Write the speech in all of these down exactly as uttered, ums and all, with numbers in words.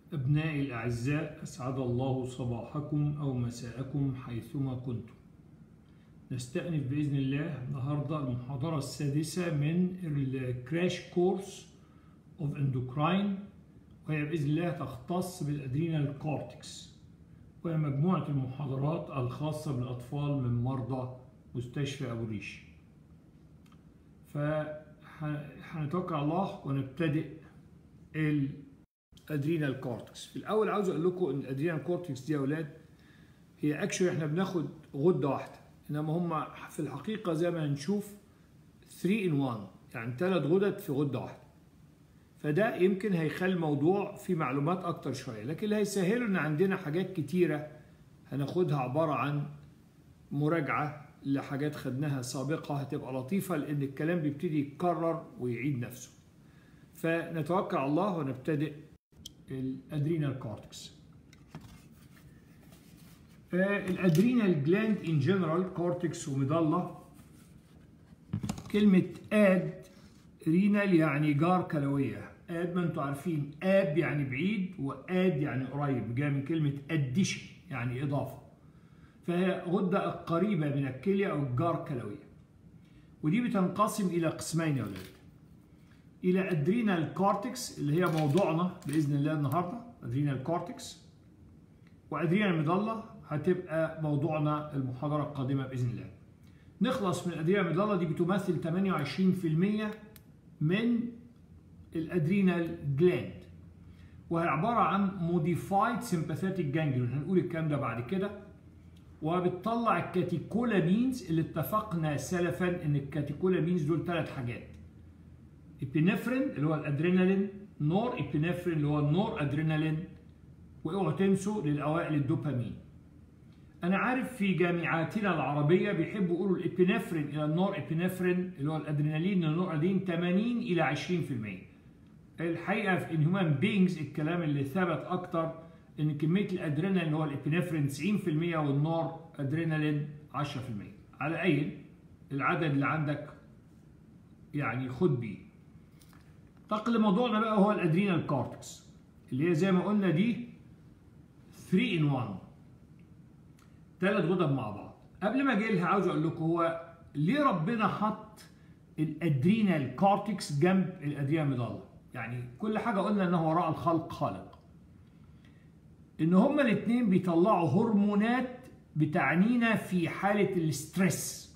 أبنائي الأعزاء، أسعد الله صباحكم أو مساءكم حيثما كنتم. نستأنف بإذن الله النهاردة المحاضرة السادسة من الكراش كورس اوف اندوكراين، وهي بإذن الله تختص بالأدرينال كورتكس، وهي مجموعة المحاضرات الخاصة بالأطفال من مرضى مستشفى أبو ريش. فهنتوكل على الله ونبتدئ الادرينال كورتكس. في الاول عاوز اقول لكم ان الادرينال كورتكس دي يا اولاد هي اكشولي احنا بناخد غده واحده، انما هم في الحقيقه زي ما هنشوف ثلاثة إن واحد، يعني ثلاث غدد في غده واحده. فده يمكن هيخلي الموضوع في معلومات اكتر شويه، لكن اللي هيسهله ان عندنا حاجات كتيره هناخدها عباره عن مراجعه لحاجات خدناها سابقه، هتبقى لطيفه لان الكلام بيبتدي يتكرر ويعيد نفسه. فنتوكل على الله ونبتدئ الادرينال كورتكس. الادرينال جلاند ان جنرال كورتكس ومظله. كلمه اد رينال يعني جار كلويه. اد ما انتم عارفين اب يعني بعيد، واد يعني قريب، جاي من كلمه اديشن يعني اضافه. فهي غده قريبه من الكليه او الجار كلويه. ودي بتنقسم الى قسمين يا ولاد، الى ادرينال كورتكس اللي هي موضوعنا باذن الله النهارده، ادرينال كورتكس، وادرينال مظله هتبقى موضوعنا المحاضره القادمه باذن الله. نخلص من الادرينال مظله، دي بتمثل ثمانية وعشرين بالمئة من الادرينال جلاند، وهي عباره عن موديفايد سمباثيتك جانجليون، هنقول الكلام ده بعد كده. وبتطلع الكاتيكولامينز اللي اتفقنا سلفا ان الكاتيكولامينز دول ثلاث حاجات: ابينفرين اللي هو الادرينالين، نور ابينفرين اللي هو النور ادرينالين، واوعوا تنسوا للاوائل الدوبامين. انا عارف في جامعاتنا العربيه بيحبوا يقولوا الابينفرين الى النور ابينفرين اللي هو الادرينالين النور ادرينالين ثمانين الى عشرين بالمئة. الحقيقه في انهيومن بينجز الكلام اللي ثبت اكتر ان كميه الادرينالين اللي هو الابينفرين تسعين بالمئة والنور ادرينالين عشرة بالمئة. على اي العدد اللي عندك يعني خد بيه. ننتقل لموضوعنا بقى، هو الادرينال كورتكس اللي هي زي ما قلنا دي ثلاثة إن واحد، ثلاث غدد مع بعض. قبل ما اجي لها عاوز اقول لكم هو ليه ربنا حط الادرينال كورتكس جنب الادرينال مظله. يعني كل حاجه قلنا انه وراء الخلق خالق، ان هما الاثنين بيطلعوا هرمونات بتعنينا في حاله الاسترس.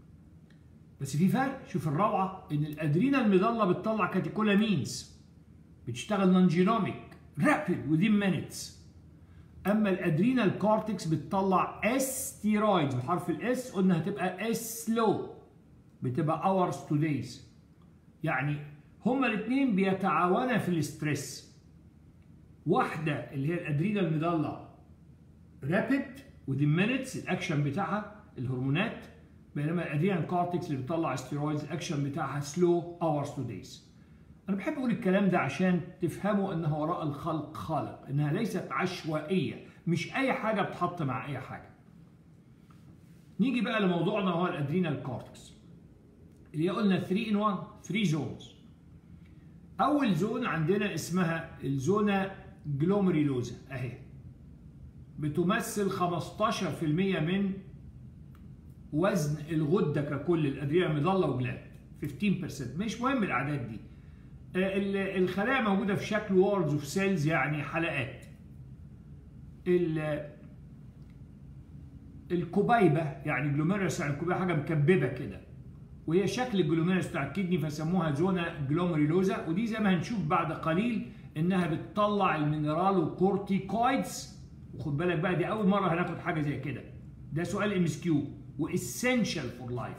بس في فرق، شوف الروعه، ان الادرينال مظله بتطلع كاتيكولامينز بتشتغل نون جينوميك رابيد within minutes، اما الادرينال كورتكس بتطلع استيرويدز بحرف الاس، قلنا هتبقى اس سلو، بتبقى hours to days. يعني هما الاثنين بيتعاونا في الاسترس. واحده اللي هي الادرينال مظله رابيد within minutes الاكشن بتاعها الهرمونات، بينما الادرينال كورتكس اللي بتطلع ستيرويدز الاكشن بتاعها سلو اورز تو دايز. انا بحب اقول الكلام ده عشان تفهموا انها وراء الخلق خالق، انها ليست عشوائيه، مش اي حاجه بتحط مع اي حاجه. نيجي بقى لموضوعنا وهو الادرينال كورتكس اللي قلنا ثلاثة إن واحد، ثلاثة زونز. اول زون عندنا اسمها الزونه جلوميريلوزا اهي، بتمثل خمستاشر بالمئة من وزن الغده ككل، الادرينال مظله وجلاند خمستاشر بالمئة. مش مهم الاعداد دي. الخلايا موجوده في شكل ووردز اوف سيلز يعني حلقات. الكبيبه يعني جلوميرس، يعني الكبيبه حاجه مكببه كده، وهي شكل الجلوميرس بتاع الكدني، فسموها زونا جلوميريلوزا. ودي زي ما هنشوف بعد قليل انها بتطلع المينرال كورتيكويدز. وخد بالك بقى، دي اول مره هناخد حاجه زي كده، ده سؤال ام اس كيو واسينشال فور لايف.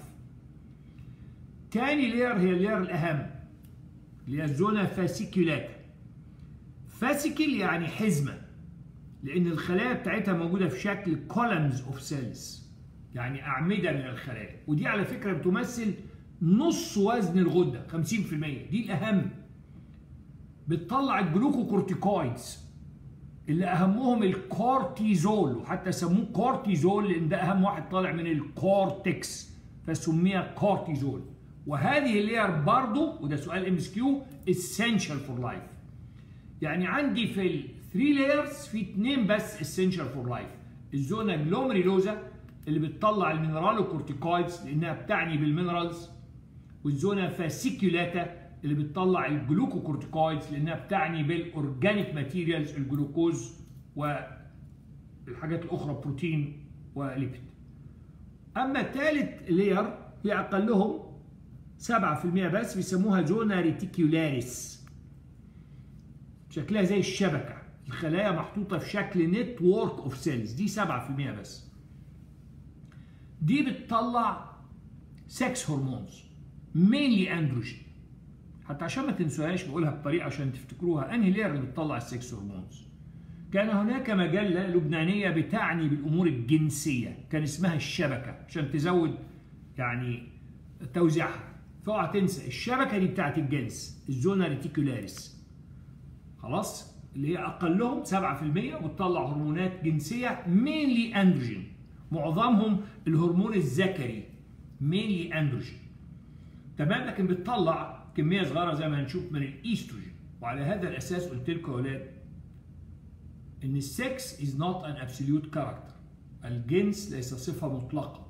تاني لير هي اللير الاهم اللي هي الزونا فاسيكولاتا. فاسيكل يعني حزمه، لان الخلايا بتاعتها موجوده في شكل كولمز اوف سيلز، يعني اعمده من الخلايا. ودي على فكره بتمثل نص وزن الغده خمسين بالمئة. دي الاهم، بتطلع الجلوكوكورتيكويدز اللي اهمهم الكورتيزول، وحتى سموه كورتيزول لان ده اهم واحد طالع من الكورتكس فسميها كورتيزول. وهذه اللير برضه، وده سؤال ام اس كيو، essential for life. يعني عندي في ال الثري لايرز في اتنين بس اسينشال فور لايف. الزونا جلوميريلوزا اللي بتطلع المينرالوكورتيكويدز لانها بتعني بالمينرالز، والزونا فاسيكولاتا اللي بتطلع الجلوكوكورتيكويدز لانها بتعني بالاورجانيك ماتيريالز، الجلوكوز والحاجات الاخرى بروتين وليبيد. اما الثالث لاير هي اقلهم سبعة في المية بس، بيسموها زونا ريتيكولاريس، شكلها زي الشبكه، الخلايا محطوطه في شكل نتورك اوف سيلز، دي سبعة في المية بس. دي بتطلع سكس هرمونز مينلي اندروجين، حتى عشان ما تنسوهاش بقولها بطريقه عشان تفتكروها. انهي لير اللي بتطلع السكس هرمونز؟ كان هناك مجله لبنانيه بتعني بالامور الجنسيه، كان اسمها الشبكه عشان تزود يعني توزيعها، فاوعى تنسى الشبكه دي بتاعت الجنس، الزونا ريتيكولاريس، خلاص، اللي هي اقلهم سبعة في المية وبتطلع هرمونات جنسيه مينلي اندروجين، معظمهم الهرمون الذكري مينلي اندروجين، تمام، لكن بتطلع كميه صغيره زي ما هنشوف من الايستروجين. وعلى هذا الاساس قلت لكم يا اولاد ان السكس از نوت ان ابسوليوت كاركتر، الجنس ليس صفه مطلقه.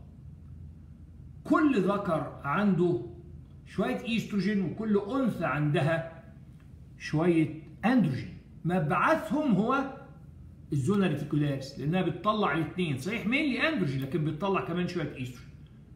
كل ذكر عنده شويه ايستروجين وكل انثى عندها شويه اندروجين، مبعثهم هو الزونا ريتيكولاريس لانها بتطلع الاثنين، صحيح مينلي اندروجين لكن بتطلع كمان شويه ايستروجين.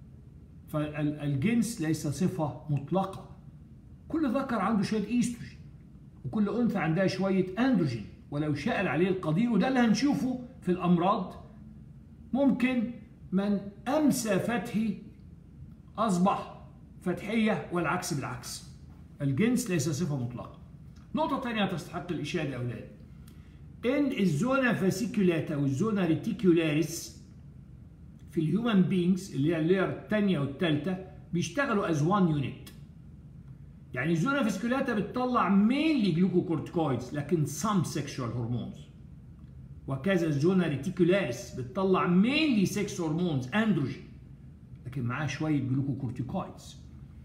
فالجنس ليس صفه مطلقه، كل ذكر عنده شويه ايستروجين وكل انثى عندها شويه اندروجين، ولو شاء عليه القدير، وده اللي هنشوفه في الامراض. ممكن من امسى فتحي اصبح فتحيه والعكس بالعكس. الجنس ليس صفه مطلقه. نقطه ثانيه تستحق الاشاده يا اولاد، ان الزونا فاسيكولاتا والزونا ريتيكولاريس في الهيومن بينجز اللي هي اللير الثانيه والثالثه بيشتغلوا از وان يونت. يعني الزونا فاسيكولاتا بتطلع مينلي جلوكوكورتيكويدز لكن سام سيكشوال هرمونز، وكذا الزونا ريتيكولاريس بتطلع مينلي سكس هرمونز اندروجين لكن معاها شويه جلوكوكورتيكويدز.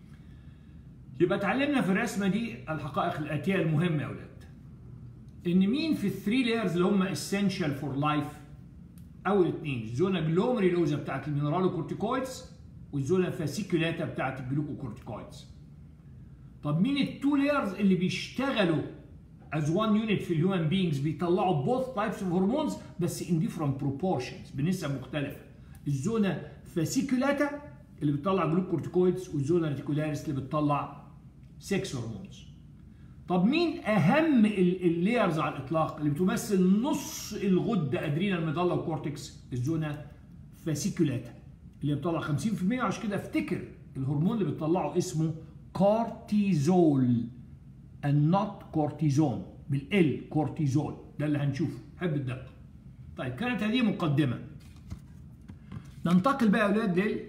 يبقى اتعلمنا في الرسمه دي الحقائق الاتيه المهمه يا اولاد، ان مين في الثري لايرز اللي هم اسينشال فور لايف؟ اول اثنين، الزونا جلوميريلوزا بتاعت المينرالوكورتيكويدز والزونا فاسيكولاتا بتاعت الجلوكوكورتيكويدز. طب مين التو لايرز اللي بيشتغلوا از وان يونت في الهيومن بينجز بيطلعوا بوث تايبس اوف هرمونز بس ان ديفرنت بروبورشنز بنسب مختلفه؟ الزونا فاسيكولاتا اللي بتطلع جلوكورتيكويدز والزونا ريتيكولاريس اللي بتطلع سكس هرمونز. طب مين اهم اللايرز على الاطلاق اللي بتمثل نص الغده ادرينال ميدالا وكورتكس؟ الزونا فاسيكولاتا اللي بتطلع خمسين في المية، وعشان كده افتكر الهرمون اللي بتطلعه اسمه كورتيزول النوت كورتيزون بالال، كورتيزول، ده اللي هنشوفه، حب الدقه. طيب كانت هذه مقدمه، ننتقل بقى يا اولاد لل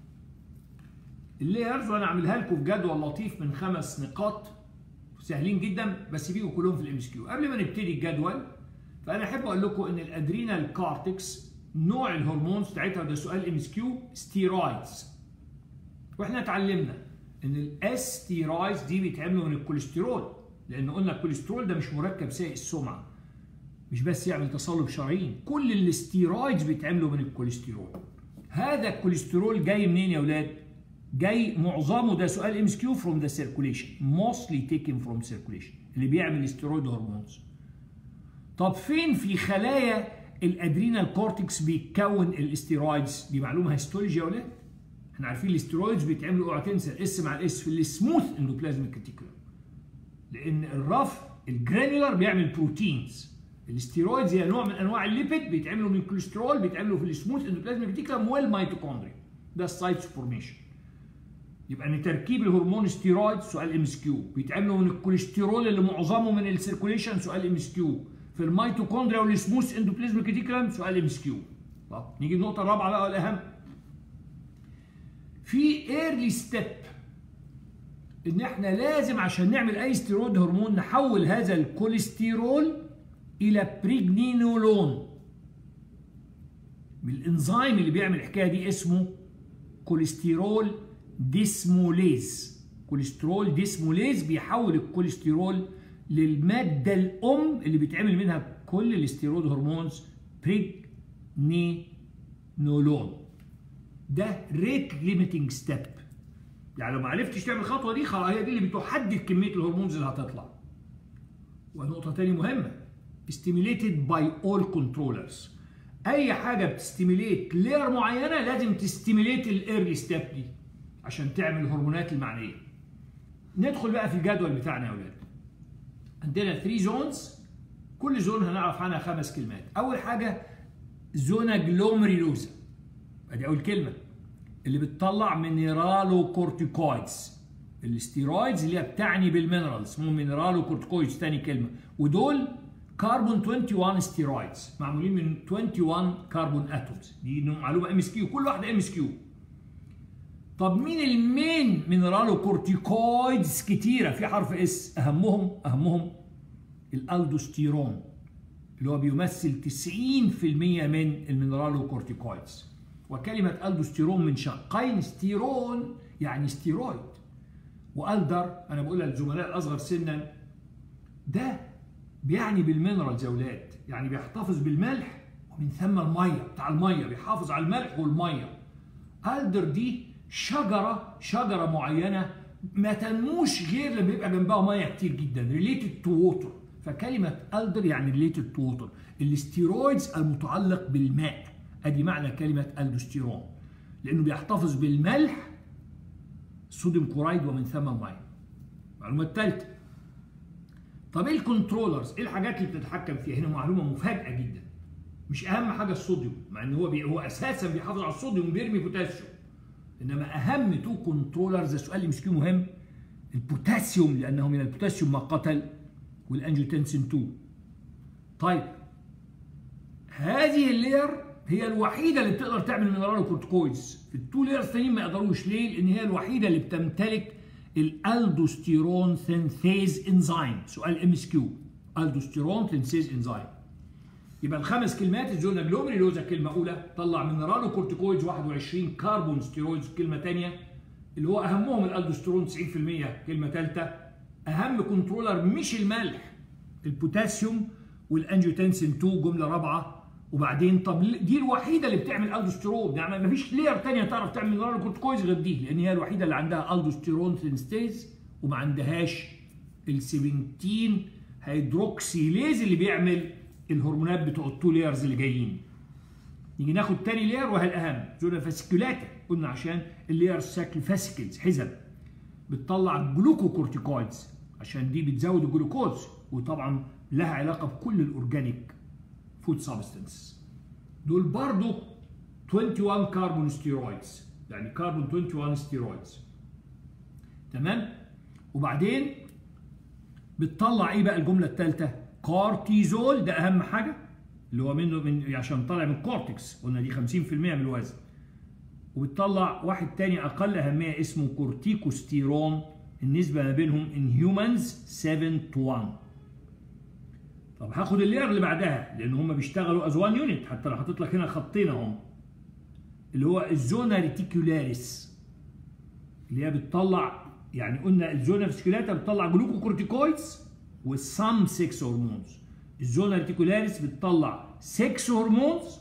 اللايرز، وانا اعملها لكم في جدول لطيف من خمس نقاط سهلين جدا بس بيجوا كلهم في الام اس كيو. قبل ما نبتدي الجدول فانا احب اقول لكم ان الادرينال كورتكس نوع الهرمونز بتاعتها، ده سؤال ام اس كيو، ستيرويدز. واحنا اتعلمنا ان الاستيرويدز دي بيتعملوا من الكوليسترول، لان قلنا الكوليسترول ده مش مركب سيء السمعه، مش بس يعمل تصلب شرايين، كل الاستيرويدز بيتعملوا من الكوليسترول. هذا الكوليسترول جاي منين يا اولاد؟ جاي معظمه، ده سؤال ام اس كيو، فروم ذا سيركوليشن، موستلي تيكن فروم سيركوليشن، اللي بيعمل ستيرويد هرمونز. طب فين في خلايا الادرينال كورتكس بيتكون الاستيرويدز؟ دي معلومه هيستولوجي يا اولاد. احنا عارفين الاستيرويدز بيتعملوا، اوعى تنسى الاس مع الاس، في السموث اندوبلازميك ريتيكولوم، لان الرف الجرانيولار بيعمل بروتينز. الاستيرويدز هي نوع من انواع الليبيد بيتعملوا من الكوليسترول، بيتعملوا في السموث اندوبلازميك ريتيكولوم والميتوكوندريا، ده السايتس فورميشن. يبقى ان تركيب الهرمون ستيرويد سؤال ام اس كيو، بيتعملوا من الكوليسترول اللي معظمه من السيركوليشن سؤال ام اس كيو، في الميتوكوندريا والسموث اندوبلازميك ريتيكولوم سؤال ام اس كيو. طب نيجي النقطه الرابعه بقى والاهم، في ايرلي ستيب ان احنا لازم عشان نعمل اي ستيرويد هرمون نحول هذا الكوليسترول الى بريجنينولون بالانزيم اللي بيعمل الحكايه دي، اسمه كوليسترول ديسموليز. كوليسترول ديسموليز بيحول الكوليسترول للماده الام اللي بيتعمل منها كل الاستيرويد هرمونز، بريجنينولون. ده ريت ليميتنج ستيب، يعني لو ما عرفتش تعمل الخطوه دي خلاص هي دي اللي بتحدد كميه الهرمونز اللي هتطلع. ونقطه ثانيه مهمه، stimulated by all controllers. اي حاجه بتستيميليت لير معينه لازم تستيميليت الايرلي ستيب دي عشان تعمل الهرمونات المعنيه. ندخل بقى في الجدول بتاعنا يا اولاد. عندنا ثلاث زونز، كل زون هنعرف عنها خمس كلمات. اول حاجه زونا جلوميريلوزا، ادي اول كلمه، اللي بتطلع مينرالو كورتيكويدز، الاستيرويدز اللي هي بتعني بالمينرالز اسمهم مينرالو كورتيكويدز. ثاني كلمه، ودول كربون واحد وعشرين ستيرويدز معمولين من واحد وعشرين كربون اتومز. دي معلومه ام اس كيو، كل واحده ام اس كيو. طب مين المين مينرالو كورتيكويدز؟ كتيره في حرف اس، اهمهم اهمهم الالدوستيرون اللي هو بيمثل تسعين في المية من المينرالو كورتيكويدز. وكلمه الدوستيرون من شقين، ستيرون يعني ستيرويد، والدر انا بقولها للزملاء الاصغر سنا، ده بيعني بالمينرالز يا اولاد، يعني بيحتفظ بالملح ومن ثم الميه بتاع الميه، بيحافظ على الملح والميه. الدر دي شجره شجره معينه ما تنموش غير لما يبقى جنبها ميه كتير جدا، ريليتد تو ووتر. فكلمه الدر يعني ريليتد تو ووتر، الاستيرويدز المتعلق بالماء، ادي معنى كلمه الدوستيرون، لانه بيحتفظ بالملح صوديوم كورايد ومن ثم الميه. المعلومه الثالثه، طب ايه الكنترولرز؟ ايه الحاجات اللي بتتحكم فيها؟ هنا معلومه مفاجاه جدا، مش اهم حاجه الصوديوم، مع ان هو بي هو اساسا بيحافظ على الصوديوم وبيرمي بوتاسيوم، انما اهم تو كنترولرز، ده سؤال ام اس كيو مهم، البوتاسيوم لانه من البوتاسيوم ما قتل، والانجيوتنسين اتنين. طيب هذه اللير هي الوحيده اللي بتقدر تعمل مينرالو كورتيكويدز، التو ليرز الثانيين ما يقدروش. ليه؟ لان هي الوحيده اللي بتمتلك الالدوستيرون سينثيز انزيم. سؤال ام اس كيو، الدوستيرون سينثيز انزيم. يبقى الخمس كلمات، الزونا جلوميريلوزا كلمه اولى، طلع مينرالو كورتيكويدز واحد وعشرين كربون ستيرويدز كلمه ثانيه، اللي هو اهمهم الالدوستيرون تسعين في المية كلمه ثالثه. اهم كنترولر مش الملح، البوتاسيوم والانجيوتنسين اتنين جمله رابعه. وبعدين طب دي الوحيده اللي بتعمل الدوستيرون، يعني ما فيش لير ثانيه تعرف تعمل مينرالو كورتيكويدز غير دي، لان هي الوحيده اللي عندها الدوستيرون سينثيز وما عندهاش ال سبعتاشر هيدروكسيليز اللي بيعمل الهرمونات بتوع التو ليرز اللي جايين. نيجي ناخد تاني لير وهي الاهم، زونا فاسيكولاتا، قلنا عشان اللير شكل فاسيكلز حزم، بتطلع جلوكوكورتيكويدز عشان دي بتزود الجلوكوز، وطبعا لها علاقه بكل الاورجانيك فود سبستنس. دول برضو واحد وعشرين كربون ستيرويدز، يعني كربون واحد وعشرين ستيرويدز. تمام؟ وبعدين بتطلع ايه بقى الجمله الثالثه؟ كورتيزول، ده اهم حاجه اللي هو منه من عشان طالع من الكورتكس، قلنا دي خمسين في المية من الوزن. وبتطلع واحد تاني اقل اهميه اسمه كورتيكوستيرون، النسبه ما بينهم ان هيومنز سبعة تو واحد. طب هاخد اللير اللي بعدها لان هم بيشتغلوا از وان يونت، حتى لو حاطط لك هنا خطين اهم، اللي هو الزونا ريتيكولاريس، اللي هي بتطلع، يعني قلنا الزونا فاسكولاتا بتطلع جلوكوكورتيكويدز والسام ستة هرمونز. الزونا ريتيكولاريس بتطلع ستة هرمونز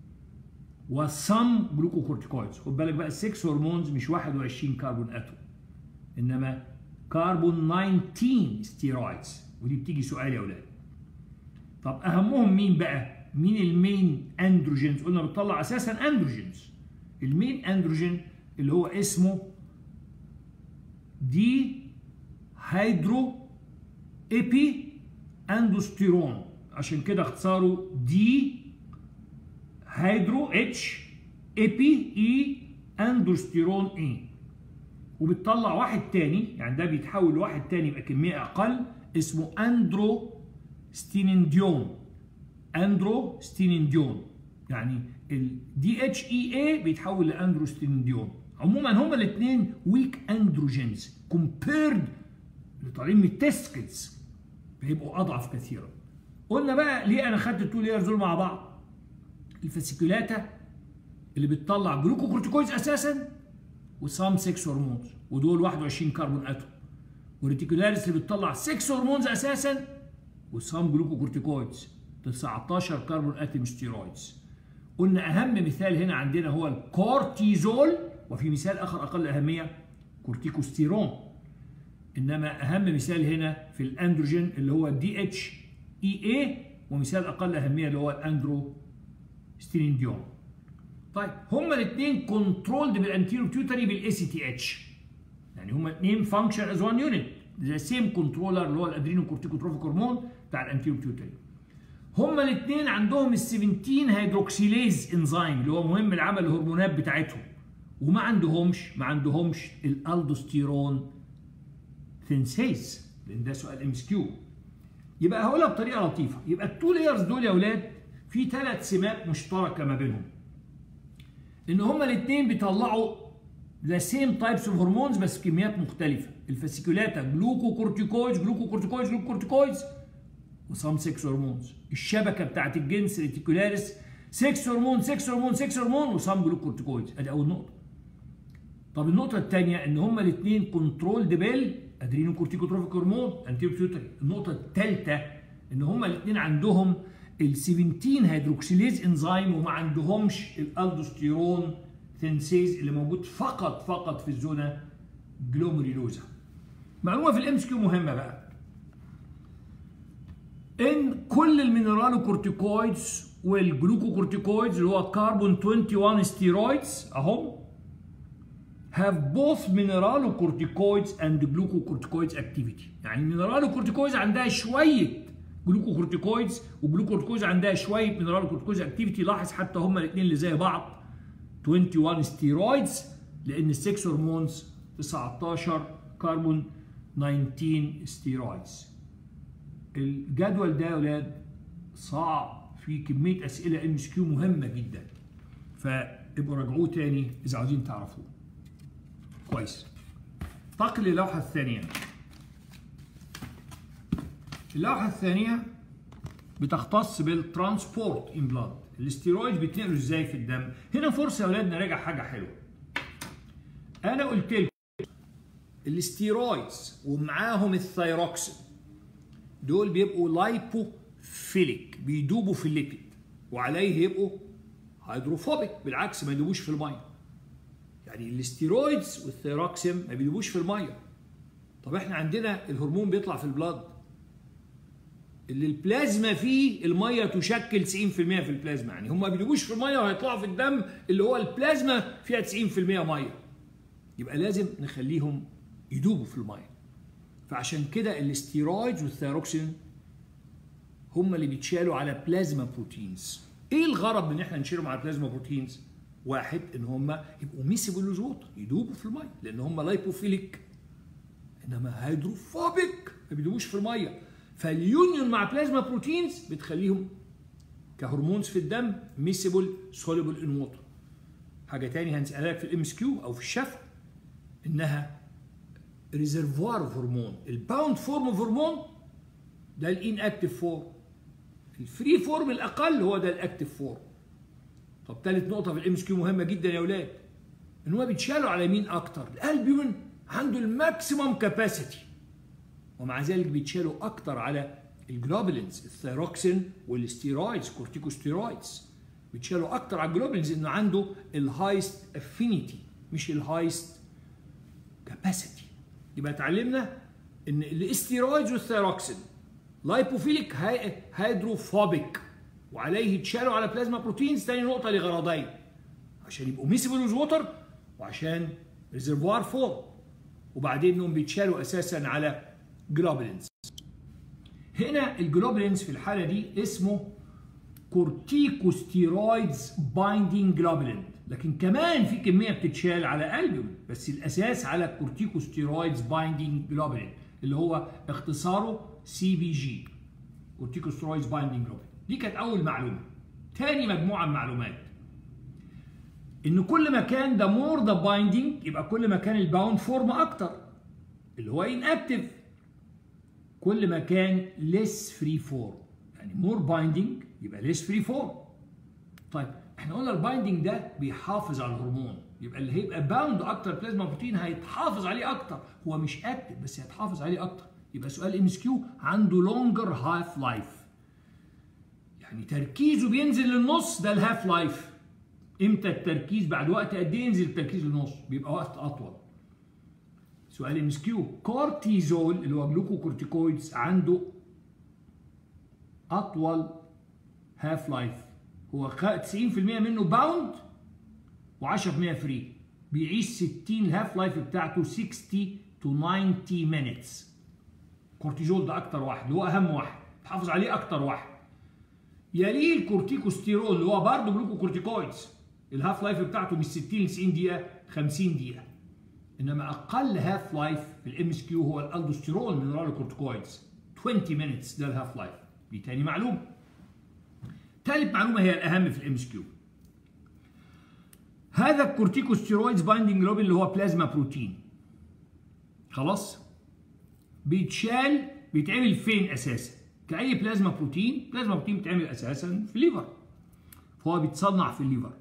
والسام جلوكوكورتيكويدز. خد بالك بقى الستة هرمونز مش واحد وعشرين كربون اتوم، انما كربون تسعتاشر ستيرويدز، ودي بتيجي سؤال يا اولاد. طب اهمهم مين بقى؟ مين المين اندروجينز؟ قلنا بتطلع اساسا اندروجينز. المين اندروجين اللي هو اسمه دي هيدرو ايبي اندوستيرون، عشان كده اختصاره دي هيدرو اتش ايبي اي اندوستيرون اي. وبتطلع واحد تاني، يعني ده بيتحول لواحد تاني يبقى كميه اقل، اسمه اندرو ستينينديون. اندرو ستينينديون يعني ال دي اتش اي اي بيتحول لاندرو ستينينديون. عموما هما الاثنين ويك اندروجينز كومبيرد اللي طالعين من التستكلز، بيبقوا اضعف كثيرا. قلنا بقى ليه انا خدت التو ليرز دول مع بعض؟ الفاسيكولاتا اللي بتطلع جلوكوكورتيكويدز اساسا وسام ستة هرمونز، ودول واحد وعشرين كربون اتوم. والريتيكولاريس اللي بتطلع ستة هرمونز اساسا، وسام جلوكوكورتيكويدز تسعتاشر كربون اتوم ستيرويدز. قلنا اهم مثال هنا عندنا هو الكورتيزول، وفي مثال اخر اقل اهميه كورتيكوستيرون. انما اهم مثال هنا في الاندروجين اللي هو دي اتش اي اي، ومثال اقل اهميه اللي هو الاندروستيرينديون. طيب هما الاثنين كنترولد بالانتيرو بيتيوتري بالاي سي تي اتش، يعني هما الاثنين فانكشن از وان يونت، ذا سيم كنترولر اللي هو الادرينو كورتيكوتروفيك هرمون بتاع الانتيرو بيتيوتري. هما الاثنين عندهم ال سبعتاشر هيدروكسيليز انزيم اللي هو مهم لعمل الهرمونات بتاعتهم، وما عندهمش ما عندهمش الالدوستيرون ثينسيز، لان ده سؤال ام اس كيو. يبقى هقولها بطريقه لطيفه، يبقى التو لايرز دول يا اولاد في ثلاث سمات مشتركه ما بينهم، ان هما الاثنين بيطلعوا ذا سيم تايبس اوف هرمونز بس بكميات مختلفه. الفاسيكولاتا جلوكوكورتيكويدز جلوكوكورتيكويدز جلوكوكورتيكويدز وسام ستة هرمونز. الشبكه بتاعت الجنس ريتيكولاريس ستة هرمون ستة هرمون ستة هرمون وسام جلوكوكورتيكويدز. ادي اول نقطه. طب النقطه الثانيه ان هما الاثنين كنترول بال ادرينو كورتيكوتروفيك هرمون انتيرو بيتيوتري. النقطه الثالثه ان هما الاثنين عندهم ال سبعتاشر هيدروكسيليز انزيم وما عندهمش الالدوستيرون ثينسيز اللي موجود فقط فقط في الزونه جلوميريلوزا. معلومه في الام اس كيو مهمه بقى، ان كل المينرالوكورتيكويدز والجلوكوكورتيكويدز اللي هو كاربون واحد وعشرين ستيرويدز اهم have both mineralocorticoids and glucocorticoids activity. يعني المينرالوكورتيكويدز عندها شويه جلوكوكورتيكويدز وجلوكوكورتيكويدز عندها شويه مينرالوكورتيكويدز اكتيفيتي. لاحظ حتى هما الاثنين اللي زي بعض واحد وعشرين ستيرويدز، لان السكس هرمونز تسعتاشر كربون تسعتاشر ستيرويدز. الجدول ده يا اولاد صعب، فيه كميه اسئله ام اس كيو مهمه جدا، فابقوا راجعوه تاني اذا عاوزين تعرفوه كويس. انتقل للوحه الثانيه. اللوحه الثانيه بتختص بالترانسبورت ان بلاد. الاستيرويد بيتنقلوا ازاي في الدم؟ هنا فرصه يا اولاد نراجع حاجه حلوه. انا قلت لكم الاستيرويدز ومعاهم الثايروكسين دول بيبقوا لايبوفيليك، بيدوبوا في الليبيد، وعليه يبقوا هيدروفوبيك، بالعكس ما يدوبوش في الميه. يعني الاستيرويدز والثايروكسين ما بيدوبوش في الميه. طب احنا عندنا الهرمون بيطلع في البلاد اللي البلازما فيه الميه تشكل تسعين في المية في البلازما، يعني هم ما بيدوبوش في الميه وهيطلعوا في الدم اللي هو البلازما فيها تسعين في المية ميه. يبقى لازم نخليهم يدوبوا في الميه. فعشان كده الاستيرويدز والثايروكسين هم اللي بيتشالوا على بلازما بروتينز. ايه الغرض من ان احنا نشيلهم على بلازما بروتينز؟ واحد ان هم يبقوا ميسيبل ووتر، يدوبوا في الميه، لان هم لايبوفيليك، انما هيدروفوبيك ما بيدوبوش في الميه. فاليونيون مع بلازما بروتينز بتخليهم كهرمونز في الدم ميسيبل سوليبل ان ووتر. حاجه ثانيه هنسالك في الام اس كيو او في الشفا انها ريزرفوار هرمون. الباوند فورم اوف هرمون ده الان اكتيف فورم، الفري فورم الاقل هو ده الاكتيف فورم. طب ثالث نقطه في الام اس كيو مهمه جدا يا اولاد، ان هو بيتشالوا على مين اكتر؟ الالبيومين عنده الماكسيمم كاباسيتي، ومع ذلك بيتشالوا اكتر على الجلوبولينز، الثايروكسين والستيرويدز كورتيكوستيرويدز بيتشالوا اكتر على الجلوبولينز، انه عنده الهايست افينيتي مش الهايست كاباسيتي. يبقى اتعلمنا ان الاستيرويدز والثايروكسين لايبوفيليك هيدروفوبيك، وعليه يتشالوا على بلازما بروتينز. تاني نقطه لغرضين، عشان يبقوا ميسيبل ويز ووتر، وعشان ريزرفوار فورم، وبعدين انهم بيتشالوا اساسا على جلوبولينز. هنا الجلوبولينز في الحاله دي اسمه كورتيكوستيرويدز بايندينج جلوبولين، لكن كمان في كميه بتتشال على البيومين، بس الاساس على كورتيكوستيرويدز بايندينج جلوبولين اللي هو اختصاره سي بي جي، كورتيكوستيرويدز بايندينج جلوبولين. دي كانت اول معلومه. تاني مجموعه من معلومات، ان كل ما كان ده مور ذا بايندينج يبقى كل ما كان الباوند فورم اكتر اللي هو ان اكتف، كل ما كان ليس فري فورم، يعني مور بايندينج يبقى ليس فري فورم. طيب احنا قلنا البايندينج ده بيحافظ على الهرمون، يبقى اللي هيبقى باوند اكتر بلازما بروتين هيتحافظ عليه اكتر، هو مش اكتف بس هيتحافظ عليه اكتر. يبقى سؤال ام اس كيو عنده لونجر هاف لايف، يعني تركيزه بينزل للنص، ده الهاف لايف. امتى التركيز؟ بعد وقت قد ايه ينزل التركيز للنص؟ بيبقى وقت اطول. سؤال ام اس كيو، كورتيزول اللي هو جلوكوكورتيكويدز عنده اطول هاف لايف، هو تسعين في المية منه باوند و10% فري، بيعيش ستين، الهاف لايف بتاعته ستين to ninety minutes. كورتيزول ده اكتر واحد، اللي هو اهم واحد، تحافظ عليه اكتر واحد. يليه الكورتيكوستيرول اللي هو برضه جلوكوكورتيكويدز، الهاف لايف بتاعته مش ستين ل تسعين دقيقه، خمسين دقيقه. انما اقل هاف لايف في الام اس كيو هو الالدوستيرول من الكورتيكويدز، عشرين minutes ده الهاف لايف. دي تاني معلومه. ثالث معلومه هي الاهم في الام اس كيو. هذا الكورتيكوستيرويدز بايندنج جلوبين اللي هو بلازما بروتين، خلاص بيتشال، بيتعمل فين اساسا؟ كأي بلازما بروتين، بلازما بروتين بيتعمل اساسا في الليفر، فهو بيتصنع في الليفر.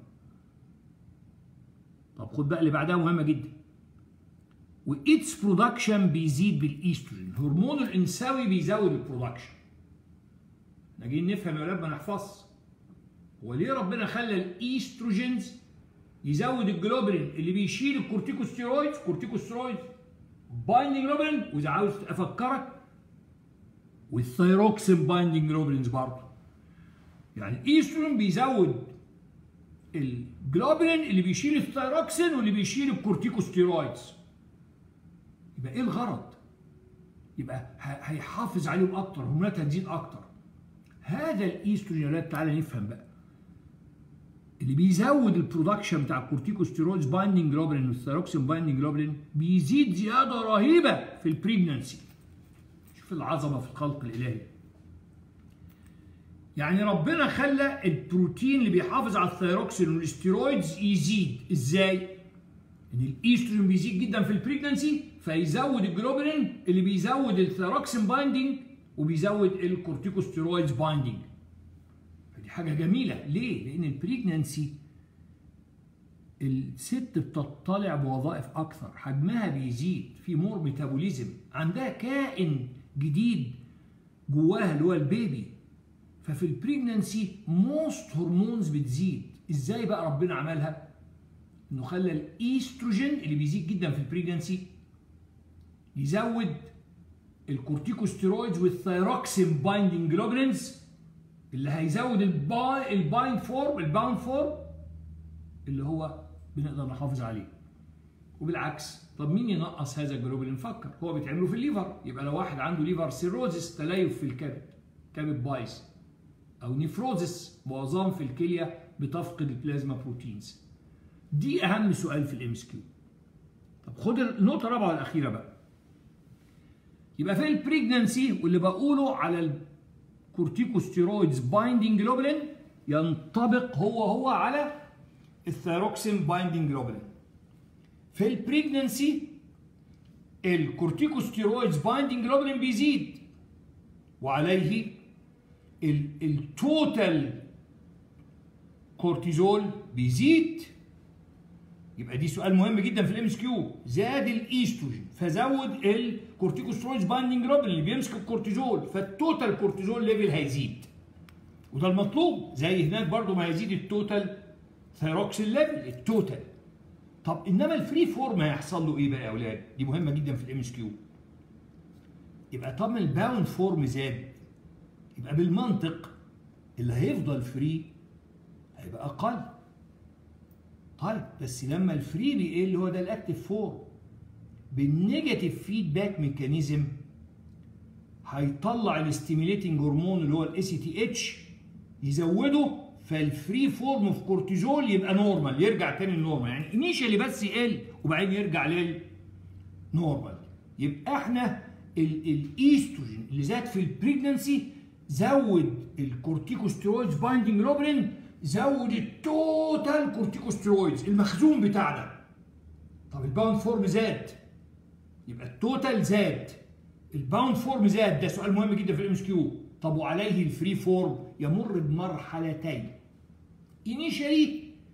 طب خد بقى اللي بعدها مهمه جدا، وإيتس برودكشن بيزيد بالايستروجين، هرمون الانثوي بيزود البرودكشن. نجي نفهم يا رب ما نحفظش هو ليه ربنا خلى الايستروجينز يزود الجلوبرين اللي بيشيل الكورتيكوستيرويدز، كورتيكوستيرويدز بايندنج جلوبرين، واذا عاوز افكرك والثيروكسين بايندنج جلوبرينز برضه. يعني الايستروجين بيزود الجلوبرين اللي بيشيل الثيروكسين واللي بيشيل الكورتيكوستيرويدز. يبقى ايه الغرض؟ يبقى هيحافظ عليهم اكتر، هرموناتها تزيد اكتر. هذا الايستروجين يا ولاد تعالى نفهم بقى، اللي بيزود البرودكشن بتاع الكورتيكوستيرويدز بايندنج جلوبرين والثيروكسين بايندنج جلوبرين بيزيد زياده رهيبه في البريجنانسي. شوف العظمه في الخلق الالهي. يعني ربنا خلى البروتين اللي بيحافظ على الثيروكسين والاستيرويدز يزيد. ازاي؟ ان الايستروجين بيزيد جدا في البريجنانسي فيزود الجلوبرين اللي بيزود الثيروكسين بايندنج وبيزود الكورتيكوستيرويدز بايندنج. فدي حاجه جميله. ليه؟ لان البريجنانسي الست بتطلع بوظائف اكثر، حجمها بيزيد، في مور ميتابوليزم، عندها كائن جديد جواها اللي هو البيبي. ففي البريجنانسي موست هرمونز بتزيد. ازاي بقى ربنا عملها؟ انه خلى الايستروجين اللي بيزيد جدا في البريجنانسي يزود الكورتيكوستيرويدز والثيروكسين بايندنج جلوبرينز اللي هيزود الباي البايند فورم الباوند فورم اللي هو بنقدر نحافظ عليه. وبالعكس، طب مين ينقص هذا الجلوبرين؟ نفكر، هو بيتعمله في الليفر. يبقى لو واحد عنده ليفر سيروزس، تليف في الكبد، كبد بايظ، او نيفروزس، بوظان في الكليه بتفقد البلازما بروتينز. دي اهم سؤال في الام اس كيو. طب خد النقطه الرابعه والاخيره بقى. يبقى في البريجنانسي واللي بقوله على الكورتيكوستيرويدز بايندنج جلوبولين ينطبق هو هو على الثيروكسين بايندنج جلوبولين. في البريجنانسي الكورتيكوستيرويدز بايندنج جلوبولين بيزيد وعليه التوتال كورتيزول بيزيد. يبقى دي سؤال مهم جدا في الام اس كيو. زاد الايستروجين فزود الكورتيكوستيرويدز بايندنج جلوبولين اللي بيمسك الكورتيزول، فالتوتال كورتيزول ليفل هيزيد، وده المطلوب. زي هناك برضو ما هيزيد التوتال ثيروكسين ليفل التوتال. طب انما الفري فورم هيحصل له ايه بقى يا اولاد؟ دي مهمه جدا في الام اس كيو. يبقى طب الباوند فورم زاد، يبقى بالمنطق اللي هيفضل فري هيبقى اقل. طيب بس لما الفري بيقل، هو ده الاكتيف فورم، بالنيجاتيف فيدباك ميكانيزم هيطلع الاستيميليتنج هرمون اللي هو الاي سي تي اتش يزوده، فالفري فورم في كورتيزول يبقى نورمال، يرجع تاني للنورمال. يعني انيشالي بس يقل وبعدين يرجع للنورمال. يبقى احنا الايستروجين اللي زاد في البريجنانسي زود الكورتيكوستيرويدز بايندنج جلوبولين، زود التوتال كورتيكوستيرويدز المخزون بتاعنا. طب الباوند فورم زاد، يبقى التوتال زاد، الباوند فورم زاد. ده سؤال مهم جدا في الام اس كيو. طب وعليه الفري فورم يمر بمرحلتين. انيشالي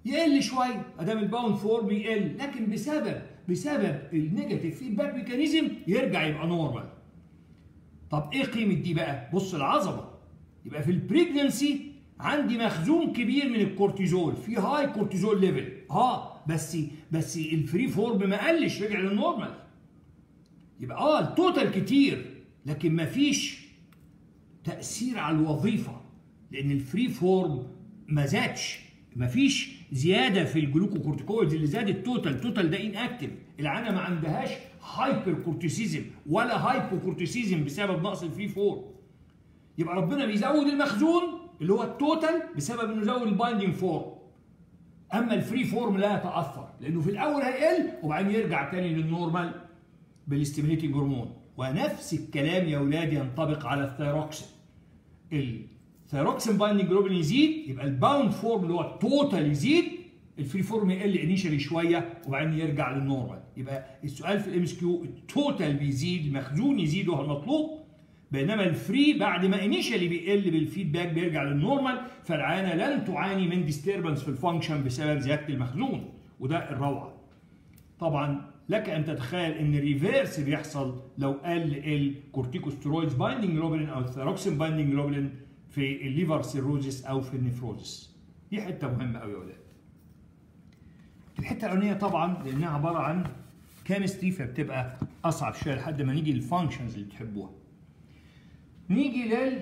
يقل شويه ادام الباوند فورم يقل، لكن بسبب بسبب النيجاتيف فيدباك ميكانيزم يرجع يبقى نورمال. طب ايه قيمه دي بقى؟ بص العظمه. يبقى في البريجننسي عندي مخزون كبير من الكورتيزول، في هاي كورتيزول ليفل، اه بس بس الفري فورم ما قلش، رجع للنورمال. يبقى اه التوتال كتير لكن ما فيش تأثير على الوظيفة، لأن الفري فورم ما زادش، ما فيش زيادة في الجلوكوكورتيكويدز اللي زاد التوتال، التوتال ده ان اكتف، العانة ما عندهاش هايبر كورتيسيزم ولا هايبو كورتيسيزم بسبب نقص الفري فورم. يبقى ربنا بيزود المخزون اللي هو التوتال بسبب انه يزود البايندينج فورم. اما الفري فورم لا يتاثر لانه في الاول هيقل وبعدين يرجع تاني للنورمال بالاستيميليتنج هرمون. ونفس الكلام يا اولاد ينطبق على الثيروكسين. الثيروكسين بايندينج جلوبولين يزيد يبقى الباوند فورم اللي هو التوتال يزيد، الفري فورم يقل انيشالي شويه وبعدين يرجع للنورمال. يبقى السؤال في الام اس كيو التوتال بيزيد، المخزون يزيد وهو المطلوب، بينما الفري بعد ما انيشالي بيقل بالفيدباك بيرجع للنورمال، فالعانه لن تعاني من ديستربنس في الفانكشن بسبب زياده المخزون، وده الروعه. طبعا لك ان تتخيل ان الريفيرس بيحصل لو قل الكورتيكوستيرويدز بايندينج جلوبولين او الثيروكسين بايندينج جلوبولين في الليفر سيروزيس او في النفروزيس. دي حته مهمه قوي يا اولاد. الحته الاولانيه طبعا لانها عباره عن كيمستري فبتبقى اصعب شويه لحد ما نيجي للفانكشنز اللي تحبوها. نيجي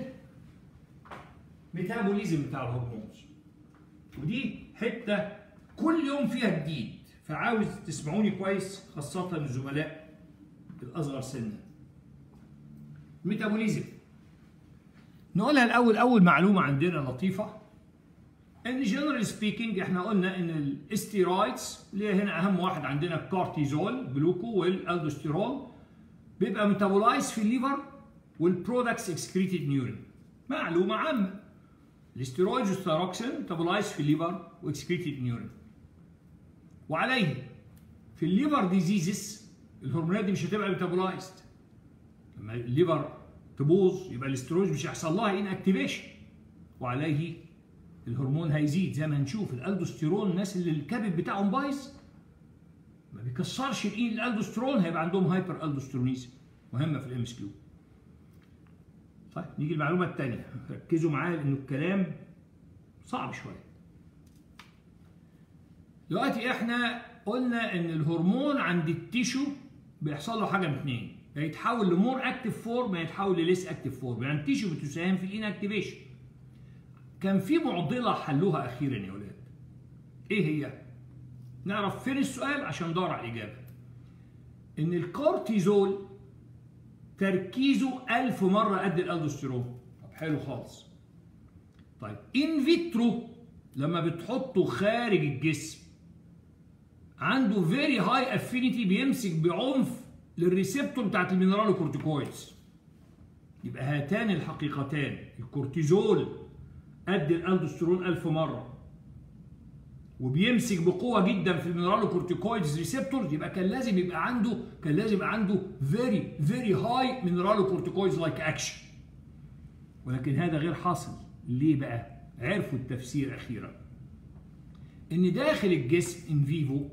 للميتابوليزم بتاع الهرمونز، ودي حته كل يوم فيها جديد، فعاوز تسمعوني كويس خاصه الزملاء الاصغر سنا. الميتابوليزم نقولها الاول، اول معلومه عندنا لطيفه ان جنرال سبيكينج احنا قلنا ان الاستيرويدز اللي هنا اهم واحد عندنا الكورتيزول جلوكو والالدوستيرون بيبقى ميتابولايز في الليفر والبرودكتس اكسكريتد نيورين. معلومه عامه. الاستيرويدز والثيروكسين ميتابولايز في الليفر واكسكريتد نيورين. وعليه في الليفر ديزيزز الهرمونات دي مش هتبقى ميتابولايزد. لما الليفر تبوظ يبقى الاستيرويدز مش هيحصل لها ان اكتيفيشن، وعليه الهرمون هيزيد زي ما هنشوف. الالدوستيرون الناس اللي الكبد بتاعهم بايظ ما بيكسرش الايد الالدوستيرون هيبقى عندهم هايبر الدوستيرونيزم، مهمه في الام اس كيو. طيب نيجي المعلومه الثانيه، ركزوا معايا لانه الكلام صعب شويه. دلوقتي احنا قلنا ان الهرمون عند التيشو بيحصل له حاجه من اثنين، يا يتحول لمور اكتيف فورم يا يتحول لليس اكتيف فورم، يعني التيشو بتساهم في الان اكتيفيشن. كان في معضله حلوها اخيرا يا ولاد. ايه هي؟ نعرف فين السؤال عشان ندور على الاجابه. ان الكورتيزول تركيزه ألف مره قد الالدوستيرون. طب حلو خالص. طيب ان فيترو لما بتحطه خارج الجسم عنده فيري هاي افينيتي، بيمسك بعنف للريسبتور بتاعت المينرالوكورتيكويدز. يبقى هاتان الحقيقتان، الكورتيزول قد الالدوستيرون ألف مره وبيمسك بقوه جدا في المينرالوكورتيكويدز ريسبتورز، يبقى كان لازم يبقى عنده كان لازم يبقى عنده فيري فيري هاي مينرالوكورتيكويدز لايك اكشن. ولكن هذا غير حاصل. ليه بقى؟ عرفوا التفسير اخيرا. ان داخل الجسم ان فيفو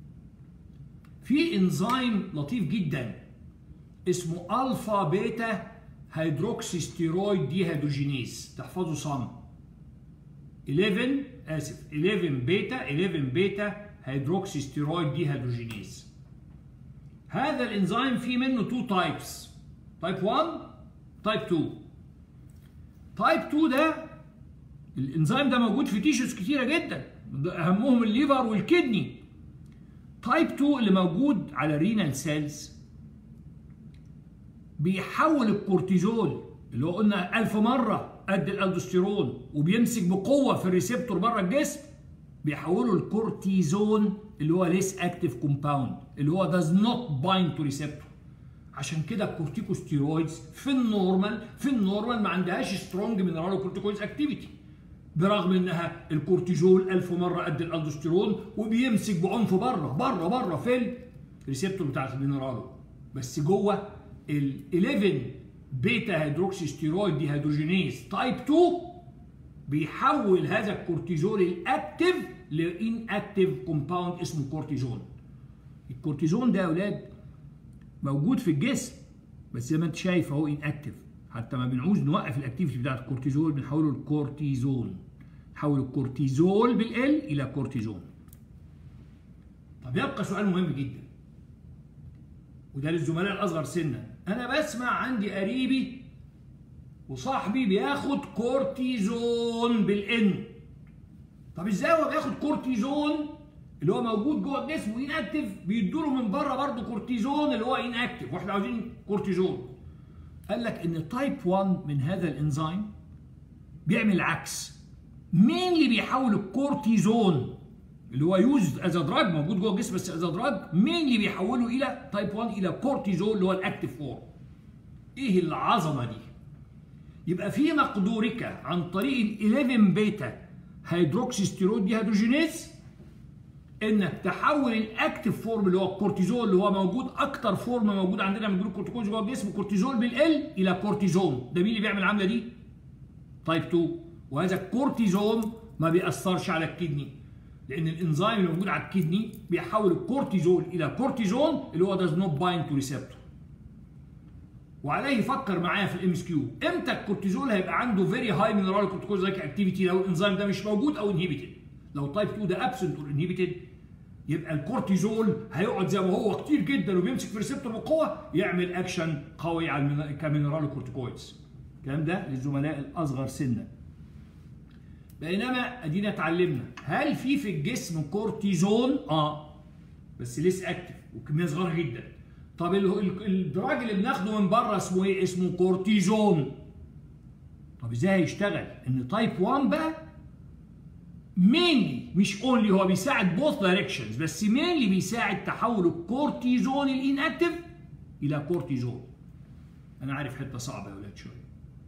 في انزيم لطيف جدا اسمه الفا بيتا هيدروكسي ستيرويد دي هيدروجينيز، تحفظوا صم. إحداشر اسف إحداشر بيتا إحداشر بيتا هيدروكسي ستيرويد دي هيدروجينيز. هذا الانزيم فيه منه تو تايبس، تايب واحد تايب اتنين. تايب اتنين ده الانزيم ده موجود في تيشوز كتيره جدا، اهمهم الليفر والكدني. تايب اتنين اللي موجود على الرينال سيلز بيحول الكورتيزول اللي هو قلنا ألف مره قد الالدوستيرون وبيمسك بقوه في الريسبتور بره الجسم، بيحوله الكورتيزون اللي هو ليس اكتيف كومباوند اللي هو does not bind to receptor. عشان كده الكورتيكوستيرويدز في النورمال في النورمال ما عندهاش سترونج مينرالوكورتيكويدز اكتيفيتي، برغم انها الكورتيزول ألف مره قد الالدوستيرون وبيمسك بعنف بره بره بره في الريسبتور بتاعت المينرالو. بس جوه ال إحداشر بيتا هيدروكسي ستيرويد دي هيدروجينيز تايب اتنين بيحول هذا الكورتيزول الاكتف لان اكتف كومباوند اسمه كورتيزون. الكورتيزون ده يا اولاد موجود في الجسم بس زي ما انت شايف اهو ان اكتف، حتى ما بنعوز نوقف الاكتيفيتي بتاعت الكورتيزول بنحوله لكورتيزون، نحول الكورتيزول بالال الى كورتيزون. طب يبقى سؤال مهم جدا وده للزملاء الاصغر سنا، انا بسمع عندي قريبي وصاحبي بياخد كورتيزون بالان. طب ازاي هو بياخد كورتيزون اللي هو موجود جوه الجسم وان اكتف بيدوا له من بره برضه كورتيزون اللي هو ان اكتف واحنا عاوزين كورتيزون؟ قال لك ان تايب واحد من هذا الانزيم بيعمل العكس. مين اللي بيحول الكورتيزون اللي هو يوز از دراج موجود جوه الجسم بس از دراج، مين اللي بيحوله الى تايب واحد الى كورتيزول اللي هو الاكتف فورم؟ ايه العظمه دي؟ يبقى في مقدورك عن طريق ال إحدى عشر بيتا هيدروكسيستيرود دي هيدروجينيز انك تحول الاكتف فورم اللي هو الكورتيزول اللي هو موجود اكتر فورم موجود عندنا من الكورتيكوز جوه الجسم كورتيزول بالال الى كورتيزون. ده مين اللي بيعمل العمله دي؟ تايب اتنين. وهذا الكورتيزون ما بيأثرش على الكدني لان الانزيم اللي موجود على الكدني بيحول الكورتيزول الى كورتيزون اللي هو does not bind to receptor. وعليه يفكر معايا في الام اس كيو امتى الكورتيزول هيبقى عنده فيري هاي مينرال كورتيكوز لايك اكتيفيتي لو الانزيم ده مش موجود او انهبيتد. لو تايب اتنين ده ابسنت اور انهبيتد يبقى الكورتيزول هيقعد زي ما هو كتير جدا وبيمسك في ريسبتور بقوه يعمل اكشن قوي على كمينرال كورتيكويدز. الكلام ده للزملاء الاصغر سنا. بينما ادينا اتعلمنا هل في في الجسم كورتيزون؟ اه بس ليس اكتف وكميه صغيره جدا. طب الدراج اللي بناخده من بره اسمه ايه؟ اسمه كورتيزون. طب ازاي هيشتغل؟ ان تايب واحد بقى مينلي مش اونلي هو بيساعد بوث دايركشنز بس مينلي بيساعد تحول الكورتيزون الانكتيف الى كورتيزون. انا عارف حته صعبه يا ولاد شويه.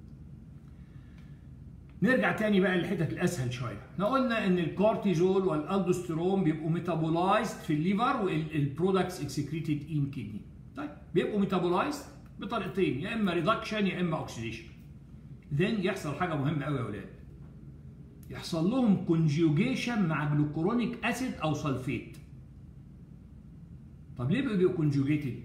نرجع تاني بقى للحتت الاسهل شويه. احنا قلنا ان الكورتيزول والالدوستيرون بيبقوا ميتابولايزد في الليفر والبرودكتس اكسكريتد ان كيدني. طيب بيبقوا ميتابولايزد بطريقتين يا اما ريدكشن يا اما اوكسيديشن. ذن يحصل حاجه مهمه قوي يا ولاد. يحصل لهم كونجيوجيشن مع جلوكورونيك اسيد او سلفيت. طب ليه بيبقوا كونجيوجيتد؟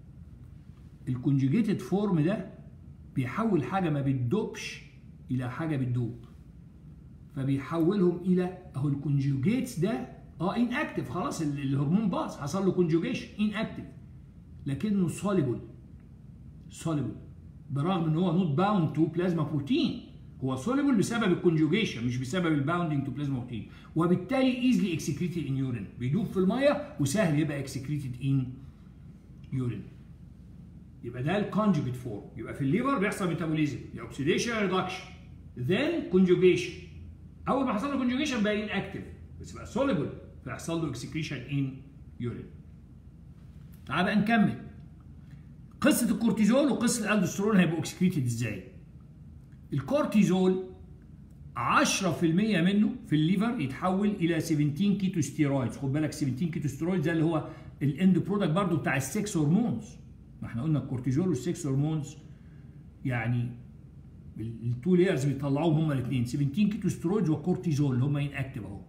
الكونجيوجيتد فورم ده بيحول حاجه ما بتدوبش الى حاجه بتدوب. فبيحولهم الى اهو الكونجيوجيتس ده اه ان اكتف خلاص الهرمون باظ حصل له كونجيوجيشن ان اكتف لكنه سوليبل سوليبل برغم ان هو نوت باوند تو بلازما بروتين. هو سوليبل بسبب الكونجوجيشن مش بسبب الباوندنج تو بلازما بروتين وبالتالي ايزلي اكسكريتد ان يورين بيدوب في الميه وسهل يبقى اكسكريتد ان يورين. يبقى ده الكونجوجيت فورم. يبقى في الليفر بيحصل ميتابوليزم يا اوكسيديشن يا ريدكشن ذن كونجوجيشن. اول ما حصل له كونجوجيشن بقى ان اكتف بس بقى سوليبل فيحصل له اكسكريشن ان يورين. تعال بقى نكمل قصه الكورتيزول وقصه الالدوستيرون هيبقوا اكسكريتد ازاي. الكورتيزول عشرة في المية منه في الليفر يتحول الى سبعتاشر كيتو ستيرويدز. خد بالك سبعتاشر كيتو ستيرويدز ده اللي هو الاند برودكت برضه بتاع السكس هرمونز. ما احنا قلنا الكورتيزول والسكس هرمونز يعني التو لايرز بيطلعوهم هما الاثنين سبعتاشر كيتو ستيرويدز وكورتيزول اللي هما ان اكتف اهو.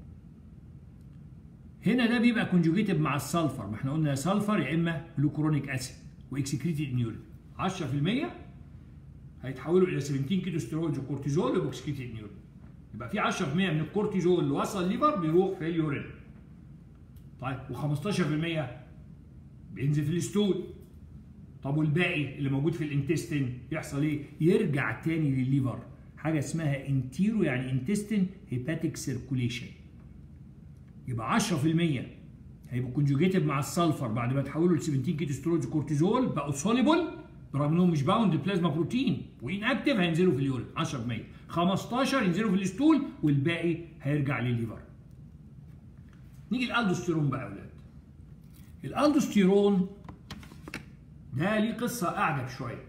هنا ده بيبقى كونجوجيتد مع السلفر. ما احنا قلنا سلفر يا اما جلوكورونيك اسيد واكسكريتد ان يورين. عشرة في المية هيتحولوا الى سبعتاشر كيتو ستيرويدز وكورتيزول وبوكسكيتد ان يورين. يبقى في عشرة في المية من الكورتيزول اللي وصل الليفر بيروح في اليورين. طيب وخمستاشر في المية بينزل في الستول. طب والباقي اللي موجود في الانتستين يحصل ايه؟ يرجع تاني للليفر. حاجه اسمها انتيرو يعني انتستين هيباتيك سيركوليشن. يبقى عشرة في المية هيبقوا كونجوجيتد مع السلفر بعد ما تحولوا ل سبعتاشر كيتو ستيرويدز وكورتيزول بقوا سوليبل برغم انهم مش باوند بلازما بروتين وان اكتف هينزلوا في اليورين عشرة في المية. خمستاشر ينزلوا في الستول والباقي هيرجع للليفر. نيجي الالدوستيرون بقى يا اولاد. الالدوستيرون ده ليه قصه اعجب شويه.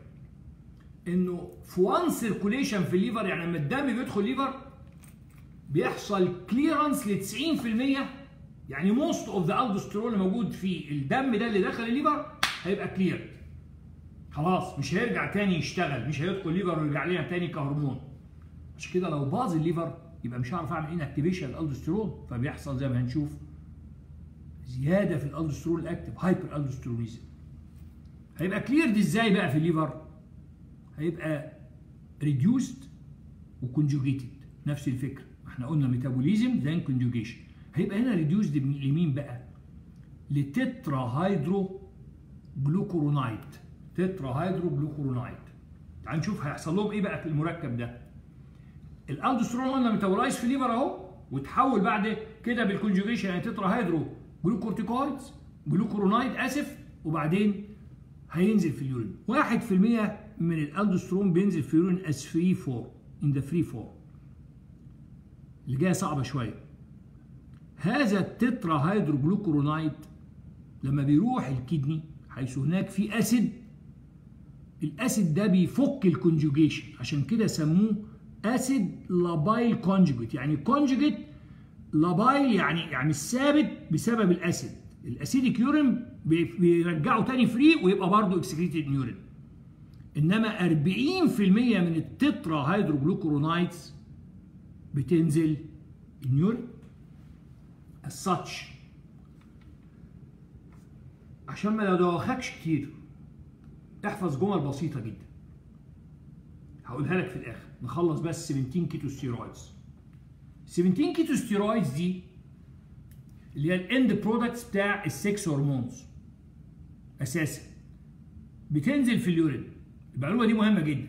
انه في وان سيركوليشن في الليفر يعني لما الدم بيدخل الليفر بيحصل كليرنس ل تسعين في المية يعني موست اوف ذا الدوستيرون اللي موجود في الدم ده اللي دخل الليفر هيبقى كلير. خلاص مش هيرجع تاني يشتغل مش هيدخل الليفر ويرجع لنا تاني كهرمون. مش كده؟ لو باظ الليفر يبقى مش هعرف اعمل ان اكتيفيشن للالدوستيرون، فبيحصل زي ما هنشوف زياده في الالدوستيرون الاكتيف، هايبر الدوستيرونيزم. هيبقى كليرد ازاي بقى في الليفر؟ هيبقى ريديوسد وكونجوجيتد، نفس الفكره، احنا قلنا ميتابوليزم ذان كونجوجيشن. هيبقى هنا ريديوسد لمين بقى؟ لتترا هيدرو جلوكورونايد، تترا هيدرو جلوكورونايد. تعال نشوف هيحصل لهم ايه بقى في المركب ده. الالدوستيرون قلنا ميتابولايز في الليفر اهو، وتحول بعد كده بالكونجوجيشن يعني تترا هيدرو جلوكورتيكويدز جلوكورونايد اسف، وبعدين هينزل في اليورين. واحد في المية من الالدوستيرون بينزل في اليورين as free form in the free form. اللي جايه صعبه شويه. هذا التترا هيدرو جلوكورونايد لما بيروح الكدني حيث هناك في اسيد، الاسيد ده بيفك الكونجوجيشن، عشان كده سموه اسيد لابايل كونجوجيت، يعني كونجوجيت لابايل يعني يعني ثابت بسبب الاسيد. الاسيديك يورين بيرجعه تاني فري ويبقى برضه اكسكريتد يورين. انما أربعين في المية من التترا هيدرو جلوكورونايدز بتنزل اليورين. as such عشان ما ادوخكش كتير احفظ جمل بسيطه جدا هقولها لك في الاخر، نخلص بس سبعتاشر كيتو ستيرويدز. سبعتاشر كيتو ستيرويدز دي اللي هي الاند برودكتس بتاع السكس هرمونز اساسا، بتنزل في اليورين. المعلومه دي مهمه جدا.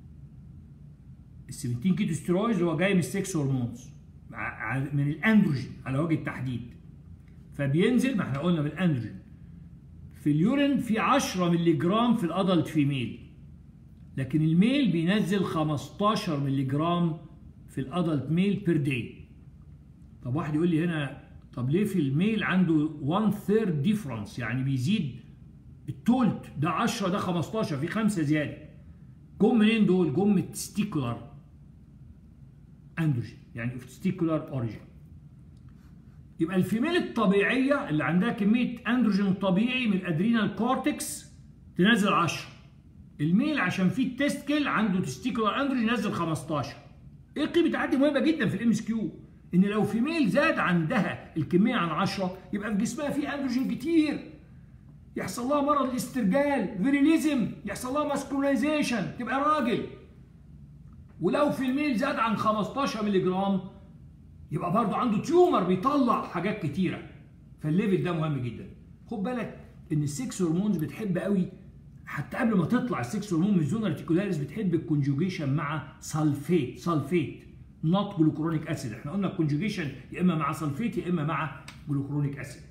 ال سبعتاشر كيتو ستيرويدز هو جاي من السكس هرمونز من الاندروجين على وجه التحديد، فبينزل ما احنا قلنا بالاندروجين في اليورين في عشرة مللي جرام في الادلت فيميل، لكن الميل بينزل خمستاشر مللي جرام في الادلت ميل بير داي. طب واحد يقول لي هنا طب ليه في الميل عنده واحد ثيرد ديفرنس، يعني بيزيد التولت، ده عشرة ده خمستاشر في خمسة زياده. جم منين دول؟ جم من التستيكولار اندروجين، يعني تستيكولار اوريجين. يبقى الفيميل الطبيعيه اللي عندها كميه اندروجين طبيعي من الادرينال كورتكس تنزل عشرة. الميل عشان فيه التستكل عنده تستيكولار اندروجين ينزل خمستاشر. ايه قيمه عندي مهمه جدا في الام اس كيو، ان لو فيميل زاد عندها الكميه عن عشرة يبقى في جسمها فيه اندروجين كتير، يحصل لها مرض الاسترجال فيريليزم، يحصل لها ماسكولايزيشن، تبقى راجل. ولو في الميل زاد عن خمستاشر مللي جرام يبقى برضه عنده تيومر بيطلع حاجات كتيره. فالليفل ده مهم جدا. خد بالك ان السكس هرمونز بتحب قوي، حتى قبل ما تطلع السكس هرمون من الزون ارتيكولاريس بتحب الكونجوجيشن مع سلفيت، سلفيت نوت جلوكرونيك اسيد. احنا قلنا الكونجوجيشن يا اما مع سلفيت يا اما مع جلوكرونيك اسيد.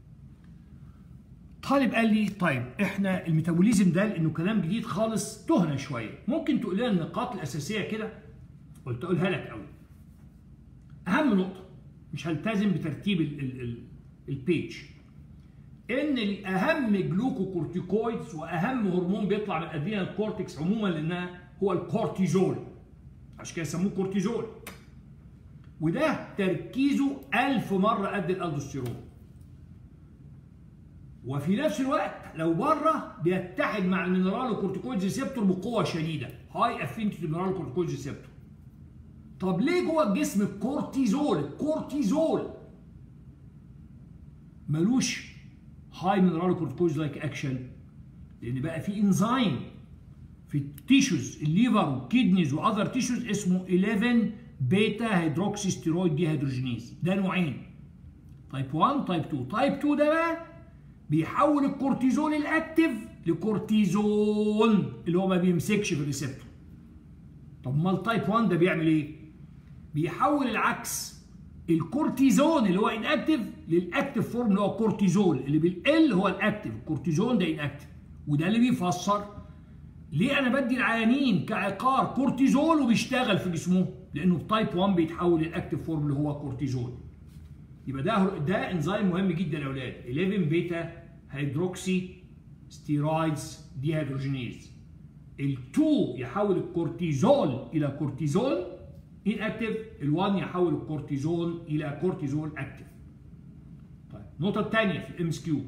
طالب قال لي طيب احنا الميتابوليزم ده لانه كلام جديد خالص تهنا شويه، ممكن تقول لنا النقاط الاساسيه كده؟ قلت اقولها لك قوي. اهم نقطه، مش هلتزم بترتيب ال ال ال البيج، ان الاهم جلوكوكورتيكويدز واهم هرمون بيطلع من الادرينال كورتكس عموما لانها هو الكورتيزول، عشان كده يسموه كورتيزول، وده تركيزه ألف مره قد الالدوستيرون. وفي نفس الوقت لو بره بيتحد مع المينرالوكورتيكويدز ريسبتور بقوه شديده، هاي افينيتي المينرالوكورتيكويدز ريسبتور. طب ليه جوه الجسم الكورتيزول الكورتيزول ملوش هاي مينرالوكورتيكويدز لايك اكشن؟ لان بقى في انزيم في التيشوز الليفر والكيدنيز واذر تيشوز اسمه إحداشر بيتا هيدروكسي ستيرويد دي هيدروجينيز، ده نوعين، تايب واحد تايب اتنين. تايب اتنين ده بقى بيحول الكورتيزول الاكتف لكورتيزون اللي هو ما بيمسكش في الريسبتور. طب امال تايب واحد ده بيعمل ايه؟ بيحول العكس، الكورتيزون اللي هو انكتف للاكتف فورم اللي هو كورتيزول، اللي بالال هو الاكتف، الكورتيزون ده انكتف. وده اللي بيفسر ليه انا بدي العيانين كعقار كورتيزول وبيشتغل في جسمه، لانه في تايب واحد بيتحول للاكتف فورم اللي هو كورتيزول. يبقى ده ده انزيم مهم جدا يا اولاد، إحداشر بيتا هيدروكسي ستيرويدز دي هيدروجينيز. ال2 يحول الكورتيزول الى كورتيزول ان اكتف، ال1 يحول الكورتيزون الى كورتيزول اكتف. طيب النقطه الثانيه في الام اس كيو،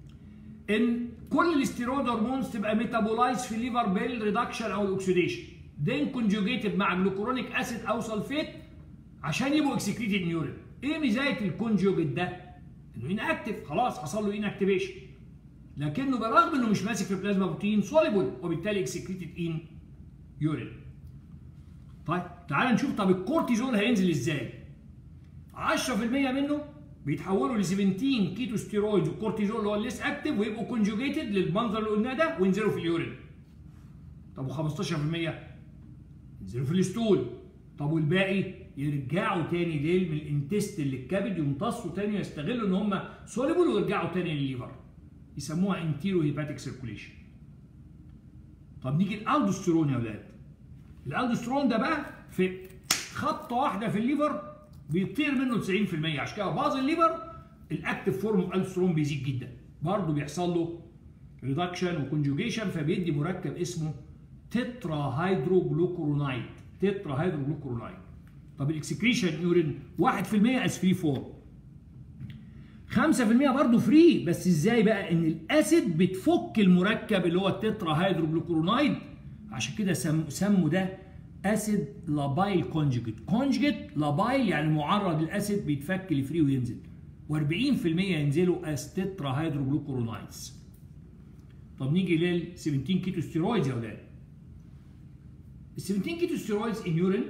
ان كل الاستيرويد هرمونز تبقى ميتابولايز في الليفر بالريدكشن او الاكسيديشن. then conjugated مع جلوكورونيك اسيد او سلفيت عشان يبقوا اكسكريتد نيورين. ايه ميزايه الكونجوجيت ده؟ انه اناكتيف، خلاص حصل له اناكتيفيشن، لكنه برغم انه مش ماسك في البلازما بروتين سوليبل وبالتالي اكسكريتد ان يورين. طيب تعال نشوف، طب الكورتيزول هينزل ازاي؟ عشرة في المية منه بيتحولوا ل سبعتاشر كيتو ستيرويدز والكورتيزول اللي هو الليس اكتيف ويبقوا كونجوجيتد للمنظر اللي قلناه ده وينزلوا في اليورين. طب و15% ينزلوا في الستول. طب والباقي يرجعوا تاني ليه من الانتست اللي الكبد، يمتصوا تاني ويستغلوا ان هم سوليبل ويرجعوا تاني للليفر. يسموها انتيرو هيباتيك سيركوليشن. طب نيجي الالدوستيرون يا اولاد. الالدوستيرون ده بقى في خبطه واحده في الليفر بيطير منه تسعين في المية، عشان كده باظ الليفر الاكتيف فورم اوف الالدوستيرون بيزيد جدا. برضه بيحصل له ريدكشن وكونجوجيشن فبيدي مركب اسمه تترا هيدروجلوكورونايد. تترا هيدروجلوكورونايد. طب الاكسكريشن يورين واحد في المية از فري فورم. خمسة في المية برضه فري، بس ازاي بقى؟ ان الاسيد بتفك المركب اللي هو التترا هيدروجلوكورونايد، عشان كده سموا سموا ده اسيد لابايل كونجوجيت. كونجوجيت لابايل يعني معرض للاسيد بيتفك لفري وينزل. و40% ينزلوا از تترا هيدروجلوكورونايدز. طب نيجي لل سبعتاشر كيتو ستيرويدز يا اولاد. ال سبعتاشر كيتو ستيرويدز ان يورين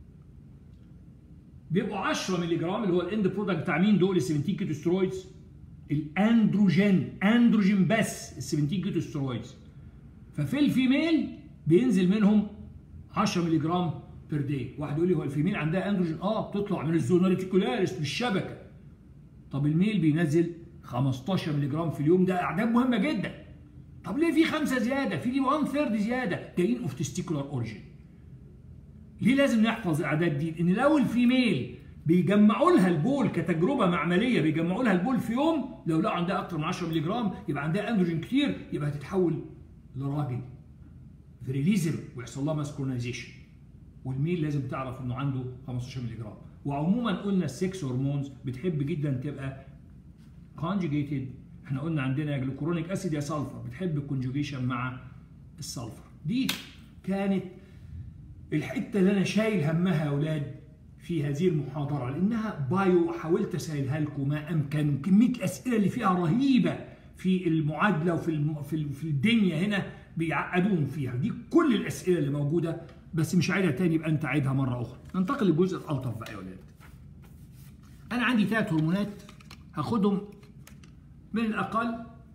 بيبقوا عشرة مللي جرام اللي هو الاند برودكت بتاع مين دول ال سبعتاشر كيتو ستيرويدز؟ الاندروجين، اندروجين بس ال سبعتاشر كيتو ستيرويدز. ففي الفيميل بينزل منهم عشرة مللي جرام بير داي. واحد يقول لي هو الفيميل عندها اندروجين؟ اه بتطلع من الزونا ريتيكولاريس بالشبكه. طب الميل بينزل خمستاشر مللي جرام في اليوم، ده اعداد مهمه جدا. طب ليه في خمسه زياده؟ في دي واحد ثيرد زياده جايين اوف تستيكولار اوريجين. ليه لازم نحفظ الاعداد دي؟ ان لو الفيميل بيجمعوا لها البول كتجربه معمليه، بيجمعوا لها البول في يوم، لو لقوا عندها اكتر من عشرة مللي جرام يبقى عندها اندروجين كتير، يبقى هتتحول لراجل فيريليزم ويحصل لها ماسكولينايزيشن. والميل لازم تعرف انه عنده خمستاشر مللي جرام. وعموما قلنا السكس هرمونز بتحب جدا تبقى كونجوجيتد. احنا قلنا عندنا يا جلوكورونيك اسيد يا سلفر، بتحب الكونجوجيشن مع السلفر. دي كانت الحته اللي انا شايل همها يا اولاد في هذه المحاضره، لانها بايو حاولت اسهلها لكم ما امكن. كميه الاسئله اللي فيها رهيبه في المعادله وفي الم... في, ال... في الدنيا هنا بيعقدوهم فيها. دي كل الاسئله اللي موجوده، بس مش عايزها تاني، يبقى انت عيدها مره اخرى. ننتقل للجزء الالطف بقى يا اولاد. انا عندي ثلاث هرمونات هاخدهم من الاقل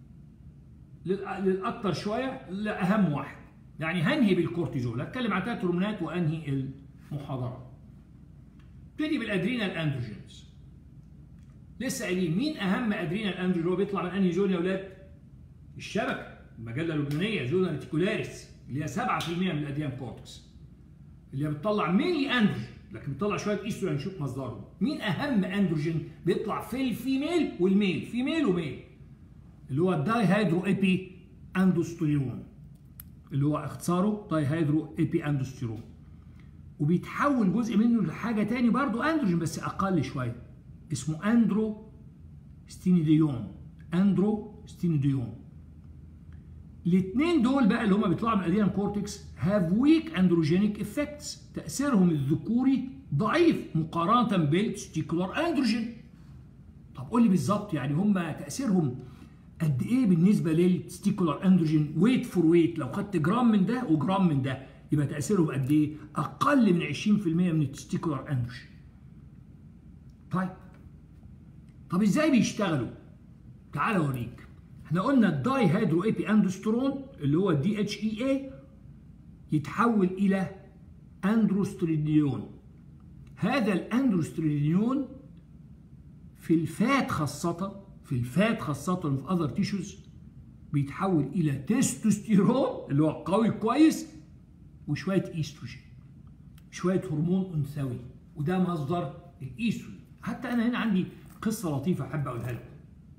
للاكثر شويه لاهم واحد. يعني هنهي بالكورتيزول، هتكلم عن ثلاث هرمونات وانهي المحاضره. ابتدي بالادرينال اندروجينز. لسه قايلين مين اهم ادرينال اندروجين اللي هو بيطلع من انهي زون يا اولاد؟ الشبكه، المجله اللبنانيه زونا ريتيكولاريس اللي هي سبعة في المية من الاديان كورتكس، اللي هي بتطلع مينلي اندروجين لكن بتطلع شويه ايستروجين. نشوف مصدرهم. مين اهم اندروجين بيطلع في الفيميل والميل؟ فيميل وميل، اللي هو الداي هيدرو ايبي اندوستيرون، اللي هو اختصاره داي هيدرو ايبي اندوستيرون. وبيتحول جزء منه لحاجه تاني برضه اندروجين بس اقل شويه، اسمه اندرو ستينيديون. اندرو ستينيديون. الاثنين دول بقى اللي هم بيطلعوا من الادرينال كورتكس هاف ويك اندروجينيك افكتس، تاثيرهم الذكوري ضعيف مقارنه بالتستيكولار اندروجين. طب قول لي بالظبط يعني هم تاثيرهم قد ايه بالنسبه للتستيكولار اندروجين؟ ويت فور ويت، لو خدت جرام من ده وجرام من ده يبقى تاثيرهم قد ايه؟ اقل من عشرين في المية من التستيكولار اندروجين. طيب طب ازاي بيشتغلوا؟ تعال اوريك. احنا قلنا الداي هيدرو ايبي اندوستيرون اللي هو الدي اتش اي اي يتحول الى اندروستريديون. هذا الاندروستريديون في الفات خاصه في الفات خاصه في اذر تيشوز بيتحول الى تستوستيرون اللي هو قوي كويس وشويه ايستروجين، شويه هرمون انثوي، وده مصدر الايستروجين. حتى انا هنا عندي قصه لطيفه احب اقولها لكم.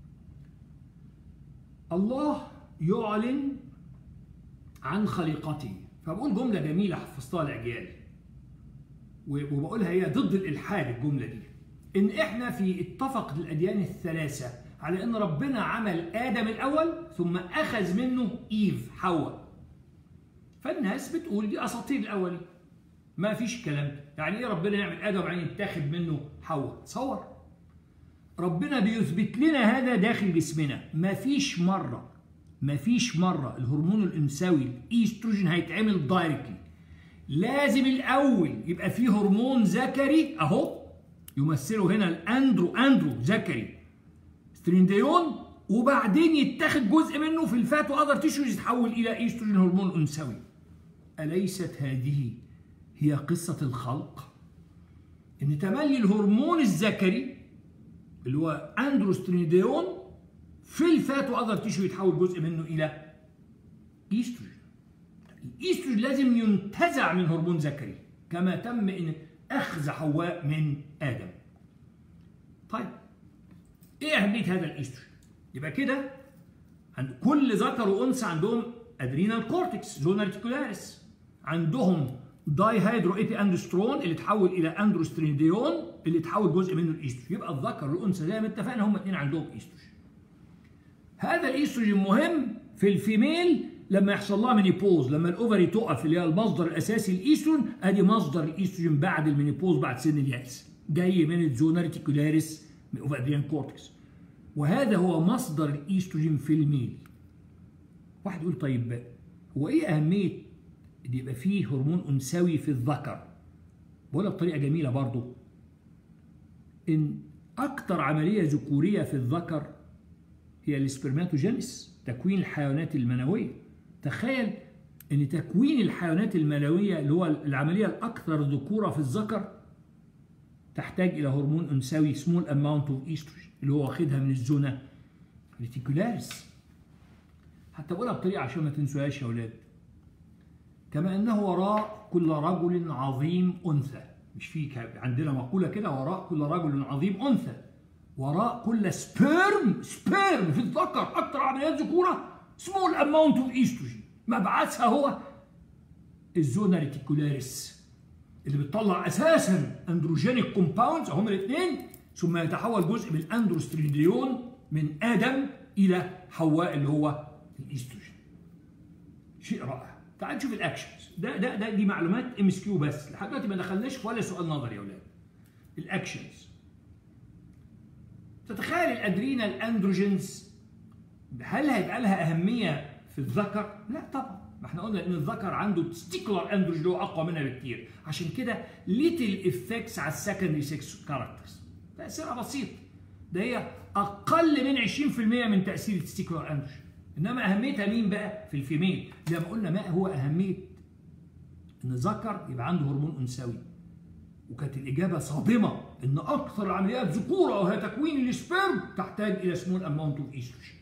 الله يعلن عن خليقته، فبقول جمله جميله حفظتها لاجيال وبقولها هي ضد الالحاد. الجمله دي ان احنا في اتفقت الاديان الثلاثه على ان ربنا عمل ادم الاول ثم اخذ منه ايف حواء. فالناس بتقول دي اساطير الاولين، ما فيش الكلام ده. يعني ايه ربنا يعمل ادم وبعدين يتاخد منه حواء؟ تصور ربنا بيثبت لنا هذا داخل جسمنا. ما فيش مره ما فيش مره الهرمون الانثوي الايستروجين هيتعمل دايركتلي. لازم الاول يبقى فيه هرمون ذكري اهو يمثله هنا الاندرو اندرو ذكري سترينديون، وبعدين يتاخد جزء منه في الفات واذر تيشوز يتحول الى ايستروجين هرمون انثوي. اليست هذه هي قصه الخلق؟ ان تملي الهرمون الذكري اللي هو اندروسترينديون في الفات واذر تيشو يتحول جزء منه الى ايستروجين. الايستروجين لازم ينتزع من هرمون ذكري كما تم ان اخذ حواء من ادم. طيب ايه اهميه هذا الايستروجين؟ يبقى كده عند كل ذكر وانثى عندهم ادرينال كورتكس زونا ريتيكولاريس، عندهم داي هيدرو ايبي اندروسترون اللي تحول الى اندروسترينديون اللي تحول جزء منه الايستروجين. يبقى الذكر والانثى زي ما اتفقنا هم الاثنين عندهم ايستروجين. هذا الايستروجين مهم في الفيميل لما يحصل لها مينيبوز، لما الاوفري تقف اللي هي المصدر الاساسي للايستروجين. ادي مصدر الايستروجين بعد المينيبوز بعد سن اليأس، جاي من الزونا ريتيكولاريس من اوف ادريان كورتكس، وهذا هو مصدر الايستروجين في الميل. واحد يقول طيب بقى هو ايه اهميه ان يبقى فيه هرمون انثوي في الذكر؟ بقولها بطريقه جميله برضو، ان اكتر عمليه ذكوريه في الذكر هي السبرماتوجينيس، تكوين الحيوانات المنويه. تخيل ان تكوين الحيوانات المنويه اللي هو العمليه الاكثر ذكوره في الذكر تحتاج الى هرمون انثوي سمول اماونت اوف ايستروجين اللي هو واخدها من الزونا ريتيكولاريس. حتى بقولها بطريقه عشان ما تنسوهاش يا اولاد، كما انه وراء كل رجل عظيم انثى، مش في عندنا مقوله كده وراء كل رجل عظيم انثى، وراء كل سبيرم سبيرم في الذكر اكثر عمليات ذكوره سمول اماونت اوف ايستروجين، مبعثها هو الزونا ريتيكولاريس اللي بتطلع اساسا اندروجينيك كومباوندز هم الاثنين، ثم يتحول جزء من الاندروستريديون من ادم الى حواء اللي هو الايستروجين. شيء رائع. تعال نشوف الاكشنز. ده ده ده دي معلومات ام اس كيو بس، لحد دلوقتي ما دخلناش في ولا سؤال نظري يا اولاد. الاكشنز. تتخيل الادرينال اندروجينز هل هيبقى لها اهميه في الذكر؟ لا طبعا، ما احنا قلنا ان الذكر عنده تستيكولار اندروجين اللي هو اقوى منها بكتير، عشان كده ليتل افكتس على السكندري سكس كاركترز، تاثيرها بسيط، ده هي اقل من عشرين في المية من تاثير التستيكولار اندروجين. انما اهميتها مين بقى؟ في الفيميل. زي ما قلنا ما هو اهميه ان ذكر يبقى عنده هرمون انثوي؟ وكانت الاجابه صادمه ان اكثر العمليات ذكوره وهي تكوين السبرم تحتاج الى سمول اماونت اوف ايستروجين.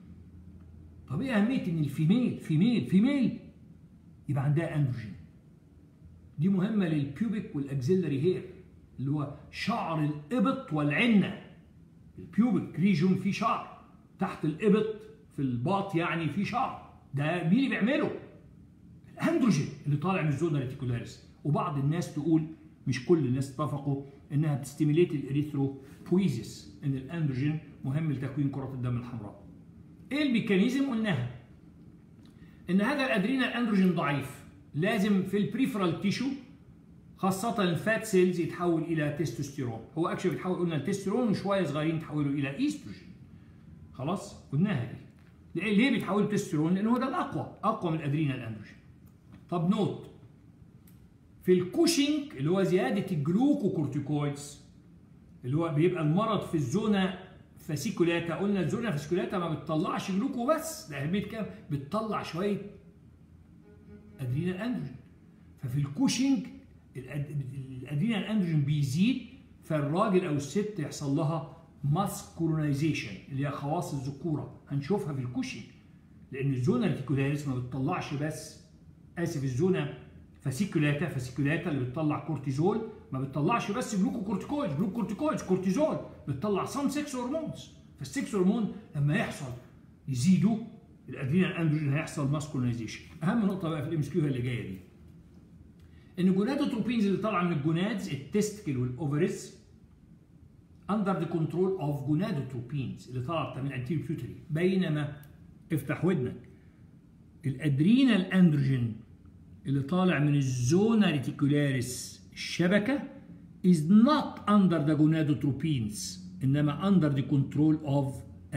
طب ايه اهميه ان الفيميل فيميل فيميل يبقى عندها اندروجين؟ دي مهمه للبيوبيك والاكزيلري هير اللي هو شعر الابط والعنه. البيوبيك ريجون فيه شعر، تحت الابط في الباط يعني في شعر، ده مين اللي بيعمله؟ الاندروجين اللي طالع من الزونا ريتيكولاريس. وبعض الناس تقول، مش كل الناس اتفقوا، انها بتستيميليت الاريثروبويزيس، ان الاندروجين مهم لتكوين كرات الدم الحمراء. ايه الميكانيزم؟ قلناها ان هذا الادرينال اندروجين ضعيف، لازم في البريفرال تيشو خاصة الفات سيلز يتحول الى تستوستيرون. هو اكشن بيتحول قلنا التستيرون وشوية صغيرين يتحولوا الى ايستروجين. خلاص قلناها دي. ليه بيتحولوا تستيرون؟ لان هو ده الاقوى، اقوى من الادرينال اندروجين. طب نوت، في الكوشنج اللي هو زيادة الجلوكوكورتيكويدز اللي هو بيبقى المرض في الزونا فاسيكولاتا، قلنا الزونا فاسيكولاتا ما بتطلعش جلوكو بس، ده اهمية كام؟ بتطلع شوية ادرينال اندروجين. ففي الكوشنج الادرينال اندروجين بيزيد، فالراجل او الست يحصل لها ماسكولينايزيشن اللي هي خواص الذكوره، هنشوفها في الكوشنج، لان الزونا ريتيكولاريس ما بتطلعش بس، اسف الزونا فاسيكولاتا فاسيكولاتا اللي بتطلع كورتيزول ما بتطلعش بس جلوكوكورتيكويد جلوكوكورتيكويد كورتيزول، بتطلع سام سكس هرمونز. فالسكس هرمون لما يحصل يزيدوا الادرينال اندروجين هيحصل ماسكولينايزيشن. اهم نقطه بقى في الام اس كيو اللي جايه دي، ان الجونادوتروبينز اللي طالعه من الجونادز التستكل والاوفريز اندر ذا كنترول اوف جونادوتروبينز اللي طالعه من الانتيريور بيوتري، بينما افتح ودنك الادرينال اندروجين اللي طالع من الزونا ريتيكولاريس الشبكه is not under the gonadotropins انما under the control of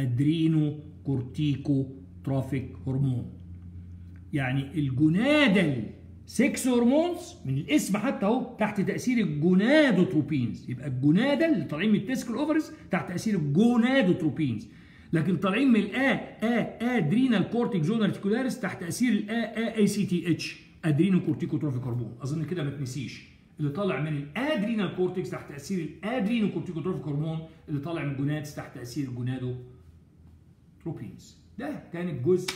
adrenocorticotropic hormone. يعني الجونادال ستة هرمونز من الاسم حتى اهو تحت تاثير الجونادوتروبينز، يبقى الجونادال اللي طالعين من التسكل اوفرز تحت تاثير الجونادوتروبينز، لكن طالعين من الآ آ ادرينال كورتيك زونا ريتيكولاريس تحت تاثير الآ آ اي سي تي اتش ادرينو كورتيكوتروفيك هرمون. اظن كده ما تنسيش اللي طالع من الادرينال كورتكس تحت تاثير الادرينو كورتيكوتروفيك هرمون، اللي طالع من الجونادز تحت تاثير الجونادوتروبينز. ده كان الجزء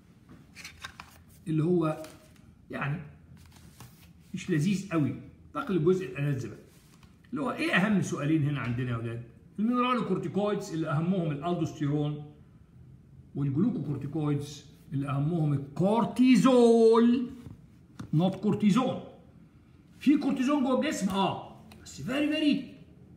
اللي هو يعني مش لذيذ قوي. نقل الجزء الألذ بقى اللي هو ايه اهم سؤالين هنا عندنا يا اولاد؟ المينرالوكورتيكويدز اللي اهمهم الالدوستيرون، والجلوكوكورتيكويدز اللي اهمهم الكورتيزول نوت كورتيزون. في كورتيزون جوه الجسم اه بس فيري فيري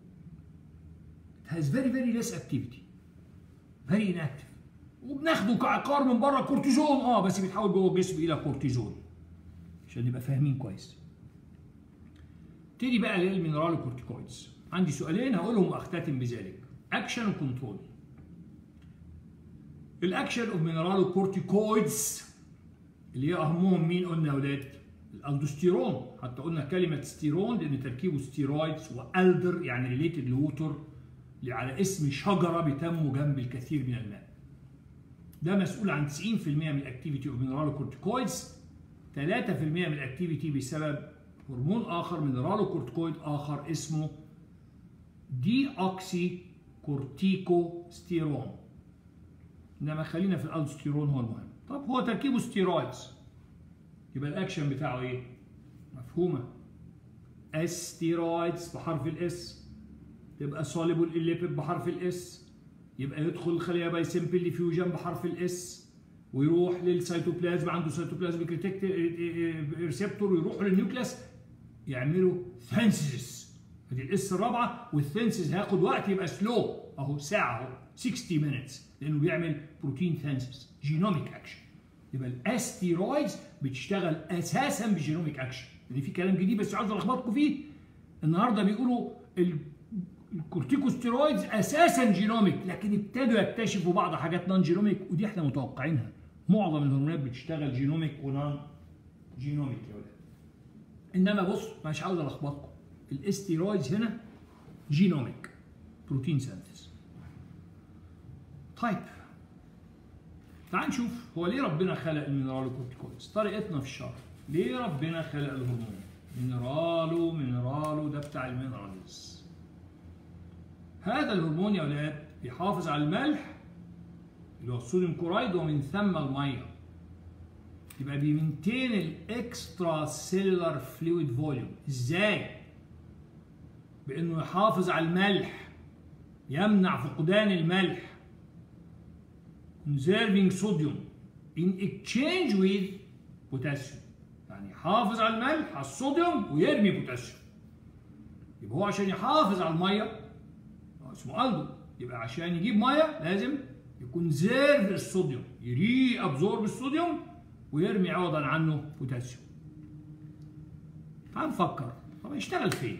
it has very very less activity very inactive، وبناخده كعقار من بره كورتيزون اه بس بيتحول جوه الجسم الى كورتيزون عشان نبقى فاهمين كويس. ابتدي بقى للمينرالوكورتيكويدز. عندي سؤالين هقولهم واختتم بذلك. اكشن وكنترول. الاكشن اوف مينرالوكورتيكويدز اللي هي اهمهم مين قلنا يا اولاد؟ الالدوستيرون، حتى قلنا كلمه ستيرون لان تركيبه ستيرويدز، والدر يعني ريليتد لووتر اللي على اسم شجره بتنمو جنب الكثير من الماء. ده مسؤول عن تسعين في المئة من الاكتيفيتي اوف مينرالوكورتيكويدز. ثلاثة في المئة من الاكتيفيتي بسبب هرمون اخر مينرالوكورتيكويد اخر اسمه دي اوكسي كورتيكوستيرون. انما خلينا في الالدوستيرون هو المهم. طب هو تركيبه ستيرويدز يبقى الاكشن بتاعه ايه؟ مفهومه. استيرويدز بحرف الاس، يبقى سوليبل الليبيد بحرف الاس، يبقى يدخل الخليه باي سمبل ديفيوجن بحرف الاس، ويروح للسيتوبلازم عنده سيتوبلازميك ريسبتور، ويروحوا للنيوكليس يعملوا ثينسيس. ادي الاس الرابعه، والثينسيس هياخد وقت يبقى سلو اهو ساعه اهو ستين مينتس لانه بيعمل بروتين ثينسيس جينوميك اكشن. يبقى الاستيرويدز بتشتغل اساسا بجينوميك اكشن. يعني في كلام جديد بس عاوز الخبطكم فيه. النهارده بيقولوا الكورتيكوستيرويدز اساسا جينوميك، لكن ابتدوا يكتشفوا بعض حاجات نون جينوميك ودي احنا متوقعينها. معظم الهرمونات بتشتغل جينوميك ونون جينوميك يا ولاد. انما بص مش عاوز الخبطكم، الاستيرويدز هنا جينوميك بروتين سينثيز. طيب تعال نشوف هو ليه ربنا خلق المينرالوكورتيكويدز. طريقتنا في الشرح ليه ربنا خلق الهرمون. مينرالو مينرالو ده بتاع المينرالز. هذا الهرمون يا ولاد بيحافظ على الملح اللي هو الصوديوم كورايد ومن ثم الميه. يبقى بيمنتين الاكسترا سيلولار فلويد فوليوم. ازاي؟ بانه يحافظ على الملح، يمنع فقدان الملح. conserving sodium in exchange with potassium. يعني يحافظ على الملح على الصوديوم ويرمي بوتاسيوم. يبقى هو عشان يحافظ على الميه اسمه الدو، يبقى عشان يجيب ميه لازم يكون زيرف الصوديوم، يري ابزورب الصوديوم ويرمي عوضا عنه بوتاسيوم. تعال نفكر طب يشتغل فين؟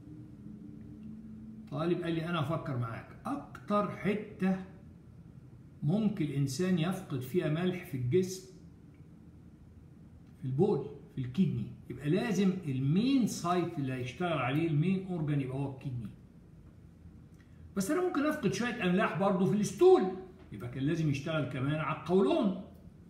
طالب قال لي انا افكر معاك. اكتر حته ممكن الانسان يفقد فيها ملح في الجسم في البول، في الكدني. يبقى لازم المين سايت اللي هيشتغل عليه المين اورجان يبقى هو الكدني. بس انا ممكن افقد شويه املاح برضه في الستول، يبقى كان لازم يشتغل كمان على القولون.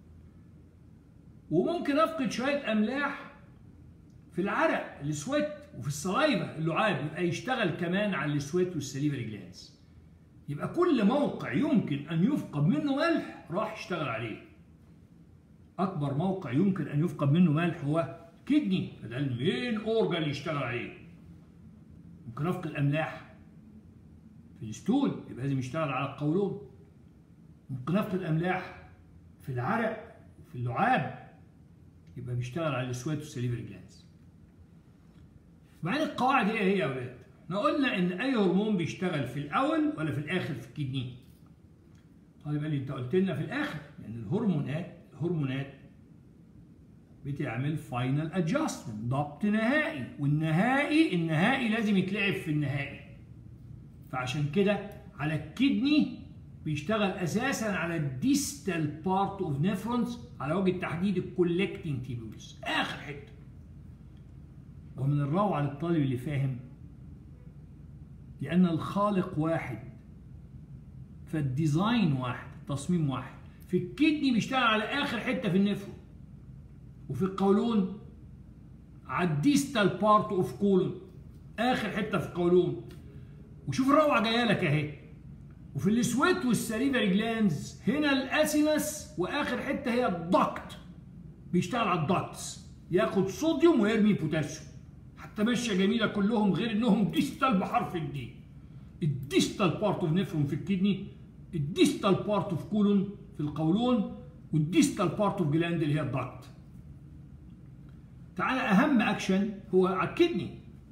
وممكن افقد شويه املاح في العرق السويت وفي الصلايبه اللعاب، يبقى يشتغل كمان على السويت والسليفري جلانز. يبقى كل موقع يمكن ان يفقد منه ملح راح يشتغل عليه. اكبر موقع يمكن ان يفقد منه ملح هو كدني، فده المين اورجان اللي يشتغل عليه. ممكن افقد املاح في الستول يبقى لازم يشتغل على القولون. ممكن افقد املاح في العرق في اللعاب يبقى بيشتغل على السويت والسليفري جلانز. بعدين القواعد ايه هي يا اولاد؟ احنا قلنا ان اي هرمون بيشتغل في الاول ولا في الاخر في الكدني؟ طيب قال لي انت قلت لنا في الاخر لان يعني الهرمونات الهرمونات بتعمل فاينل ادجستمنت، ضبط نهائي، والنهائي النهائي لازم يتلعب في النهائي. فعشان كده على الكدني بيشتغل اساسا على الديستال بارت اوف نيفرونز، على وجه التحديد الكولكتنج تيبيولز، اخر حته. ومن الروعه للطالب اللي فاهم، لان الخالق واحد فالديزاين واحد، تصميم واحد. في الكدني بيشتغل على اخر حته في النفرون، وفي القولون على الديستال بارت اوف كولون، اخر حته في القولون. وشوف الروعه جايه لك اهي. وفي السويت والسليفري جلانز هنا الاسينس، واخر حته هي الضغط، بيشتغل على الضغطس، ياخد صوديوم ويرمي بوتاسيوم. حتى ماشيه جميله كلهم، غير انهم ديستال بحرف الدي. الديستال بارت اوف نفرون في الكدني، الديستال بارت اوف كولون في القولون، والديستال بارت اوف جلاند اللي هي الضغط. تعالى اهم اكشن هو على الكدني.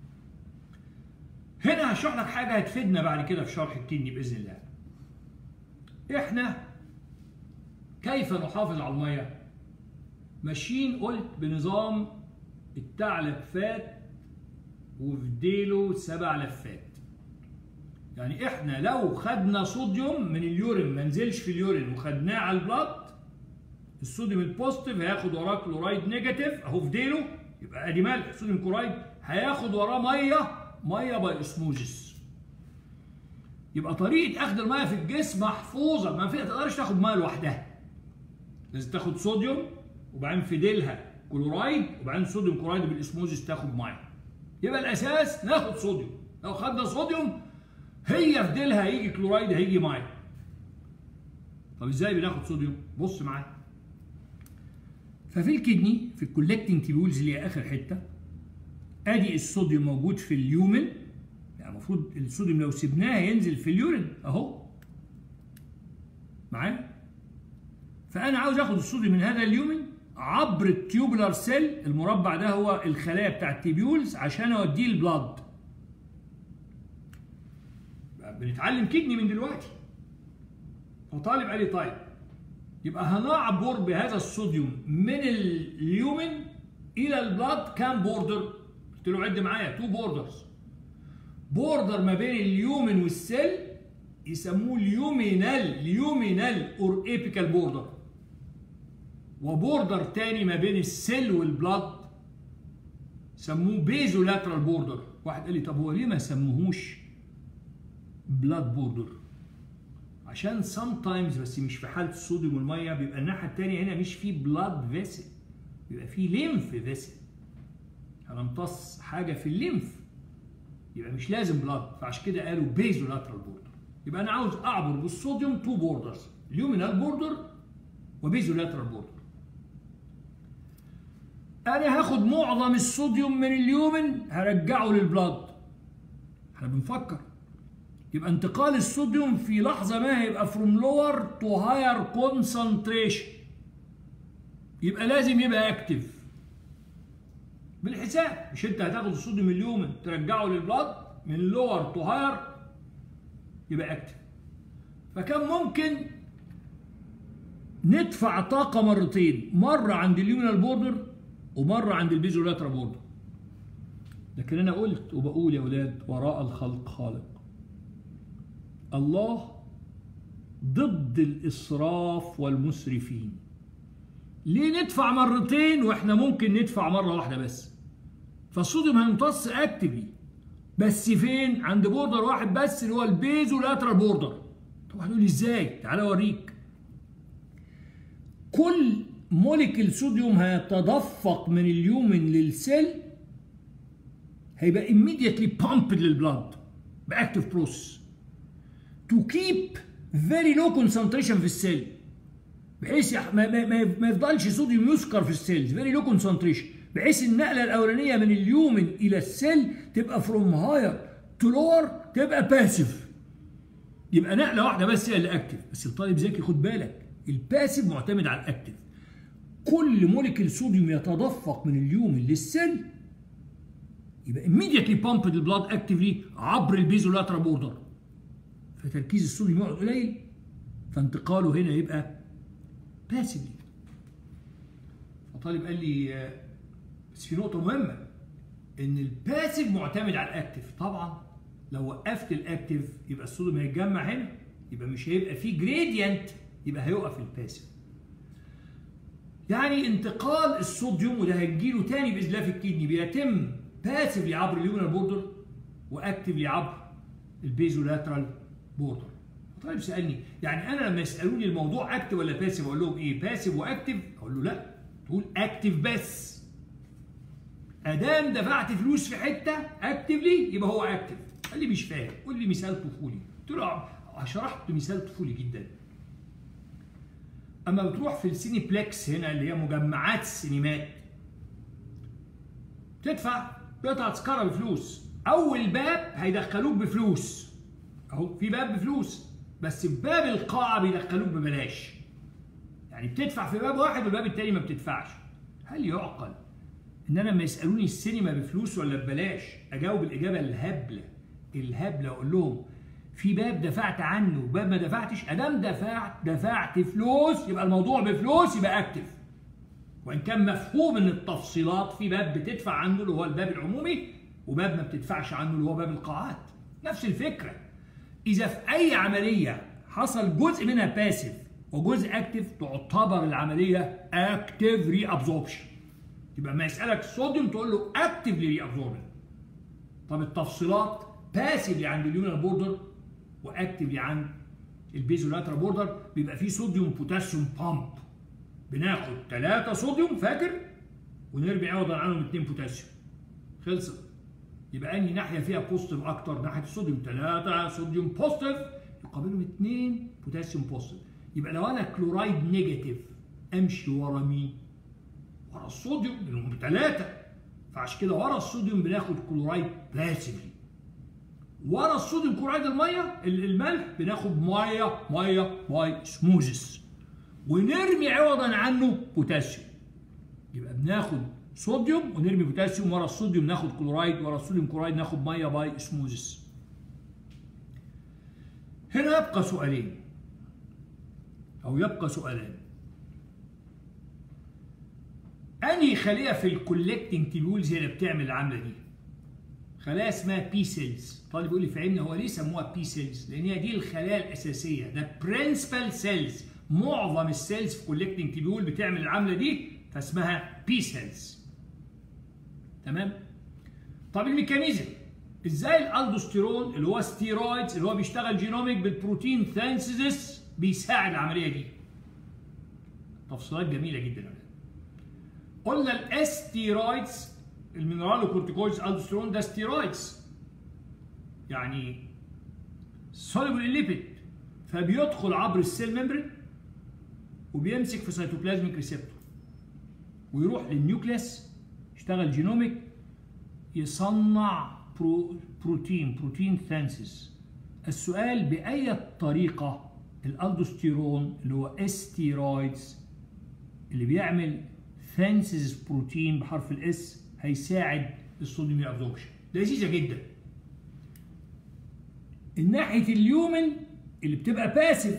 هنا هشرح لك حاجه هتفيدنا بعد كده في شرح الكدني باذن الله. احنا كيف نحافظ على الميه؟ ماشيين قلت بنظام الثعلب فات وفي ديله سبع لفات. يعني احنا لو خدنا صوديوم من اليورين ما نزلش في اليورين وخدناه على البلاد، الصوديوم البوزيتيف هياخد وراه كلورايد نيجاتيف اهو في ديله، يبقى ادي ملح صوديوم كلورايد، هياخد وراه ميه، ميه باي اسموزيس. يبقى طريقه اخذ الميه في الجسم محفوظه، ما في تقدرش تاخد ميه لوحدها. لازم تاخد صوديوم وبعدين في ديلها كلورايد وبعدين صوديوم كلورايد بالاسموزيس تاخد ميه. يبقى الاساس ناخد صوديوم، لو خدنا صوديوم هي في ديلها هيجي كلورايد هيجي ميه. طب ازاي بناخد صوديوم؟ بص معايا. ففي الكدني في الكولكتنج تيبيولز اللي هي اخر حته، ادي الصوديوم موجود في اليومن، يعني المفروض الصوديوم لو سيبناه هينزل في اليورين اهو معايا. فانا عاوز اخد الصوديوم من هذا اليومن عبر التيوبولار سيل، المربع ده هو الخلايا بتاع التيبيولز، عشان اوديه البلاد. بنتعلم كدني من دلوقتي. فطالب قال لي طيب يبقى هنعبر بهذا الصوديوم من اليومن الى البلاد كام بوردر؟ قلت له عد معايا تو بوردرز. بوردر ما بين اليومن والسيل يسموه اليومينال، اليومينال اور ايبيكال بوردر. وبوردر تاني ما بين السيل والبلاد سموه بيزولاترال بوردر. واحد قال لي طب هو ليه ما سموهوش بلاد بوردر؟ عشان سام تايمز، بس مش في حاله الصوديوم والميه، بيبقى الناحيه الثانيه هنا مش في بلاد فيسل، بيبقى في ليمف فيسل، هنمتص حاجه في الليمف، يبقى مش لازم بلاد. فعشان كده قالوا بيزولاترال بوردر. يبقى انا عاوز اعبر بالصوديوم تو بوردرز، اليومينال بوردر وبيزولاترال بوردر. انا هاخد معظم الصوديوم من اليومن هرجعه للبلاد. احنا بنفكر يبقى انتقال الصوديوم في لحظة ما هيبقى from lower to higher concentration، يبقى لازم يبقى اكتف بالحساب. مش انت هتاخد الصوديوم من اليومن ترجعه للبلاد من lower to higher، يبقى اكتف. فكان ممكن ندفع طاقة مرتين، مرة عند اليومينال بوردر ومرة عند البيزولاترال بوردر. لكن انا قلت وبقول يا اولاد وراء الخلق خالق. الله ضد الإسراف والمسرفين. ليه ندفع مرتين واحنا ممكن ندفع مرة واحدة بس؟ فالصوديوم هيمتص اكتفلي، بس فين؟ عند بوردر واحد بس اللي هو البيزولاترال بوردر. طب هتقول لي ازاي؟ تعالى اوريك. كل موليكيول صوديوم هيتدفق من اليومن للسيل هيبقى immediately pumped للبلاد باكتف بروسس to keep very low concentration في السيل، بحيث ما, ما, ما يفضلش صوديوم يسكر في السيلز، very low concentration، بحيث النقله الاولانيه من اليومن الى السيل تبقى from higher to lower، تبقى باسيف. يبقى نقله واحده بس هي اللي اكتف. بس الطالب ذكي خد بالك، الباسيف معتمد على الاكتف. كل موليكيول صوديوم يتدفق من اليومن للسيل يبقى immediately pumped البلاد actively عبر البيزولاترال بوردر، فتركيز الصوديوم يقعد قليل، فانتقاله هنا يبقى باسيفلي. طالب قال لي بس في نقطه مهمه، ان الباسيف معتمد على الاكتف. طبعا لو وقفت الاكتف يبقى الصوديوم هيتجمع هنا، يبقى مش هيبقى فيه جريدينت، يبقى هيقف الباسيف. يعني انتقال الصوديوم، وده هيجيله تاني باذن الله في الكدني، بيتم باسيفلي عبر اليومينال بوردر واكتفلي عبر البيزولاترال بوردر. طيب سالني يعني انا لما يسالوني الموضوع اكتف ولا باسيف اقول لهم ايه؟ باسيف واكتف؟ اقول له لا، تقول اكتف بس. ادام دفعت فلوس في حته اكتفلي يبقى هو اكتف. قال لي مش فاهم، قول لي مثال طفولي. قلت له شرحت مثال طفولي جدا. اما بتروح في السينيبلكس هنا اللي هي مجمعات السينمات، تدفع قطعه تذكره بفلوس، اول باب هيدخلوك بفلوس، اهو في باب بفلوس، بس في باب القاعه بيدخلوك ببلاش. يعني بتدفع في باب واحد والباب التاني ما بتدفعش. هل يعقل ان انا لما يسالوني السينما بفلوس ولا ببلاش اجاوب الاجابه الهبله الهبله واقول لهم في باب دفعت عنه وباب ما دفعتش؟ ادام دفعت دفعت فلوس يبقى الموضوع بفلوس، يبقى اكتف. وان كان مفهوم ان التفصيلات في باب بتدفع عنه اللي هو الباب العمومي، وباب ما بتدفعش عنه اللي هو باب القاعات. نفس الفكره. اذا في اي عمليه حصل جزء منها باسيف وجزء اكتف تعتبر العمليه اكتف ري ابزوربشن. يبقى ما يسالك الصوديوم تقول له اكتف ري ابزوربشن. طب التفصيلات باسيفلي عند اليومينال بوردر واكتفلي عند البيزولاترال بوردر، بيبقى فيه صوديوم بوتاسيوم بامب. بناخد ثلاثة صوديوم فاكر ونرمي عوضا عنهم اثنين بوتاسيوم. خلصت. يبقى انهي ناحيه فيها بوزيتيف اكتر؟ ناحيه الصوديوم. ثلاثة صوديوم بوزيتيف يقابلهم اثنين بوتاسيوم بوزيتيف. يبقى لو انا كلورايد نيجاتيف امشي ورا مين؟ ورا الصوديوم لانهم ثلاثه. فعشان كده ورا الصوديوم بناخد كلورايد باسيفلي. ورا الصوديوم كلورايد الميه الملح بناخد ميه ميه باي سموزس. ونرمي عوضا عنه بوتاسيوم. يبقى بناخد صوديوم ونرمي بوتاسيوم، ورا الصوديوم ناخد كلورايد، ورا الصوديوم كلورايد ناخد ميه باي اسموزس. هنا يبقى سؤالين او يبقى سؤالان. انهي خليه في الكولكتنج تيبيولز اللي بتعمل العمله دي؟ خلايا اسمها بي سيلز. طالب يقول لي فهمني هو ليه سموها بي سيلز؟ لان هي دي الخلايا الاساسيه، ده برنسبل سيلز. معظم السيلز في كولكتنج تيبيول بتعمل العمله دي فاسمها بي سيلز. تمام؟ طب الميكانيزم ازاي الالدوستيرون اللي هو ستيرويدز اللي هو بيشتغل جينوميك بالبروتين ثانسيس بيساعد العمليه دي؟ تفصيلات جميله جدا. قلنا الاستيرويدز المينرالوكورتيكويدز الدوستيرون ده ستيرويدز يعني سوليبل الليبيد، فبيدخل عبر السيل ممبرين وبيمسك في سيتوبلازميك ريسبتور ويروح للنيوكليس يشتغل جينوميك يصنع برو بروتين بروتين ثانسيس. السؤال بأي طريقة الالدوستيرون اللي هو استيرويدز اللي بيعمل ثانسيس بروتين بحرف الاس هيساعد الصوديوم ابزوربشن؟ لذيذه جدا. الناحيه اليومن اللي بتبقى باسيف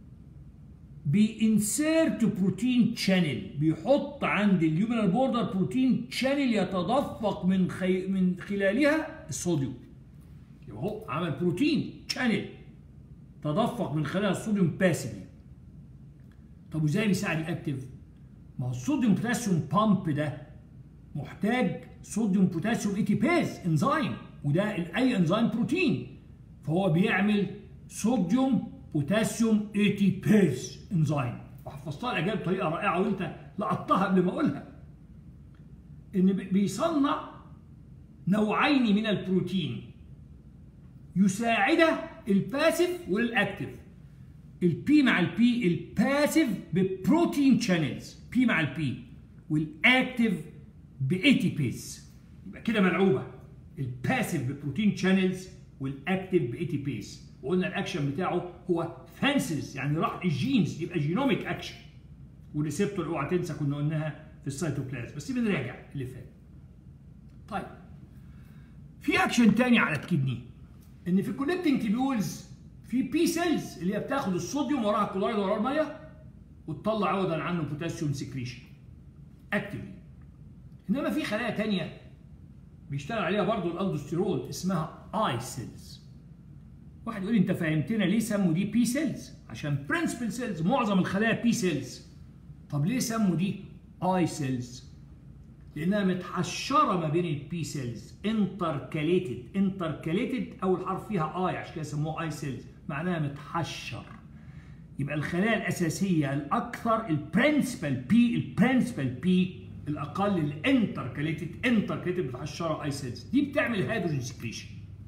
بينسيرت بروتين شانل، بيحط عند اليومينال بوردر بروتين شانل يتدفق من خي... من خلالها الصوديوم. يبقى هو عمل بروتين شانل تدفق من خلالها الصوديوم باسيفلي. طب وازاي بيساعد الاكتف؟ ما هو الصوديوم بوتاسيوم بامب ده محتاج صوديوم بوتاسيوم ايتيباز انزيم، وده اي انزيم بروتين، فهو بيعمل صوديوم بوتاسيوم ايتيباز انزيم. وحفظتها الاجابه بطريقه رائعه وانت لقطتها قبل ما اقولها. ان بيصنع نوعين من البروتين يساعده الباسيف والاكتف. البي مع البي الباسيف ببروتين شانلز بي مع البي، والاكتف بايتيبيز. يبقى كده ملعوبه الباسيف ببروتين شانلز والاكتف بايتيبيز. وقلنا الاكشن بتاعه هو فانسز يعني راح الجينز، يبقى جينوميك اكشن. والريسبتور اوعى تنسى كنا قلناها في السيتوبلازم، بس بنراجع اللي فات. طيب في اكشن تاني على الكدني، ان في الكولكتنج تيبيولز في بي سيلز اللي هي بتاخد الصوديوم وراها كلورايد وراها الميه وتطلع عوضا عنه بوتاسيوم سكريشن. اكتفلي. انما في خلايا ثانيه بيشتغل عليها برضه الالدوستيرون اسمها اي سيلز. واحد يقول لي انت فهمتنا ليه سموا دي بي سيلز؟ عشان برنسبل سيلز، معظم الخلايا بي سيلز. طب ليه سموا دي اي سيلز؟ لانها متحشره ما بين البي سيلز، انتركاليتد. انتركاليتد اول حرف فيها اي عشان كده سموها اي سيلز، معناها متحشر. يبقى الخلايا الاساسيه الاكثر البرنسبل بي، البرنسبل بي الاقل الانتركاليتد، انتركاليتد متحشره اي سيلز. دي بتعمل هيدروجين سكريشن.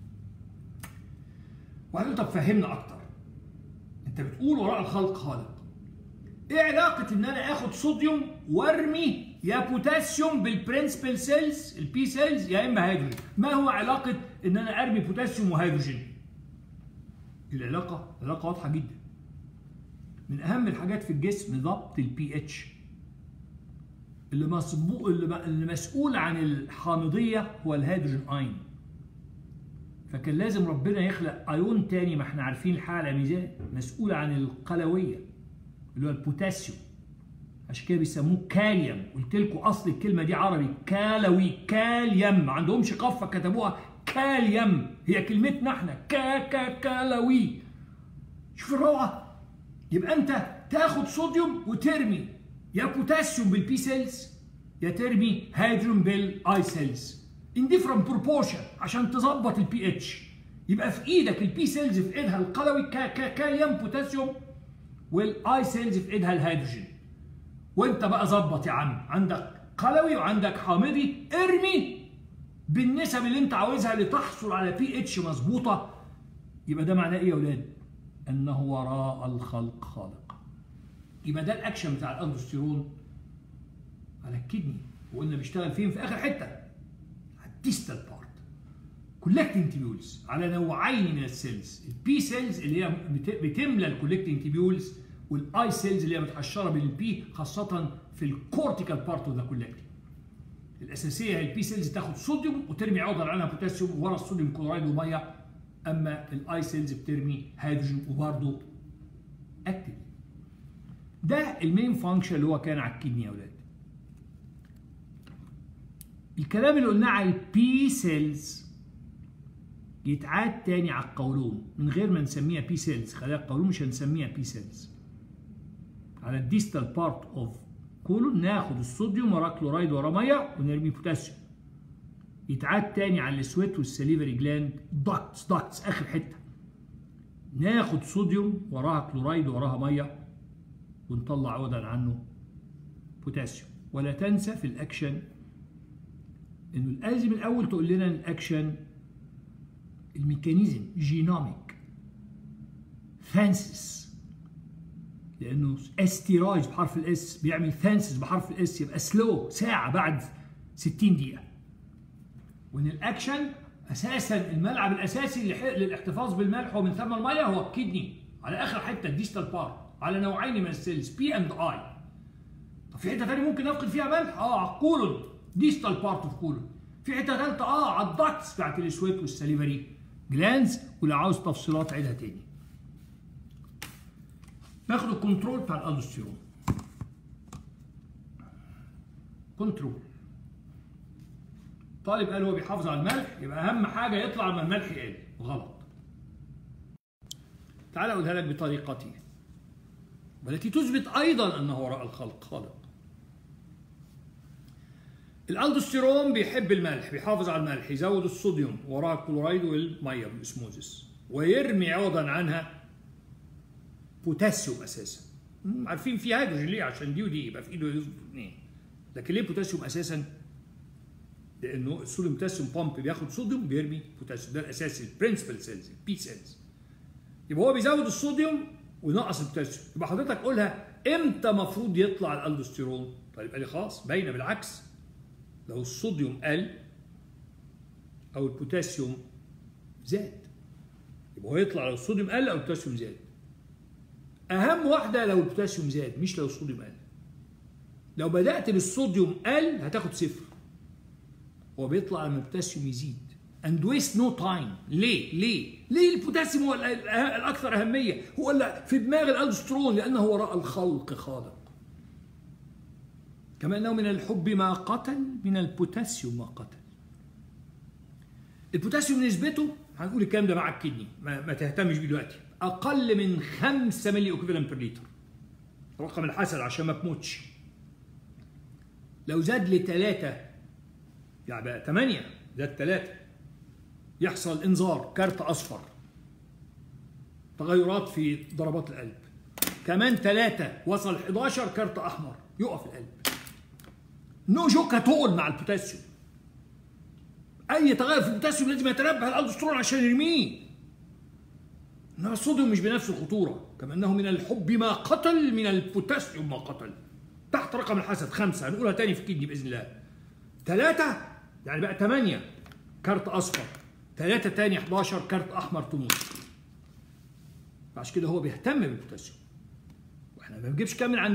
وهتقول طب فهمنا اكتر. انت بتقول وراء الخلق خالق. ايه علاقه ان انا اخد صوديوم وارمي يا بوتاسيوم بالبرنسبل سيلز البي سيلز يا اما هيدروجين؟ ما هو علاقه ان انا ارمي بوتاسيوم وهيدروجين؟ العلاقه علاقه واضحه جدا. من اهم الحاجات في الجسم ضبط البي اتش. اللي مسبوق اللي مسؤول عن الحامضيه هو الهيدروجين اين. فكان لازم ربنا يخلق ايون تاني، ما احنا عارفين الحاله ميزان مسؤول عن القلويه اللي هو البوتاسيوم. عشان كده بيسموه كاليوم. قلت لكم اصل الكلمه دي عربي كالوي، كاليوم، ما عندهمش قفه كتبوها كاليوم، هي كلمتنا احنا كا كا كالوي. شوف الروعه. يبقى انت تاخد صوديوم وترمي يا بوتاسيوم بالبي سيلز يا ترمي هيدروجين بالاي سيلز in different proportion عشان تظبط البي اتش. يبقى في ايدك البي سيلز في ايدها القلوي كا كا كاليوم بوتاسيوم، والاي سيلز في ايدها الهيدروجين. وانت بقى ظبط يا عم، عندك قلوي وعندك حامضي، ارمي بالنسب اللي انت عاوزها لتحصل على بي اتش مظبوطه. يبقى ده معناه ايه يا اولاد؟ انه وراء الخلق خالق. يبقى ده الاكشن بتاع الالدوستيرون على الكدني. وقلنا بيشتغل فين؟ في اخر حته على الديستال بارت. كولكتنج تيبيولز على نوعين من السيلز، البي سيلز اللي هي بتملى الكولكتنج تيبيولز، والاي سيلز اللي هي متحشره بالبي خاصه في الكورتيكال بارت اوف ذا كولكتنج. الاساسيه هي البي سيلز تاخد صوديوم وترمي عوضا عنها بوتاسيوم، ورا الصوديوم كلورايد وميه. اما الاي سيلز بترمي هيدروجين وبرضه اكتف. ده المين فانكشن اللي هو كان على الكدني يا اولاد. الكلام اللي قلناه على البي سيلز يتعاد تاني على القولون من غير ما نسميها بي سيلز. خلايا القولون مش هنسميها بي سيلز. على الديستال بارت اوف كولون ناخد الصوديوم وراه كلورايد وراه ميه ونرمي بوتاسيوم. يتعاد تاني على السويت والسليفري جلاند داكتس. داكتس اخر حته. ناخد صوديوم وراها كلورايد وراها ميه ونطلع عوضا عنه بوتاسيوم. ولا تنسى في الاكشن انه لازم الاول تقول لنا الاكشن الميكانيزم جينوميك ثانسس، لانه استيرايز بحرف الاس بيعمل ثانسس بحرف الاس، يبقى سلو ساعه بعد ستين دقيقه. وان الاكشن اساسا الملعب الاساسي للاحتفاظ بالملح ومن ثم الميه هو الكدني على اخر حته الديستال بارت على نوعين من السيلز بي اند اي. طب في حته ثانيه ممكن نفقد فيها ملح؟ اه على الكولون ديستال بارت اوف كولون. في حته ثالثه اه على الدكتس بتاعت السويت والسليفري جلانز. ولو عاوز تفصيلات عيدها تاني. ناخد الكنترول بتاع الالدوستيرون. كنترول. طالب قال هو بيحافظ على الملح، يبقى اهم حاجه يطلع لما الملح يقل. غلط. تعال اقولها لك بطريقتي والتي تثبت ايضا انه وراء الخلق خالق. الالدوستيرون بيحب الملح، بيحافظ على الملح، يزود الصوديوم وراها الكلورايد والميه بالاسموزس، ويرمي عوضا عنها بوتاسيوم اساسا. عارفين في هيدروجين ليه؟ عشان دي ودي يبقى في ايده يظبط اثنين. لكن ليه بوتاسيوم اساسا؟ لانه الصوديوم بوتاسيوم بامب بياخد صوديوم بيرمي بوتاسيوم. ده الاساسي البرنسبل سيلز البي سيلز. يبقى هو بيزود الصوديوم وينقص البوتاسيوم. يبقى حضرتك قولها امتى مفروض يطلع الالدوستيرون؟ طيب قال لي خلاص باينه بالعكس. لو الصوديوم قل او البوتاسيوم زاد يبقى هو يطلع لو الصوديوم قل او البوتاسيوم زاد. اهم واحده لو البوتاسيوم زاد مش لو الصوديوم قل. لو بدات بالصوديوم قل هتاخد صفر. هو بيطلع لما البوتاسيوم يزيد and waste no time. ليه؟ ليه؟ ليه البوتاسيوم هو الاكثر اهميه؟ هو اللي في دماغ الالدوستيرون لانه وراء الخلق خالق. كما أنه من الحب ما قتل، من البوتاسيوم ما قتل. البوتاسيوم نسبته هنقول الكلام ده مع الكدني، ما, ما تهتمش بيه دلوقتي، أقل من خمسة ملي أوكيفالنت بير لتر، رقم الحسن عشان ما تموتش. لو زاد لثلاثة يعني بقى ثمانية، زاد ثلاثة يحصل إنذار، كارت أصفر، تغيرات في ضربات القلب. كمان ثلاثة وصل حداشر، كارت أحمر، يقف القلب. نو جوكا تقل مع البوتاسيوم. أي تغير في البوتاسيوم لازم يتنبه الألدوسترون عشان يرميه. إنما الصوديوم مش بنفس الخطورة، كما أنه من الحب ما قتل، من البوتاسيوم ما قتل. تحت رقم الحسد خمسة، هنقولها تاني في الكدني بإذن الله. ثلاثة يعني بقى ثمانية، كارت أصفر. ثلاثة تاني حداشر، كارت أحمر، تموت. عشان كده هو بيهتم بالبوتاسيوم. واحنا ما بنجيبش كام من عندنا.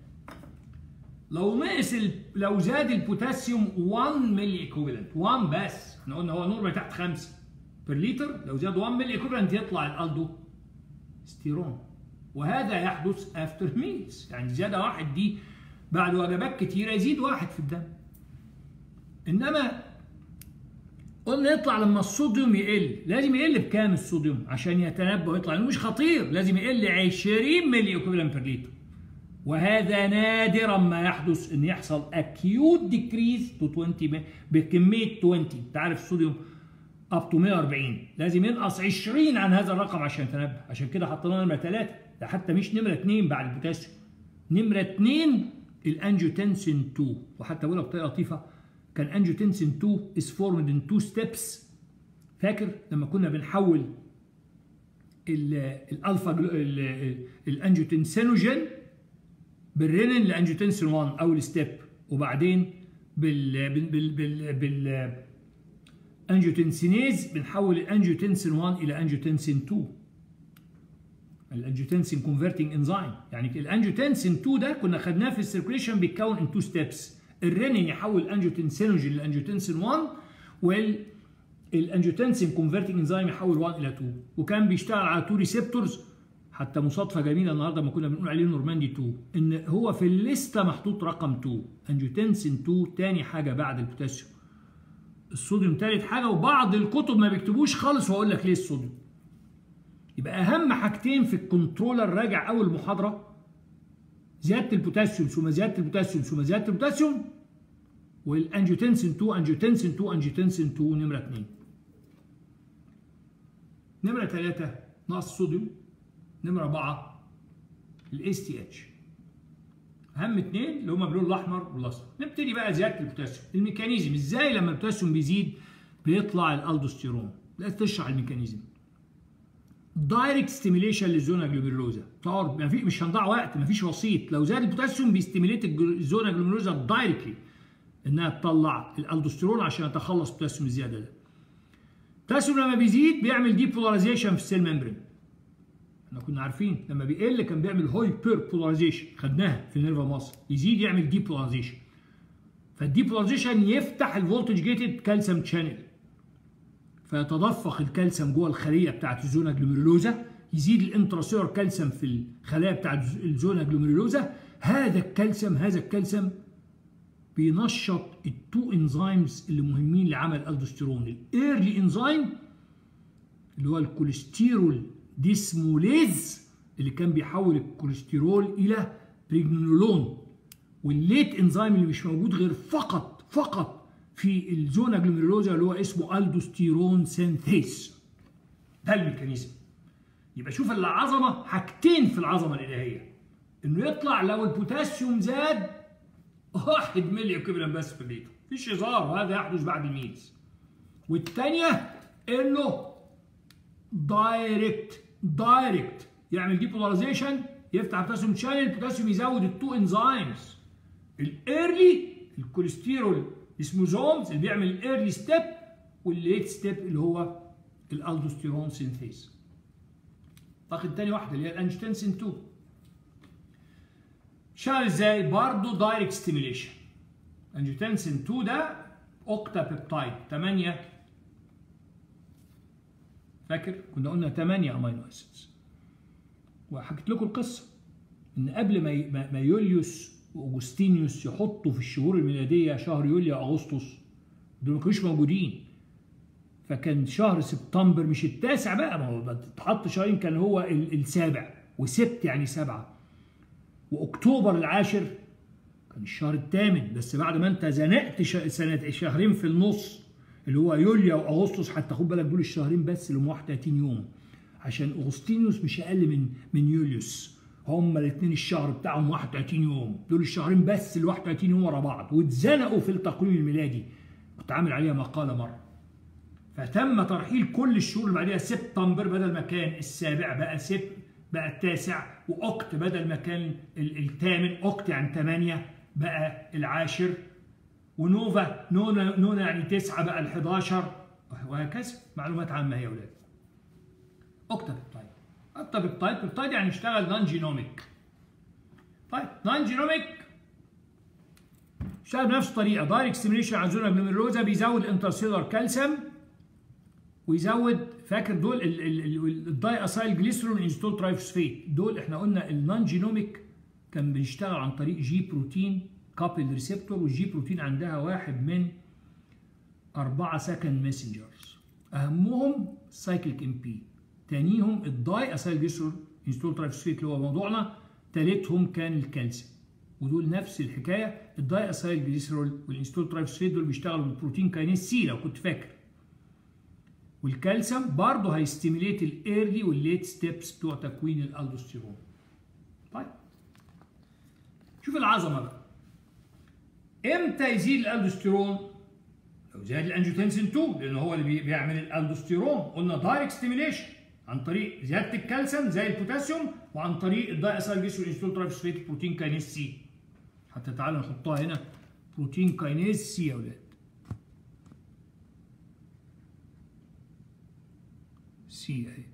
لو نقص ال... لو زاد البوتاسيوم واحد ملي ايكوفالنت، واحد بس، احنا قلنا هو نورمال تحت خمسة بير لتر، لو زاد واحد ملي ايكوفالنت يطلع الالدوستيرون، وهذا يحدث افتر ميلز، يعني زياده واحد دي بعد وجبات كتيره يزيد واحد في الدم. انما قلنا يطلع لما الصوديوم يقل، لازم يقل بكام الصوديوم عشان يتنبه ويطلع، لانه مش خطير، لازم يقل عشرين ملي ايكوفالنت بير لتر. وهذا نادرا ما يحدث ان يحصل اكيوت ديكريز تو عشرين بكميه عشرين. انت عارف الصوديوم اب تو مية وأربعين، لازم ينقص عشرين عن هذا الرقم عشان يتنبه. عشان كده حطينا نمره ثلاثة، ده حتى مش نمره اثنين بعد البوتاسيوم. نمره اثنين الانجيوتنسين اتنين، وحتى بقولها بطريقه لطيفه، كان انجيوتنسين اتنين is formed in two steps. فاكر لما كنا بنحول الالفا الانجيوتنسينوجين بالرينين لانجيوتنسين واحد اول ستيب، وبعدين بال بال بال بال انجيوتنسينيز بنحول الانجيوتنسين واحد الى انجيوتنسين اتنين، الانجيوتنسين كونفرتنج انزيم. يعني الانجيوتنسين اتنين ده كنا خدناه في السيركيليشن بيتكون ان تو ستيبس، الرينين يحول الانجيوتنسينوجين لانجيوتنسين واحد، والانجيوتنسين كونفرتنج انزيم يحول واحد الى اتنين، وكان بيشتغل على تو ريسبتورز. حتى مصادفه جميله النهارده ما كنا بنقول عليه نورماندي اتنين، ان هو في الليسته محطوط رقم اتنين، انجيوتنسين اتنين تاني حاجه بعد البوتاسيوم، الصوديوم تالت حاجه، وبعض الكتب ما بيكتبوش خالص، وهقول لك ليه الصوديوم. يبقى اهم حاجتين في الكنترولر راجع اول محاضره، زياده البوتاسيوم ثم زياده البوتاسيوم ثم زياده البوتاسيوم، والانجيوتنسين اتنين انجيوتنسين اتنين انجيوتنسين اتنين نمره اتنين. نمره ثلاثة نقص الصوديوم. نمره أربعة الاس تي اتش. اهم اثنين اللي هما باللون الاحمر والاصفر. نبتدي بقى زياده البوتاسيوم، الميكانيزم ازاي لما البوتاسيوم بيزيد بيطلع الالدوستيرون. لا تشرح الميكانيزم. دايركت ستيميليشن للزونا جلوميرولوزا، تقعد ما في مش هنضيع وقت، ما فيش وسيط، لو زاد البوتاسيوم بيستيميليت الزونا جلوميرولوزا دايركتلي انها تطلع الالدوستيرون عشان يتخلص البوتاسيوم الزياده ده. البوتاسيوم لما بيزيد بيعمل ديبولاريزيشن في السيل ممبرين. احنا كنا عارفين لما بيقل كان بيعمل هايبر بولاريزيشن، خدناها في النيرفا ماسل، يزيد يعمل ديبولاريزيشن. فالديبولاريزيشن يفتح الفولتج جيتد كالسيوم تشانل، فيتدفق الكالسيوم جوه الخليه بتاعت الزونا جلوميرولوزا، يزيد الانتراسيلر كالسيوم في الخلايا بتاعت الزونا جلوميرولوزا. هذا الكالسيوم هذا الكالسيوم بينشط التو انزيمز اللي مهمين لعمل الالدوستيرون، الايرلي انزيم اللي هو الكوليسترول ديسموليز اللي كان بيحول الكوليسترول الى بريجنولون، والليت انزيم اللي مش موجود غير فقط فقط في الزونا جلوميرولوزا اللي هو اسمه الدوستيرون سينثيز. ده الميكانيزم. يبقى شوف العظمه، حاجتين في العظمه الالهيه، انه يطلع لو البوتاسيوم زاد واحد ملي ايكوفالنت بس في الليتر، مفيش هزار، وهذا يحدث بعد الميلز. والثانيه انه دايركت دايركت يعمل ديبولاريزيشن، يفتح البوتاسيوم شانل، البوتاسيوم يزود التو انزيمز، الايرلي الكوليسترول اسموزومز اللي بيعمل الايرلي ستيب، والليت ستيب اللي هو الالدوستيرون سينثيز. تاخد تاني واحده اللي هي الانجيوتنسين اتنين. شغال ازاي؟ برضه دايركت ستيميليشن. انجيوتنسين اتنين ده اوكتا بيبتايد ثمانية، فاكر؟ كنا قلنا ثمانية امينو اسيدز. وحكيت لكم القصه ان قبل ما ما يوليوس واوجستينيوس يحطوا في الشهور الميلاديه شهر يوليو اغسطس، دول ما كانوش موجودين. فكان شهر سبتمبر مش التاسع بقى، ما هو اتحط شهرين، كان هو السابع، وسبت يعني سبعه، واكتوبر العاشر كان الشهر الثامن. بس بعد ما انت زنقت سنه شهرين في النص اللي هو يوليو واغسطس، حتى خد بالك دول الشهرين بس اللي هم واحد وثلاثين يوم، عشان اغسطينيوس مش اقل من من يوليوس، هما الاثنين الشهر بتاعهم واحد وثلاثين يوم، دول الشهرين بس اللي واحد وثلاثين يوم ورا بعض، واتزنقوا في التقويم الميلادي. كنت عامل عليها مقاله مره. فتم ترحيل كل الشهور اللي بعديها، سبتمبر بدل ما كان السابع بقى سبت بقى التاسع، واوكت بدل ما كان الثامن، اوكت يعني ثمانية بقى العاشر، ونوفا نونا نونا يعني تسعة بقى ال حداشر، وهكذا. معلومات عامة هي يا ولاد. اوكتابيبتايد. اوكتابيبتايد بيبتايد يعني يشتغل نون جينوميك. طيب نون جينوميك يشتغل بنفس الطريقة، دايركت ستيميوليشن على الزونة بنيميروزا، بيزود الانترسيلر كالسيوم، ويزود، فاكر دول الداي اسايل جليسرول انستول ترايفوسفيت، دول احنا قلنا النون جينوميك كان بيشتغل عن طريق جي بروتين كابل ريسبتور، والجي بروتين عندها واحد من أربعة سكند ماسنجرز، أهمهم سايكليك ام بي، تانيهم الداي اسايل جليسرول انستول ترايفوسفيت اللي هو موضوعنا، تالتهم كان الكالسيوم. ودول نفس الحكايه، الداي اسايل جليسرول والانستول ترايفوسفيت دول بيشتغلوا بالبروتين كاينيز سي لو كنت فاكر. والكالسيوم برضه هيستيميليت الايرلي والليت ستيبس بتوع تكوين الالدوستيرون. طيب شوف العظمه بقى. امتى يزيد الالدوستيرون؟ لو زاد الانجيوتنسين اتنين، لان هو اللي بيعمل الالدوستيرون. قلنا دايركت ستيميليشن عن طريق زياده الكالسيوم زي البوتاسيوم، وعن طريق الداي اسايل جليسرول انستول ترايفوسفيت بروتين كاينيز سي. حتى تعالوا نحطها هنا، بروتين كاينيز سي يا اولاد. سي اهي.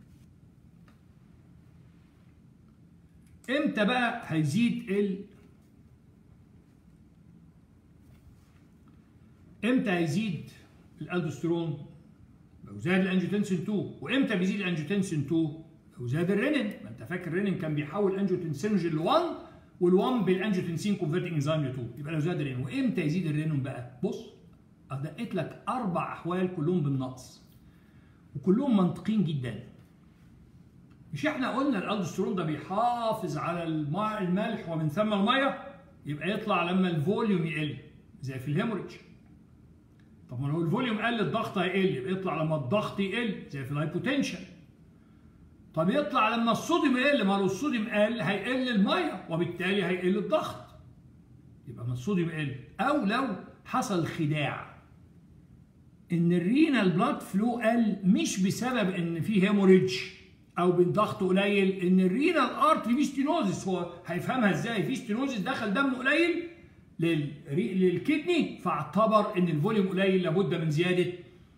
امتى بقى هيزيد ال امتى هيزيد الالدوستيرون؟ لو زاد الانجيوتنسين اتنين. وامتى بيزيد الانجيوتنسين اتنين؟ لو زاد الرينين. ما انت فاكر الرينين كان بيحول انجيوتنسينوجين ل واحد، وال1 بالانجيوتنسين كونفرتنج انزيم ل اتنين، يبقى لو زاد الرينين. وامتى يزيد الرينين بقى؟ بص ادقيت لك اربع احوال كلهم بالنقص، وكلهم منطقيين جدا. مش احنا قلنا الالدوستيرون ده بيحافظ على الماء الملح ومن ثم الميه؟ يبقى يطلع لما الفوليوم يقل زي في الهيموريدج. طب ما لو الفوليوم قل الضغط هيقل، يبقى يطلع لما الضغط يقل زي في الهايبوتنشن. طب يطلع لما الصوديوم يقل، ما لو الصوديوم قل هيقل الميه وبالتالي هيقل الضغط، يبقى ما الصوديوم يقل. او لو حصل خداع ان الرينال بلاد فلو قل مش بسبب ان في هيموريدج او بالضغط قليل، ان الرينال ارتري في ستينوزس. هو هيفهمها ازاي؟ في ستينوزس دخل دم قليل للكدني، فاعتبر ان الفوليوم قليل، لابد من زياده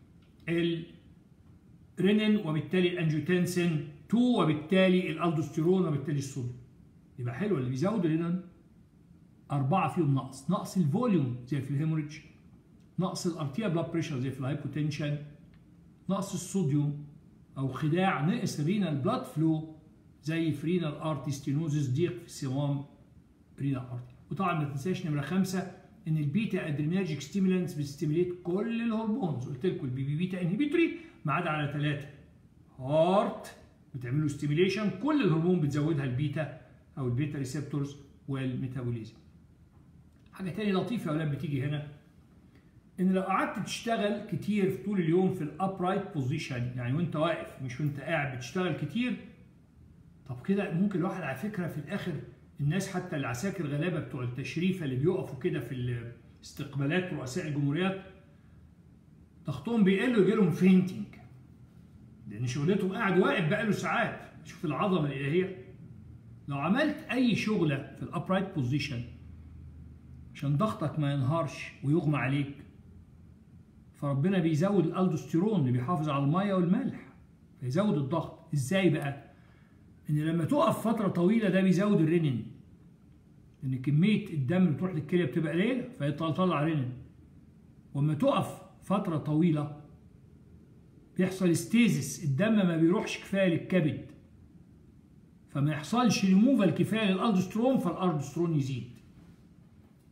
الرينين وبالتالي الانجيوتنسين اتنين وبالتالي الالدوستيرون وبالتالي الصوديوم. يبقى حلو اللي بيزود الرينين اربعه فيهم نقص، نقص الفوليوم زي في الهيموريدج، نقص الارتيا بلاد بريشر زي في الهايبوتنشن، نقص الصوديوم او خداع نقص رينال بلاد فلو زي في رينال ارتي ستينوزس، ضيق في الصمام رينال ارتي. وطبعا ما تنساش نمره خمسه ان البيتا ادرينرجيك ستيمولانتس بتستيميليت كل الهرمونز. قلت لكم البي بي بيتا انهبيتوري ما عدا على ثلاثه. هارت بتعمل له ستيميليشن، كل الهرمون بتزودها البيتا او البيتا ريسبتورز والميتابوليزم. حاجه ثانيه لطيفه يا اولاد بتيجي هنا، ان لو قعدت تشتغل كتير في طول اليوم في الابرايت بوزيشن، يعني وانت واقف مش وانت قاعد بتشتغل كتير، طب كده ممكن الواحد على فكره في الاخر، الناس حتى العساكر غلابه بتوع التشريفه اللي بيقفوا كده في استقبالات رؤساء الجمهوريات ضغطهم بيقل ويجي لهم فينتنج، لان شغلتهم قاعد واقف بقاله ساعات. شوف العظمه الالهيه. لو عملت اي شغله في الابرايت بوزيشن عشان ضغطك ما ينهارش ويغمى عليك، فربنا بيزود الالدوستيرون اللي بيحافظ على الميه والملح، فيزود الضغط. ازاي بقى؟ ان لما تقف فتره طويله ده بيزود الرينين، لان كميه الدم اللي بتروح للكليه بتبقى قليله فيطلع رينين. واما تقف فتره طويله بيحصل ستيزس، الدم ما بيروحش كفايه للكبد، فما يحصلش ريموفال كفايه للالدوستيرون، فالالدوستيرون يزيد.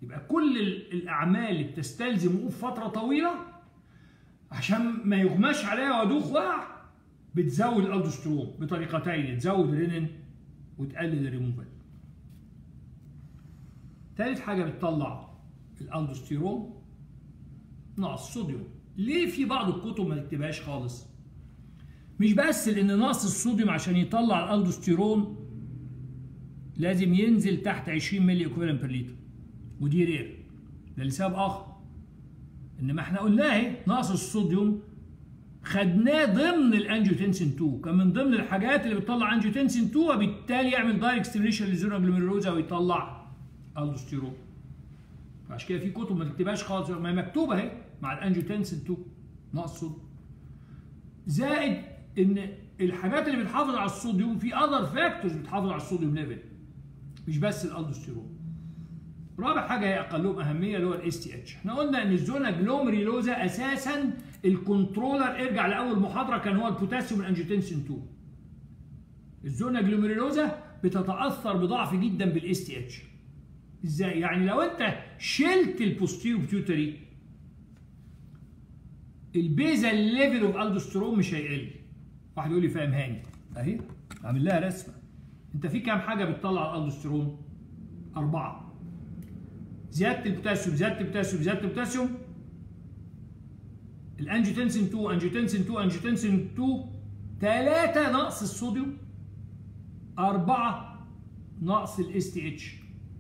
يبقى كل الاعمال اللي بتستلزم وقوف فتره طويله عشان ما يغماش عليها وادوخ وقع بتزود الالدوستيرون بطريقتين، تزود الرينين وتقلل الريموفال. ثالث حاجه بتطلع الالدوستيرون نقص الصوديوم. ليه في بعض الكتب ما تكتبهاش خالص؟ مش بس لان نقص الصوديوم عشان يطلع الالدوستيرون لازم ينزل تحت عشرين مللي ايكوفالنت بير لتر، ودي رير، ده لسبب اخر. انما احنا قلنا اهي نقص الصوديوم خدناه ضمن الانجيوتنسين اتنين، كان من ضمن الحاجات اللي بتطلع انجيوتنسين اتنين وبالتالي يعمل دايركت ستيميوليشن للزيرو جلوميرولوزا ويطلع الدوستيرون. فعشان كده في كتب ما تكتبهاش خالص، ما هي مكتوبه اهي مع الانجيوتنسين اتنين نقص صوديوم. زائد ان الحاجات اللي بتحافظ على الصوديوم في اذر فاكتورز بتحافظ على الصوديوم ليفل، مش بس الالدوستيرون. رابع حاجه هي اقلهم اهميه اللي هو الاس تي اتش. احنا قلنا ان الزونا جلوميرولوزا اساسا الكنترولر، ارجع لاول محاضره كان هو البوتاسيوم الانجيوتنسين اتنين. الزونا جلوميرولوزا بتتاثر بضعف جدا بالاس تي اتش. ازاي؟ يعني لو انت شلت البوستيريو بيتيوتري البيزال ليفل اوف الدوستيرون مش هيقل. واحد يقول لي فاهم هاني اهي عامل لها رسمه. انت في كام حاجه بتطلع الالدوستيرون؟ اربعه. زياده البوتاسيوم، زياده البوتاسيوم، زياده البوتاسيوم، الانجيوتنسين اتنين، انجيوتنسين اتنين، انجيوتنسين اتنين، ثلاثه نقص الصوديوم، اربعه نقص الاس تي اتش.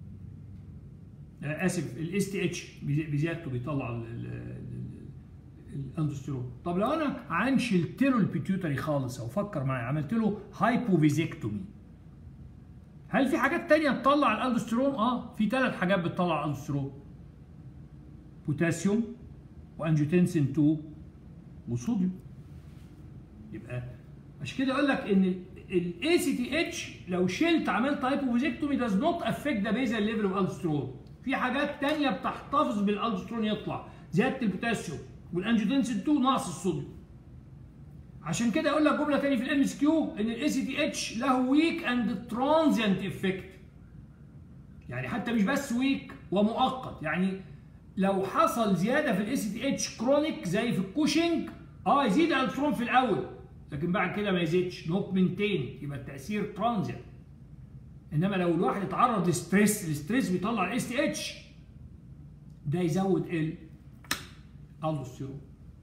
اسف الاس تي اتش بزيادته بيطلع الالدوستيرون. طب لو انا عن شلت له البيتيوتري خالص او فكر معايا عملت له هايبوفيزيكتومي، هل في حاجات تانية تطلع الالدوستيرون؟ اه في ثلاث حاجات بتطلع الالدوستيرون: بوتاسيوم وانجيوتنسين اتنين وصوديوم. يبقى عشان كده اقول لك ان الاي سي تي اتش لو شلت عملت هايبوفيزيكتومي does not affect the basal level of aldosterone. في حاجات تانية بتحتفظ بالالدوستيرون يطلع، زياده البوتاسيوم والانجيوتنسين اتنين نقص الصوديوم. عشان كده اقول لك جمله تاني في الام اس كيو ان الاي سي تي اتش له ويك اند ترانزيانت افكت. يعني حتى مش بس ويك ومؤقت، يعني لو حصل زياده في الاي سي تي اتش كرونيك زي في الكوشنج اه يزيد الالدوستيرون في الاول لكن بعد كده ما يزيدش، نوت مينتين، يبقى التاثير ترانزيانت. انما لو الواحد اتعرض لستريس، الستريس بيطلع الاس تي اتش ده يزود الالدوستيرون.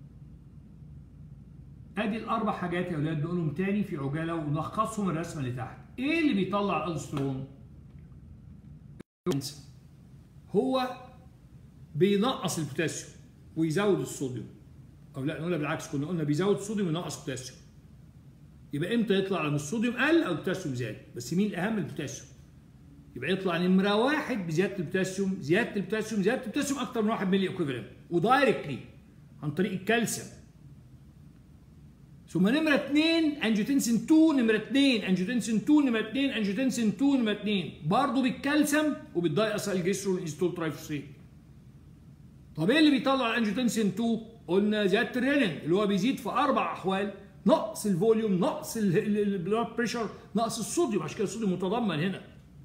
ادي الاربع حاجات يا اولاد نقولهم تاني في عجاله ونلخصهم الرسمه اللي تحت. ايه اللي بيطلع الالدوستيرون؟ هو بينقص البوتاسيوم ويزود الصوديوم، او لا نقولها بالعكس، كنا قلنا بيزود الصوديوم وينقص البوتاسيوم. يبقى امتى يطلع لما الصوديوم قل او البوتاسيوم زاد؟ بس مين الاهم؟ البوتاسيوم. يبقى يطلع نمره واحد بزياده البوتاسيوم، زياده البوتاسيوم، زياده البوتاسيوم اكتر من واحد ملي ايكوفالنت ودايركتلي عن طريق الكالسيوم. ثم نمره اثنين انجيوتنسين اتنين، نمره اثنين انجيوتنسين اتنين، نمره اثنين انجيوتنسين اتنين، نمره اثنين برضه بالكالسيوم وبالدايأسايلجليسرول انستول ترايفوسفيت. طب ايه اللي بيطلع الانجيوتنسين اتنين؟ قلنا زياده الرينين اللي هو بيزيد في اربع احوال: نقص الفوليوم، نقص البلاد بريشر، نقص الصوديوم، عشان كده الصوديوم متضمن هنا،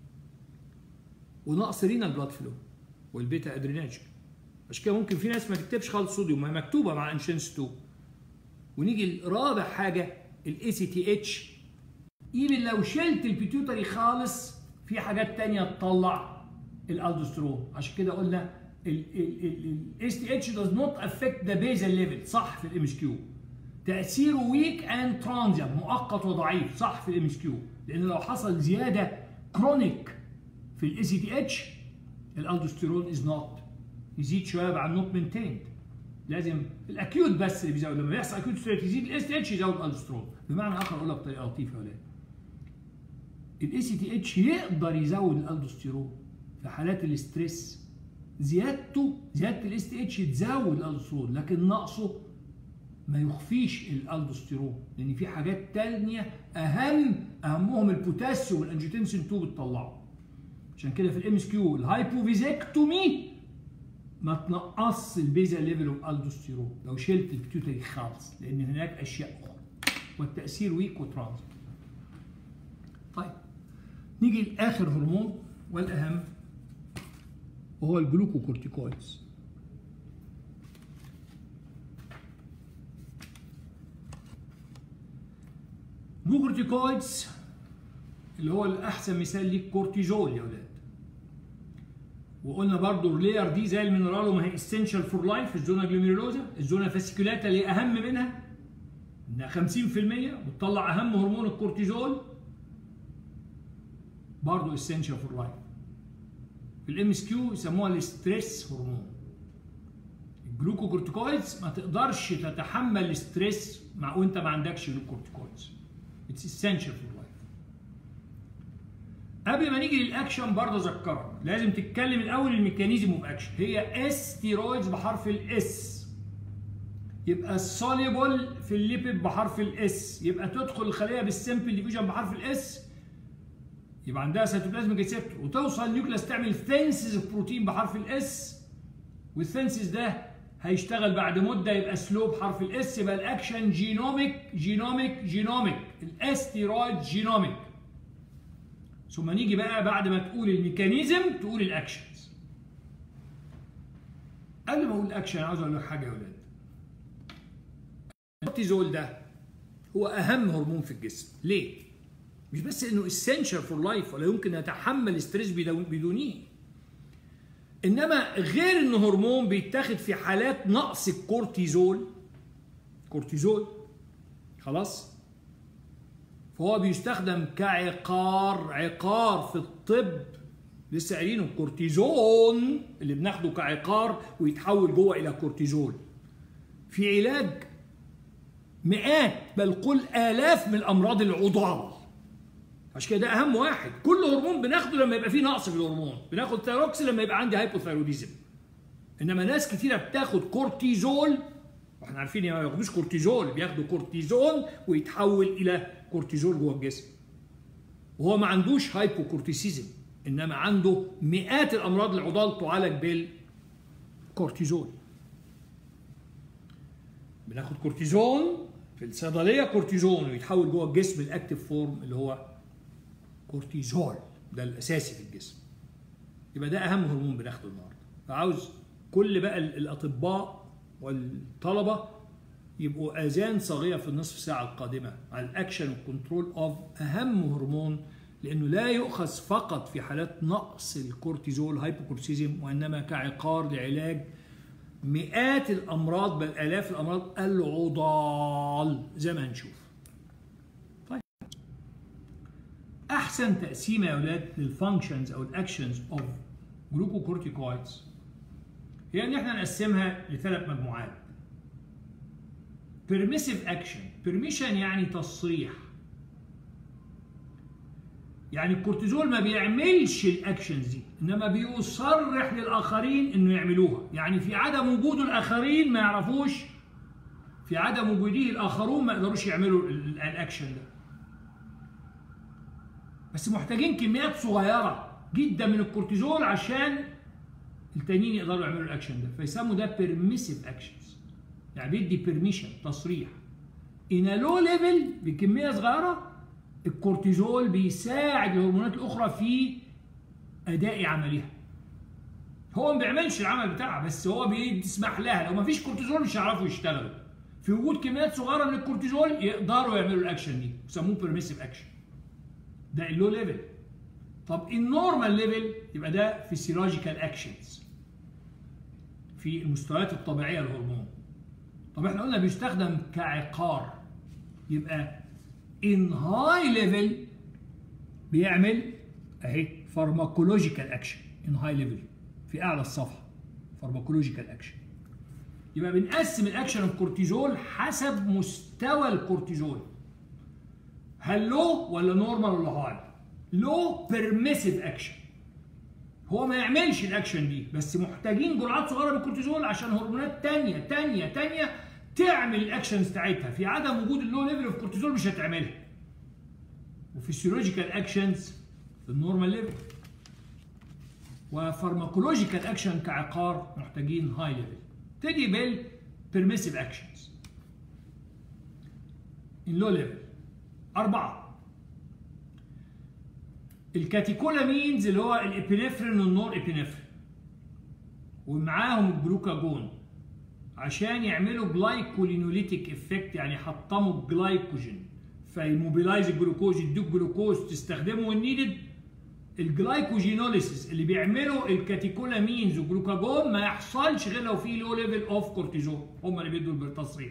ونقص رينال بلاد فلو والبيتا ادريناجين. عشان كده ممكن في ناس ما تكتبش خالص صوديوم، ما هي مكتوبه مع انشنس اتنين. ونيجي لرابع حاجه الاي سي تي اتش. ايفن لو شلت البيتيوتري خالص في حاجات ثانيه تطلع الالدوستيرون. عشان كده قلنا الاس تي اتش does not affect the basal level، صح في الام اس كيو. تاثيره ويك اند ترانزيانت، مؤقت وضعيف، صح في الام اس كيو. لان لو حصل زياده كرونيك في الاي سي تي اتش الالدوستيرون از نوت يزيد شويه بعد نوت مينتيند. لازم الاكيوت بس اللي بيزود، لما يحصل اكيوت ستريت يزيد الاس تي اتش يزود الالدوستيرون. بمعنى اخر اقول لك بطريقه لطيفه يا ولاد، الاي سي تي اتش يقدر يزود الالدوستيرون في حالات الاستريس. زيادته زياده الاس تي اتش تزود الالدوستيرون، لكن نقصه ما يخفيش الالدوستيرون، لان في حاجات تانية اهم اهمهم البوتاسيوم والانجيوتنسين اتنين بتطلعه. عشان كده في الام اس كيو الهايبوفيزيكتومي ما تنقص البيزا ليفل اوف الدوستيرون لو شلت البيتيوتري خالص، لان هناك اشياء اخرى والتاثير ويك وترانز. طيب نيجي لاخر هرمون والاهم وهو الجلوكوكورتيكويدز. الجلوكوكورتيكويدز اللي هو الأحسن مثال ليه الكورتيزول يا ولاد. وقلنا برضو الريلير دي زي المينرال وما هي اسينشال فور لايف. الزونا جلوميرولوزا، الزونا فاسيكولاتا اللي اهم منها انها خمسين في المية وتطلع اهم هرمون الكورتيزول برضو اسينشال فور لايف. في الام اس كيو يسموها الستريس هرمون. الجلوكوكورتيكويدز ما تقدرش تتحمل الستريس مع وانت ما عندكش جلوكوكورتيكويدز. اتس اسينشال فور لايف. قبل ما نيجي للاكشن برضه اذكرك لازم تتكلم الاول الميكانيزم اوف اكشن. هي اس ستيرويدز بحرف الاس، يبقى السوليبل في الليبيد بحرف الاس، يبقى تدخل الخليه بالسمبل ديفيوجن بحرف الاس، يبقى عندها سيتوبلازميك ريسبتور، وتوصل النيوكليس تعمل ثينسيس اوف بروتين بحرف الاس، والثينسيس ده هيشتغل بعد مده يبقى سلو بحرف الاس، يبقى الاكشن جينوميك جينوميك جينوميك. الاس ستيرويد جينوميك. ثم نيجي بقى بعد ما تقول الميكانيزم تقول الاكشنز. قبل ما اقول الاكشن عاوز اقول لك حاجه يا ولاد. الكورتيزول ده هو اهم هرمون في الجسم. ليه؟ مش بس انه اسينشال فور لايف ولا يمكن يتحمل ستريس بدونه، انما غير انه هرمون بيتاخد في حالات نقص الكورتيزول. كورتيزول خلاص؟ فهو بيستخدم كعقار، عقار في الطب. لسه قايلينه الكورتيزون اللي بناخده كعقار ويتحول جوه الى كورتيزول في علاج مئات بل قل آلاف من الامراض العضال. عشان كده ده اهم واحد. كل هرمون بناخده لما يبقى فيه نقص في الهرمون. بناخد ثيروكس لما يبقى عندي هايبوثايروديزم. انما ناس كتيره بتاخد كورتيزول واحنا عارفين ما بياخدوش كورتيزول، بياخدوا كورتيزون ويتحول الى كورتيزول جوه الجسم. وهو ما عندوش هايبوكورتيسيزم، انما عنده مئات الامراض العضال تعالج بالكورتيزول. بناخد كورتيزون في الصيدليه، كورتيزون ويتحول جوه الجسم الاكتيف فورم اللي هو كورتيزول، ده الاساسي في الجسم. يبقى ده اهم هرمون بناخده النهارده. فعاوز كل بقى الاطباء والطلبه يبقوا اذان صاغيه في النصف ساعه القادمه على الاكشن والكنترول اوف اهم هرمون، لانه لا يؤخذ فقط في حالات نقص الكورتيزول هايبوكورتيزم، وانما كعقار لعلاج مئات الامراض بل الاف الامراض العضال زي ما هنشوف. طيب احسن تقسيمه يا اولاد للفانكشنز او الاكشنز اوف جلوكوكورتيكويدز هي ان احنا نقسمها لثلاث مجموعات. permissive action. permission يعني تصريح، يعني الكورتيزول ما بيعملش الاكشنز دي انما بيصرح للاخرين انه يعملوها. يعني في عدم وجود الاخرين ما يعرفوش، في عدم وجوده الاخرون ما يقدروش يعملوا الاكشن ده. بس محتاجين كميات صغيره جدا من الكورتيزول عشان التانيين يقدروا يعملوا الاكشن ده، فيسموا ده permissive actions. يعني بيدي بيرميشن، تصريح. ان لو ليفل بكميه صغيره الكورتيزول بيساعد الهرمونات الاخرى في اداء عملها. هو ما بيعملش العمل بتاعها بس هو بيسمح لها. لو ما فيش كورتيزول مش هيعرفوا يشتغلوا. في وجود كميات صغيره من الكورتيزول يقدروا يعملوا الاكشن دي، يسموه بيرميسيف اكشن. ده اللو ليفل. طب النورمال ليفل يبقى ده فيسيولوجيكال اكشنز في المستويات الطبيعيه للهرمون. طب احنا قلنا بيستخدم كعقار، يبقى in high level بيعمل اهي فارماكولوجيكال اكشن in high level في اعلى الصفحه فارماكولوجيكال اكشن. يبقى بنقسم الاكشن الكورتيزول حسب مستوى الكورتيزول، هل لو ولا نورمال ولا هاي. لو بيرميسيف اكشن، هو ما يعملش الاكشن دي بس محتاجين جرعات صغيره من الكورتيزول عشان هرمونات تانية تانية تانية تعمل الاكشنز بتاعتها. في عدم وجود اللو ليفل اوف كورتيزول مش هتعملها. وفيسيولوجيكال اكشنز في النورمال ليفل، وفارماكولوجيكال اكشن كعقار محتاجين هاي ليفل. تيجي بالبيرميسيف اكشنز ان لو ليفل اربعه. الكاتيكولامينز اللي هو الابينفرين والنور ابينفرين. ومعاهم الجلوكاجون عشان يعملوا جلايكولينوليتيك افكت، يعني يحطموا الجلايكوجين فيموبيلايز الجلوكوز، يدوك جلوكوز تستخدمه when needed. الجلايكوجينوليسيس اللي بيعملوا الكاتيكولامينز والجلوكاجون ما يحصلش غير لو في لو ليفل اوف كورتيزول، هم اللي بيدوا بالتصريح.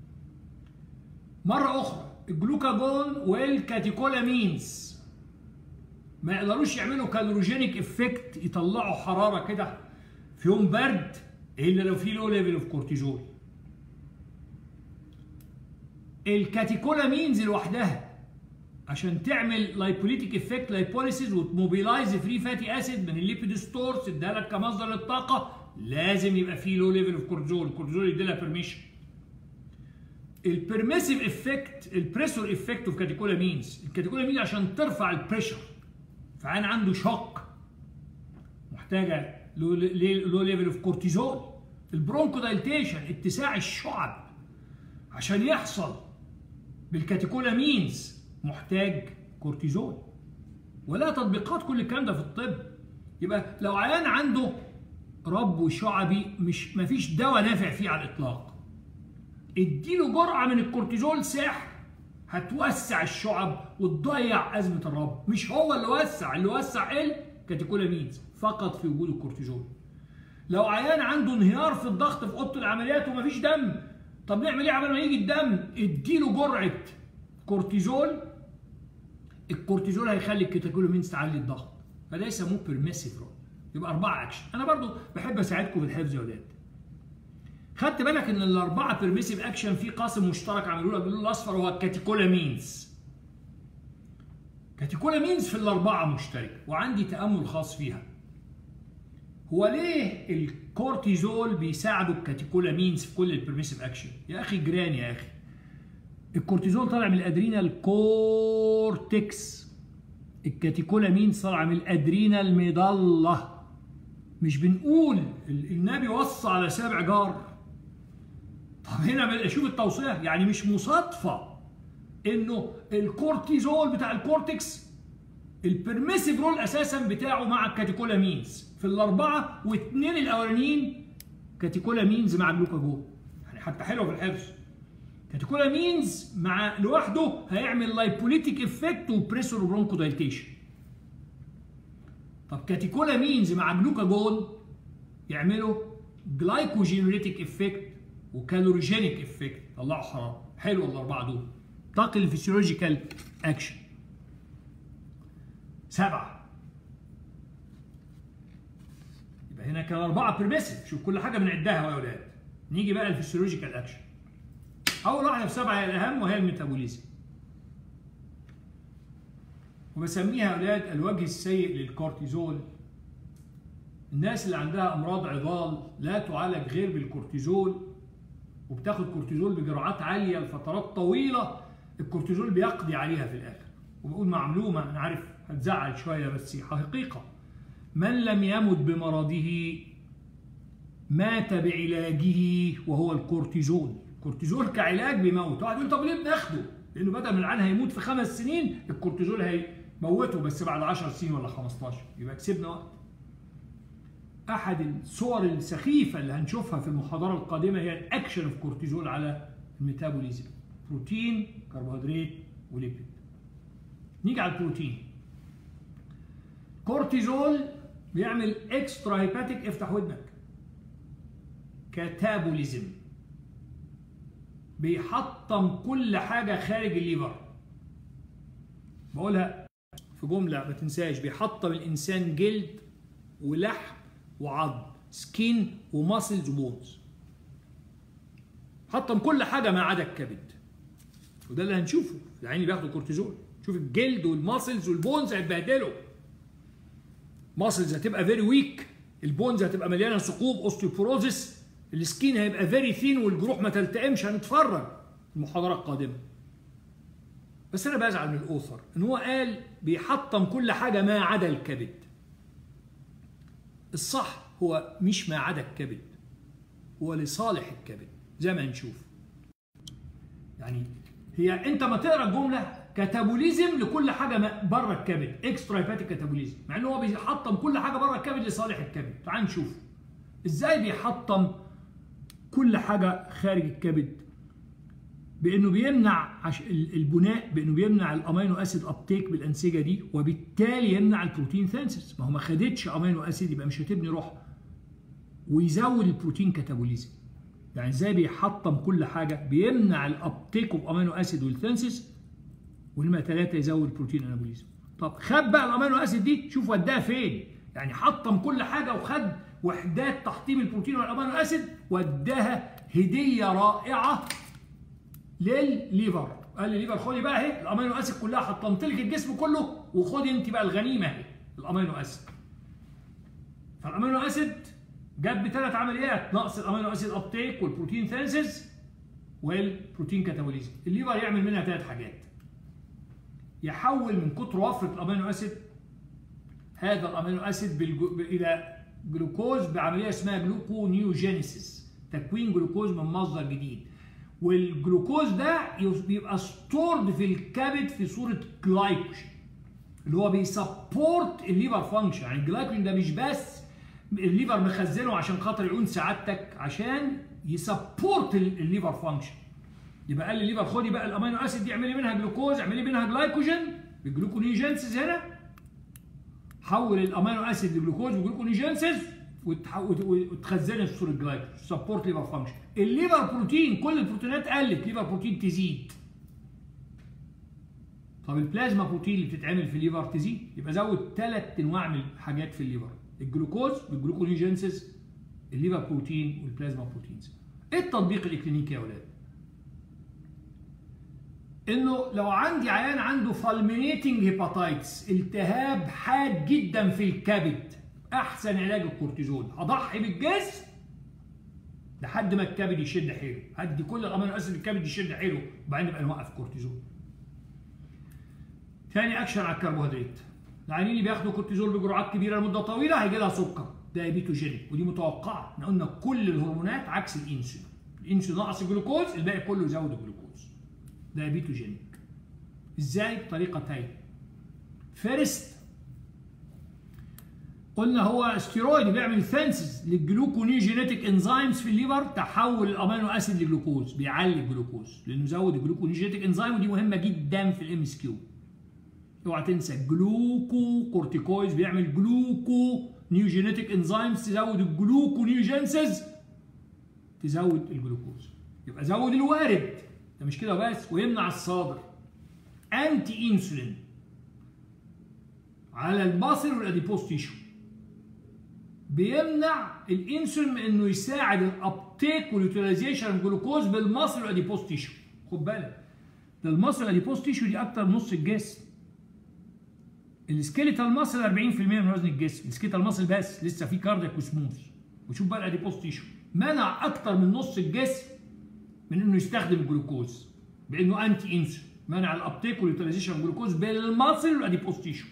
مره اخرى الجلوكاجون والكاتيكولامينز ما يقدروش يعملوا كالوروجينيك افكت، يطلعوا حراره كده في يوم برد الا لو في لو ليفل اوف كورتيزول. الكاتيكولامينز لوحدها عشان تعمل لايبوليتيك افكت لايبوليسيس وتموبيلايز فري فاتي اسيد من الليبيد ستورز تديها لك كمصدر للطاقه، لازم يبقى فيه لو ليفل اوف كورتيزول، الكورتيزول يدي لها بيرميشن. البيرميسيف افكت، البريسور افكت اوف كاتيكولامينز، الكاتيكولامينز عشان ترفع البريشر فعين عنده شوك محتاجه لو ليفل اوف كورتيزول. البرونكو دايلتيشن اتساع الشعب عشان يحصل بالكاتيكولامينز محتاج كورتيزول، ولا تطبيقات كل الكلام ده في الطب. يبقى لو عيان عنده ربو شعبي مش مفيش دواء نافع فيه على الاطلاق، اديله جرعه من الكورتيزول سحر هتوسع الشعب وتضيع ازمه الربو. مش هو اللي وسع، اللي وسع الكاتيكولامينز فقط في وجود الكورتيزول. لو عيان عنده انهيار في الضغط في اوضه العمليات ومفيش دم، طب نعمل ايه عشان ما يجي الدم؟ اديله جرعه كورتيزول، الكورتيزول هيخلي الكاتيكولامينز تعلي الضغط، فده يسموه بيرميسيف رول. يبقى اربعه اكشن. انا برضو بحب اساعدكم في الحفظ يا ولاد. خدت بالك ان الاربعه بيرميسيف اكشن في قاسم مشترك عملوه باللون الاصفر وهو الكاتيكولامينز. كاتيكولامينز في الاربعه مشترك، وعندي تامل خاص فيها. هو ليه الكورتيزول بيساعدوا الكاتيكولامينز في كل البيرميسيف اكشن؟ يا اخي جيران يا اخي، الكورتيزول طالع من الادرينال كورتكس، الكاتيكولامينز طالع من الادرينال ميدالة. مش بنقول النبي وصى على سابع جار؟ طب هنا شوف التوصية، يعني مش مصادفة انه الكورتيزول بتاع الكورتكس البرميسيف رول اساسا بتاعه مع الكاتيكولامينز في الاربعه، واثنين الاولانيين كاتيكولامينز مع جلوكاجون. يعني حتى حلوه في الحفظ. كاتيكولامينز مع لوحده هيعمل لايبوليتيك افكت وبريسور برونكو دايلتيشن. طب كاتيكولامينز مع جلوكاجون يعملوا جلايكوجينوليتيك افكت وكالوريجينيك افكت، طلعوا حراره. حلوه الاربعه دول. طاقه الفسيولوجيكال اكشن. سبعه. يبقى هنا كان اربعه بيرميسيف، شوف كل حاجه بنعدها يا اولاد. نيجي بقى الفسيولوجيكال اكشن. اول واحده في سبعه هي الاهم وهي الميتابوليزم. وبسميها يا اولاد الوجه السيء للكورتيزول. الناس اللي عندها امراض عضال لا تعالج غير بالكورتيزول، وبتاخد كورتيزول بجرعات عاليه لفترات طويله، الكورتيزول بيقضي عليها في الاخر. وبقول معلومه انا عارف هتزعل شويه بس حقيقه، من لم يمت بمرضه مات بعلاجه وهو الكورتيزول. الكورتيزول كعلاج بيموت. واحد يقول طب ليه بناخده؟ لانه بدل من العيان هيموت في خمس سنين الكورتيزول هيموته بس بعد عشر سنين ولا خمستاشر، يبقى كسبنا وقت. احد الصور السخيفه اللي هنشوفها في المحاضره القادمه هي الاكشن اوف كورتيزول على الميتابوليزم. بروتين، كربوهيدرات، وليبيد. نيجي على البروتين. كورتيزول بيعمل اكسترا هيباتيك، افتح ودنك، كاتابوليزم، بيحطم كل حاجه خارج الليفر. بقولها في جمله ما تنساش، بيحطم الانسان جلد ولحم وعظم، سكين وماسلز وبونز. حطم كل حاجه ما عدا الكبد، وده اللي هنشوفه. العين بياخدوا كورتيزول، شوف الجلد والماسلز والبونز هيتبهدلوا. ماسلز هتبقى فيري ويك، البونز هتبقى مليانه ثقوب اوستيوبوروزيس، السكين هيبقى فيري ثين والجروح ما تلتئمش. هنتفرج المحاضره القادمه. بس انا بزعل من الاوثر ان هو قال بيحطم كل حاجه ما عدا الكبد. الصح هو مش ما عدا الكبد، هو لصالح الكبد زي ما نشوف. يعني هي انت ما تقرا الجمله كاتابوليزم لكل حاجه بره الكبد، اكسترا هيباتيك كاتابوليزم، مع ان هو بيحطم كل حاجه بره الكبد لصالح الكبد. تعال نشوف. ازاي بيحطم كل حاجه خارج الكبد؟ بانه بيمنع عش... البناء، بانه بيمنع الامينو اسيد ابتيك بالانسجه دي، وبالتالي يمنع البروتين ثانسس. ما هو ما خدتش امينو اسيد يبقى مش هتبني روحها. ويزود البروتين كاتابوليزم. يعني ازاي بيحطم كل حاجه؟ بيمنع الابتيك اوف امينو اسيد والثانسس، ونمره ثلاثه يزود البروتين انابوليزم. طب خد بقى الامينو اسيد دي، شوف وداها فين؟ يعني حطم كل حاجه وخد وحدات تحطيم البروتين والامينو اسيد، وداها هديه رائعه للليفر. قال للليفر خدي بقى اهي الامينو اسيد كلها، حطمت لك الجسم كله، وخدي انت بقى الغنيمه اهي الامينو اسيد. فالامينو اسيد جاب بثلاث عمليات: نقص الامينو اسيد ابتيك والبروتين ثانسس والبروتين كاتابوليزم. الليفر يعمل منها ثلاث حاجات: يحول من كتر وفره الامينو اسيد هذا الامينو اسيد بالجو... الى جلوكوز بعمليه اسمها جلوكونيوجينيسيس، تكوين جلوكوز من مصدر جديد. والجلوكوز ده بيبقى ستورد في الكبد في صوره جلايكوجين اللي هو بيسبورت الليفر فانكشن. يعني الجلايكوجين ده مش بس الليفر مخزنه عشان خاطر يعون سعادتك، عشان يسبورت الليفر فانكشن. يبقى قال للليفر خدي بقى الامينو اسيد دي، اعملي منها جلوكوز، اعملي منها جلايكوجين بالجلوكونيوجينيسيس. هنا حول الامينو اسيد لجلوكوز وجلوكونيوجينيسيس وتخزنها في صوره جلايكوجين، سبورت ليفر فانكشن. الليفر بروتين، كل البروتينات قلت، ليفر بروتين تزيد. طب البلازما بروتين اللي بتتعمل في الليفر تزيد. يبقى زود ثلاث انواع من الحاجات في الليفر: الجلوكوز بالجلوكونيوجينيسيس، الليفر بروتين، والبلازما بروتينز. ايه التطبيق الاكلينيكي يا اولاد؟ انه لو عندي عيان عنده فالمينيتنج هيباتايتس، التهاب حاد جدا في الكبد، احسن علاج الكورتيزون. هضحي بالجسم لحد ما الكبد يشد حيله، هدي كل الامينو اسيد الكبد يشد حيله، وبعدين نبقى نوقف الكورتيزون. ثاني اكشن على الكربوهيدرات. العيانين اللي بياخدوا كورتيزول بجرعات كبيره لمده طويله هيجي لها سكر، دايابيتوجينيك، ودي متوقعه. احنا قلنا كل الهرمونات عكس الانسولين. الانسولين نقص الجلوكوز، الباقي كله يزود الجلوكوز. دايابيتوجينيك. ازاي؟ بطريقتين. فيرست قلنا هو ستيرويد بيعمل ثانسز للجلوكونيوجينيتك انزيمز في الليفر، تحول الامينو اسيد لجلوكوز، بيعلي الجلوكوز لانه زود الجلوكونيوجينيتك انزيم، ودي مهمه جدا في الام اس كيو. اوعى تنسى جلوكو كورتيكويز بيعمل جلوكو نيوجينيتك انزيمز، تزود الجلوكونيوجينسيس، تزود الجلوكوز. يبقى زود الوارد، ده مش كده بس، ويمنع الصادر. انتي انسولين على المصل والاديبوز تيشو، بيمنع الانسولين من انه يساعد الابتيك واليوتيلايزيشن الجلوكوز بالمصل والاديبوز تيشو. خد بالك ده المصل والاديبوز تيشو دي اكتر من نص الجسم. السكيليتال ماسل أربعين في المية من وزن الجسم، السكيليتال ماسل بس، لسه في كاردياك وسموث. وشوف بقى الاديبوز تيشو منع اكتر من نص الجسم من انه يستخدم الجلوكوز بانه انتي انسولين، منع الابتيك واليوتيلايزيشن الجلوكوز بالماسل والاديبوز تيشو،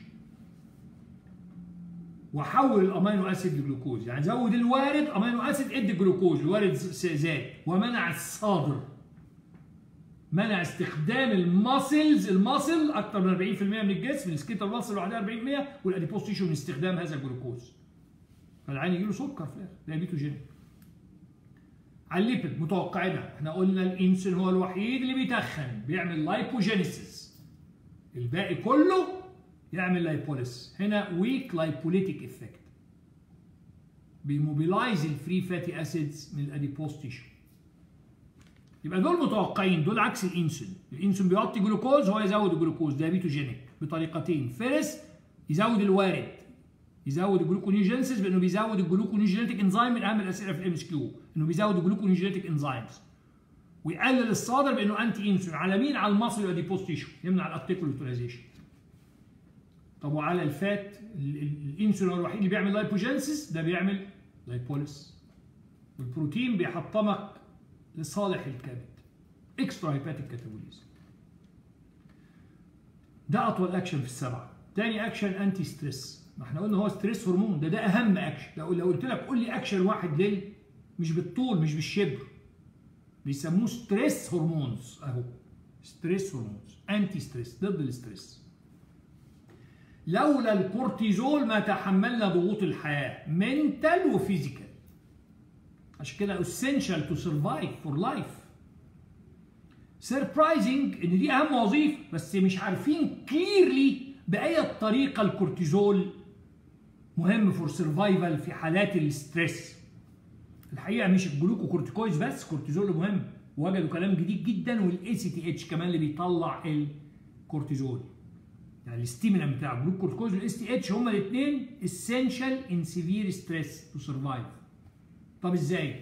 وحول الامينو اسيد لجلوكوز. يعني زود الوارد امينو اسيد، ادي جلوكوز، الوارد زاد، ومنع الصادر، منع استخدام الماسلز، الماسل اكثر من أربعين في المية من الجسم، السكيتال ماسل لوحدها أربعين في المية، والاديبوز تيشو من استخدام هذا الجلوكوز. فالعين يجي له سكر في الاخر، دايابيتوجينيك. على الليبيد متوقعينها، احنا قلنا الانسولين هو الوحيد اللي بيتخن، بيعمل لايبوجينيسيس، الباقي كله يعمل لايبوليس. هنا ويك لايبوليتيك افكت، بيموبيلايز الفري فاتي اسيدز من الاديبوز تيشو. يبقى دول متوقعين، دول عكس الانسولين. الانسولين بيغطي جلوكوز، هو يزود الجلوكوز، دايابيتوجينيك بطريقتين. فيرست يزود الوارد، يزود الجلوكونيوجينسيس بانه بيزود الجلوكونيوجينيتك انزيم، من اهم الاسئله في الام اس كيو انه بيزود الجلوكونيوجينيتك انزيمز. ويقلل الصادر بانه انتي انسولين. على مين؟ على المصل والاديبوز تيشو، يمنع الابتيك واليوتيلايزيشن. طب وعلى الفات، الانسولين هو الوحيد اللي بيعمل لايبوجينسيس، ده بيعمل لايبوليس. والبروتين بيحطمك لصالح الكبد، اكسترا هيباتيك كاتابوليزم. ده اطول اكشن في السبعه. تاني اكشن انتي ستريس. ما احنا قلنا هو ستريس هرمون، ده ده اهم اكشن. لو لو قلت لك قول لي اكشن واحد ليه، مش بالطول مش بالشبر، بيسموه ستريس هرمونز اهو. ستريس هرمونز، انتي ستريس، ضد الستريس. لولا الكورتيزول ما تحملنا ضغوط الحياه، منتال وفيزيكال. عشان كده essential to survive for life. surprising ان دي اهم وظيفه، بس مش عارفين كليرلي باي طريقه الكورتيزول مهم فور سرفايفل في حالات الاستريس. الحقيقه مش الجلوكوكورتيكويز بس، كورتيزول مهم، وجدوا كلام جديد جدا، والاي سي تي اتش كمان اللي بيطلع الكورتيزول. يعني الستيمولان بتاع الجلوكوكورتيكويز والاس تي اتش هما الاثنين essential in severe stress to survive. طب ازاي؟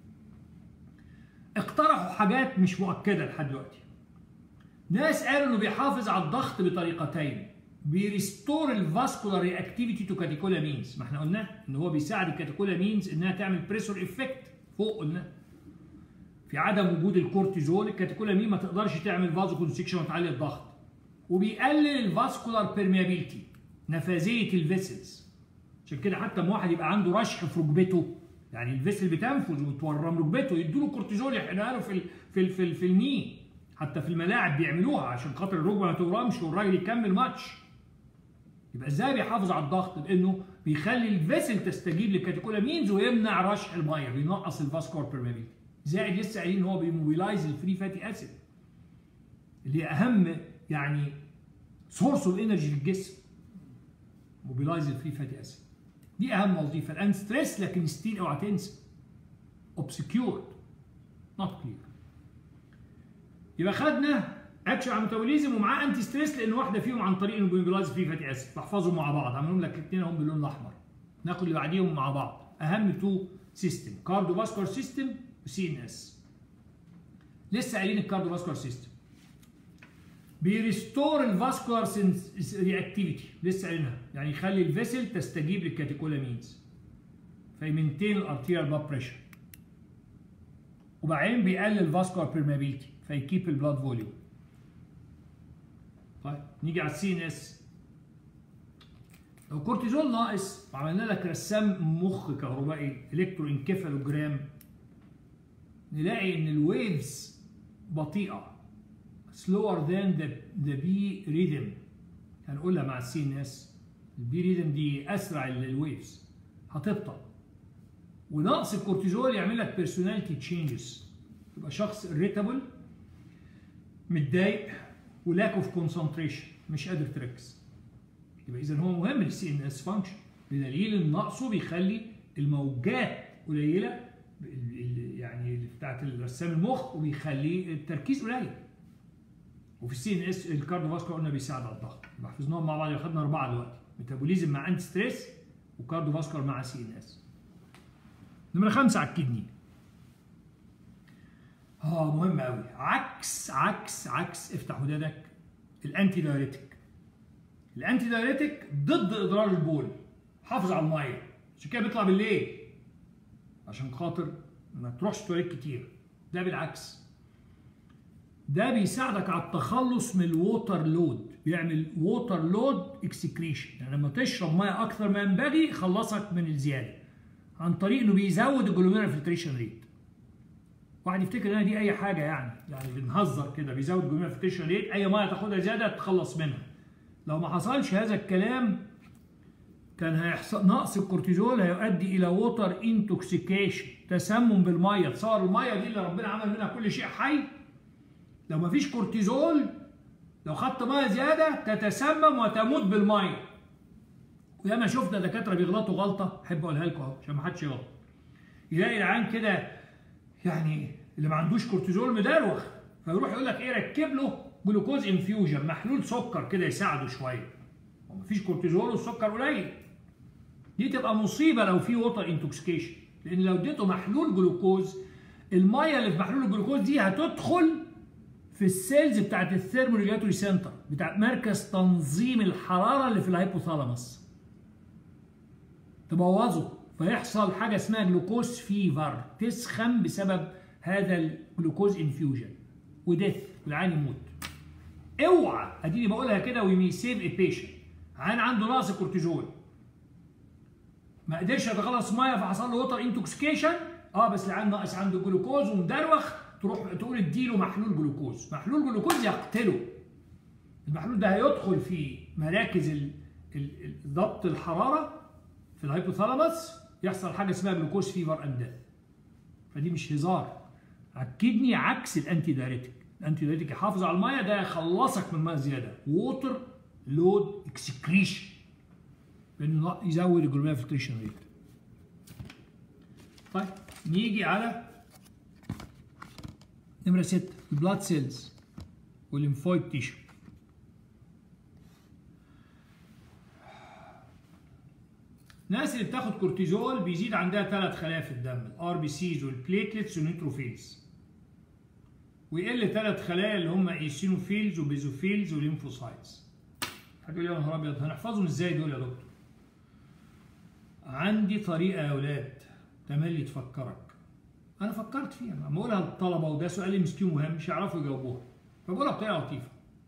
اقترحوا حاجات مش مؤكده لحد دلوقتي. ناس قالوا انه بيحافظ على الضغط بطريقتين، بيريستور الفاسكولار رياكتيفيتي تو كاتيكولامينز، ما احنا قلنا ان هو بيساعد الكاتيكولامينز انها تعمل بريسور افكت فوق، قلنا في عدم وجود الكورتيزول الكاتيكولامين ما تقدرش تعمل فازو كونستريكشن وتعلي الضغط، وبيقلل الفاسكولار بيرميابيلتي، نفاذيه الفيسلز. عشان كده حتى لما واحد يبقى عنده رشح في ركبته، يعني الفيسل بتنفذ وتورم ركبته، يدوا له كورتيزول يحقنها له في ال في ال في, ال في الني، حتى في الملاعب بيعملوها عشان خاطر الركبه ما تورمش والراجل يكمل ماتش. يبقى ازاي بيحافظ على الضغط؟ لانه بيخلي الفيسل تستجيب للكاتيكولامينز ويمنع رشح الميه، بينقص الفاسكولار بيرميابيلتي. زائد لسه قايلين ان هو بيموبيلايز الفري فاتي اسيد اللي هي اهم يعني سورس اوف انرجي في الجسم. موبيلايز الفري فاتي اسيد دي اهم وظيفه. الان ستريس، لكن ستيل اوعى تنسى اوبسكيورد نوت كلير. يبقى خدنا اكشن على الميتابوليزم ومعاه انتي ستريس، لان واحده فيهم عن طريق انه بيموبيلايز فري فاتي اسيد. بحفظهم مع بعض، عاملهم لك الاثنين اهم باللون الاحمر. ناخد اللي بعديهم مع بعض. اهم تو سيستم، كارديو فاسكولار سيستم وسي ان اس. لسه قايلين الكارديو فاسكولار سيستم بيريستور الفاسكولار رياكتيفيتي، لسه قايلينها، يعني يخلي الفيسل تستجيب للكاتيكولامينز فيمنتين الارتيريال بلاد بريشر، وبعدين بيقلل الفاسكولار بيرميابيلتي فيكيب البلاد فوليوم. طيب نيجي على السي ان اس. لو كورتيزول ناقص وعملنا لك رسام مخ كهربائي الكترو انكفالوجرام، نلاقي ان الويفز بطيئه slower than the the B rhythm. هنقولها مع السي ان اس، البي ريدم دي اسرع الويفز هتبطأ. ونقص الكورتيزول يعمل لك بيرسوناليتي تشينجز، تبقى شخص irritable، متضايق، ولاك اوف كونسنتريشن، مش قادر تركز. يبقى اذا هو مهم للسي ان اس فانكشن، بدليل ان نقصه بيخلي الموجات قليله يعني بتاعت الرسام المخ، وبيخلي التركيز قليل. وفي السي ان اس الكارديو فاسكولار قلنا بيساعد على الضغط. يبقى حفظناهم مع بعض، خدنا اربعه دلوقتي، ميتابوليزم مع انتي ستريس وكارديو فاسكولار مع سي ان اس. نمره خمسه على الكدني. اه مهم قوي، عكس عكس عكس افتح ودانك، الانتي دايريتك. الانتي دايريتك ضد اضرار البول، حافظ على الميه، عشان كده بيطلع بالليل عشان خاطر ما تروحش تواليت كتير. ده بالعكس، ده بيساعدك على التخلص من الووتر لود، بيعمل ووتر لود اكسكريشن، يعني لما تشرب ميه اكثر ما ينبغي يخلصك من الزياده عن طريق انه بيزود الجلوميرال فلتريشن ريت. واحد يفتكر ان دي اي حاجه يعني يعني بنهزر كده، بيزود الجلوميرال فلتريشن ريت، اي ميه تاخدها زياده تتخلص منها. لو ما حصلش هذا الكلام كان هيحصل نقص الكورتيزول، هيؤدي الى ووتر انتوكسيكيشن، تسمم بالميه. تصور الميه دي اللي ربنا عمل منها كل شيء حي، لو ما فيش كورتيزول، لو خدت ميه زياده تتسمم وتموت بالميه. وياما شفنا دكاتره بيغلطوا غلطه، احب اقولها لكم اهو عشان ما حدش يغلط. يلاقي العيان كده يعني اللي ما عندوش كورتيزول مدروخ، فيروح يقول لك ايه، ركب له جلوكوز انفيوجن، محلول سكر كده يساعده شويه. وما فيش كورتيزول والسكر قليل. دي تبقى مصيبه لو في ووتر انتوكسيكيشن، لان لو اديته محلول جلوكوز، الميه اللي في محلول الجلوكوز دي هتدخل في السيلز بتاعت الثيرموريجولاتوري سنتر، بتاعت مركز تنظيم الحراره اللي في الهايبوثالاموس، تبوظه، فيحصل حاجه اسمها جلوكوز فيفر، تسخن بسبب هذا الجلوكوز انفيوجن وديث، والعيان يموت. اوعى، اديني بقولها كده، وي مي سيف ا بيشنت، عيان عنده نقص كورتيزول ما قدرش يتخلص ميه فحصل له ووتر انتوكسيكيشن، اه بس العيان ناقص عنده جلوكوز ومدروخ، تروح تقول اديله محلول جلوكوز. محلول جلوكوز يقتله. المحلول ده هيدخل في مراكز ضبط الحراره في الهايبوثالاموس، يحصل حاجه اسمها جلوكوز فيفر اند ديث. فدي مش هزار. الكدني عكس الانتي دايريتك، الانتي دايريتك يحافظ على الميه، ده يخلصك من الميه زياده، ووتر لود اكسكريشن، بانه يزود الجلوميرولار فلتريشن ريت. طيب نيجي على نمره ستة، البلاد سيلز والليمفويد تيشو. الناس اللي بتاخد كورتيزول بيزيد عندها ثلاث خلايا في الدم، الار بي سيز والبليتلتس والنيوتروفيلز، ويقل ثلاث خلايا اللي هم ايسينوفيلز وبيزوفيلز وليمفوسايتس. هتقول لي يا نهار ابيض هنحفظهم ازاي دول يا دكتور؟ عندي طريقه يا اولاد تملي تفكرك. انا فكرت فيها، لما بقولها للطلبه وده سؤال ام اس كيو مهم مش هيعرفوا يجاوبوها، فبقولها بطريقه لطيفه.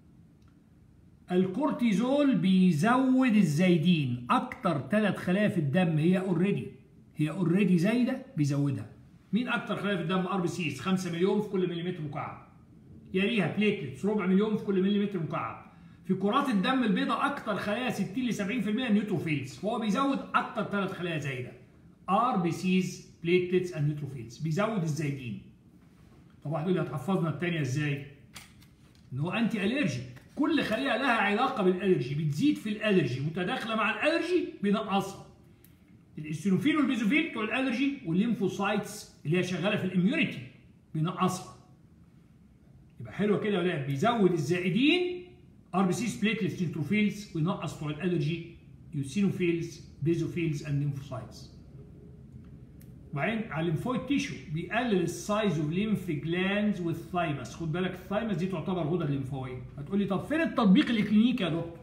الكورتيزول بيزود الزايدين، اكتر ثلاث خلايا في الدم هي اوريدي هي اوريدي زايده بيزودها. مين اكتر خلايا في الدم؟ ار بي سيز خمسة مليون في كل مليمتر مكعب، يليها بليتلتس ربع مليون في كل مليمتر مكعب. في كرات الدم البيضاء اكتر خلايا ستين ل سبعين بالمئة نيوتروفيلز، فهو بيزود اكتر ثلاث خلايا زايده، ار بي سيز بليتلتس اند نيوتروفيلز، بيزود الزايدين. طب واحد يقول لي هتحفظنا الثانيه ازاي؟ ان هو انتي الرجيك، كل خليه لها علاقه بالالرجي، بتزيد في الالرجي متداخله مع الالرجي بينقصها. الاستينوفيل والبيزوفيل بتوع الالرجي، والليمفوسايتس اللي هي شغاله في الاميونيتي بينقصها. يبقى حلوه كده يا ولاد، بيزود الزائدين ار بي سيز بليتلتس نيوتروفيلز، وينقص بتوع الالرجي يوسينوفيلز بيزوفيلز اند ليمفوسايتس. وبعدين على الليمفويد تيشو بيقلل السايز اوف ليمف جلاندز والثايمس. خد بالك الثايمس دي تعتبر غدد ليمفاويه. هتقول لي طب فين التطبيق الاكلينيكي يا دكتور؟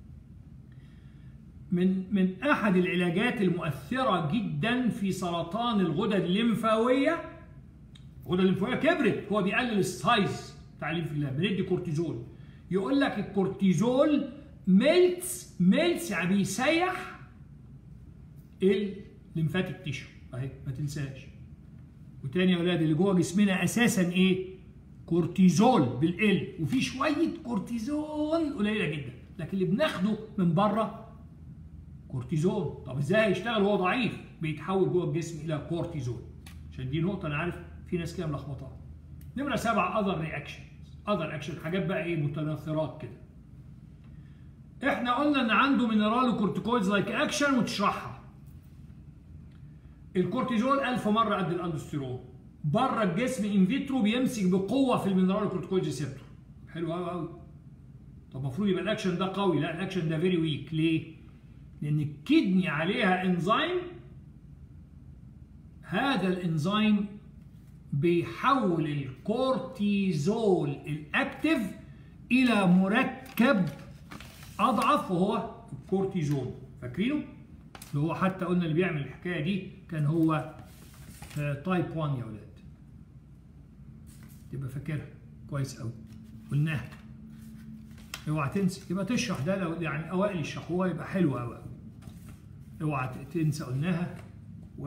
من من احد العلاجات المؤثره جدا في سرطان الغدد الليمفاويه، الغدد الليمفاويه كبرت، هو بيقلل السايز بتاع الليمف جلاند، بندي كورتيزول. يقول لك الكورتيزول ميلتس ميلتس يعني بيسيح الليمفاتيك تيشو اهي، ما تنساش. وتاني يا اولاد اللي جوه جسمنا اساسا ايه؟ كورتيزول بالال، وفي شويه كورتيزول قليله جدا، لكن اللي بناخده من بره كورتيزول. طب ازاي هيشتغل وهو ضعيف؟ بيتحول جوه الجسم الى كورتيزول. عشان دي نقطه انا عارف في ناس كده ملخبطاها. نمره سبعه اذر رياكشن، اذر اكشن حاجات بقى ايه؟ متناثرات كده. احنا قلنا ان عنده مينرال وكورتيكويدز لايك اكشن وتشرحها. الكورتيزول ألف مرة قد الاندوستيرون، بره الجسم ان فيترو بيمسك بقوه في المينرال كورتيكويد ريسبتور. حلو قوي قوي. طب المفروض يبقى الاكشن ده قوي، لا الاكشن ده فيري ويك. ليه؟ لان الكدني عليها انزيم، هذا الانزيم بيحول الكورتيزول الاكتف الى مركب اضعف وهو الكورتيزون. فاكرينه؟ اللي هو حتى قلنا اللي بيعمل الحكايه دي كان هو تايب واحد يا اولاد. تبقى فاكرها كويس قوي، قلناها اوعى تنسى. يبقى تشرح ده لو يعني اوائل يشرحوها يبقى حلو قوي. اوعى تنسى قلناها. و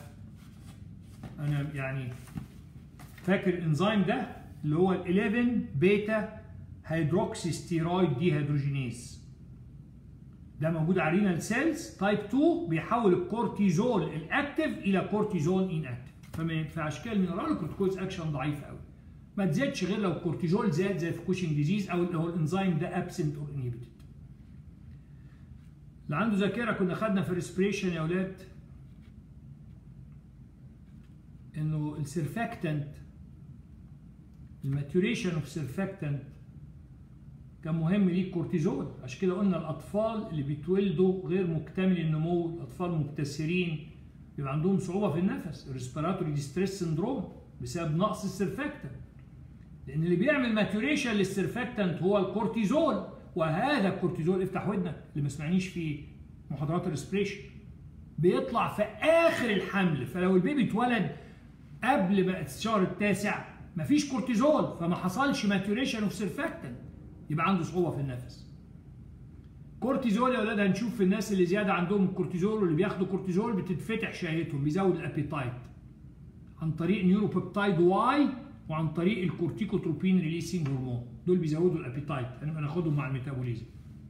انا يعني فاكر الانزيم ده اللي هو ال إحداشر بيتا هيدروكسي ستيرويد دي هيدروجينيز، ده موجود على رينال سيلز تايب اتنين، بيحول الكورتيزول الاكتف الى كورتيزون ان اكتف. فما ينفعش كده المينرال الكورتيكويدز اكشن ضعيف قوي، ما تزيدش غير لو الكورتيزول زاد زي في كوشنج ديزيز او اللي هو الانزيم ده ابسنت اور انهبيتد. اللي عنده ذاكره كنا خدنا في الريسبريشن يا اولاد انه السيرفاكتنت، الماتوريشن اوف سيرفاكتنت كان مهم ليه الكورتيزول. عشان كده قلنا الاطفال اللي بيتولدوا غير مكتمل النمو، الاطفال مبتسرين، بيبقى عندهم صعوبه في النفس، الريسبيراتوري ديستريس سندروم، بسبب نقص السيرفاكتنت. لان اللي بيعمل ماتوريشن للسيرفاكتنت هو الكورتيزول، وهذا الكورتيزول افتح ودنك اللي ما سمعنيش في محاضرات الريسبريشن بيطلع في اخر الحمل. فلو البيبي اتولد قبل بقى الشهر التاسع مفيش كورتيزول، فما حصلش ماتوريشن اوف سيرفاكتنت، يبقى عنده صعوبه في النفس. كورتيزول يا اولاد هنشوف في الناس اللي زياده عندهم الكورتيزول واللي بياخدوا كورتيزول بتتفتح شهيتهم، بيزود الابيتايت عن طريق نيوروبيبتايد واي وعن طريق الكورتيكوتروبين ريليسينج هرمون، دول بيزودوا الابيتايت، هنبقى ناخدهم مع الميتابوليزم.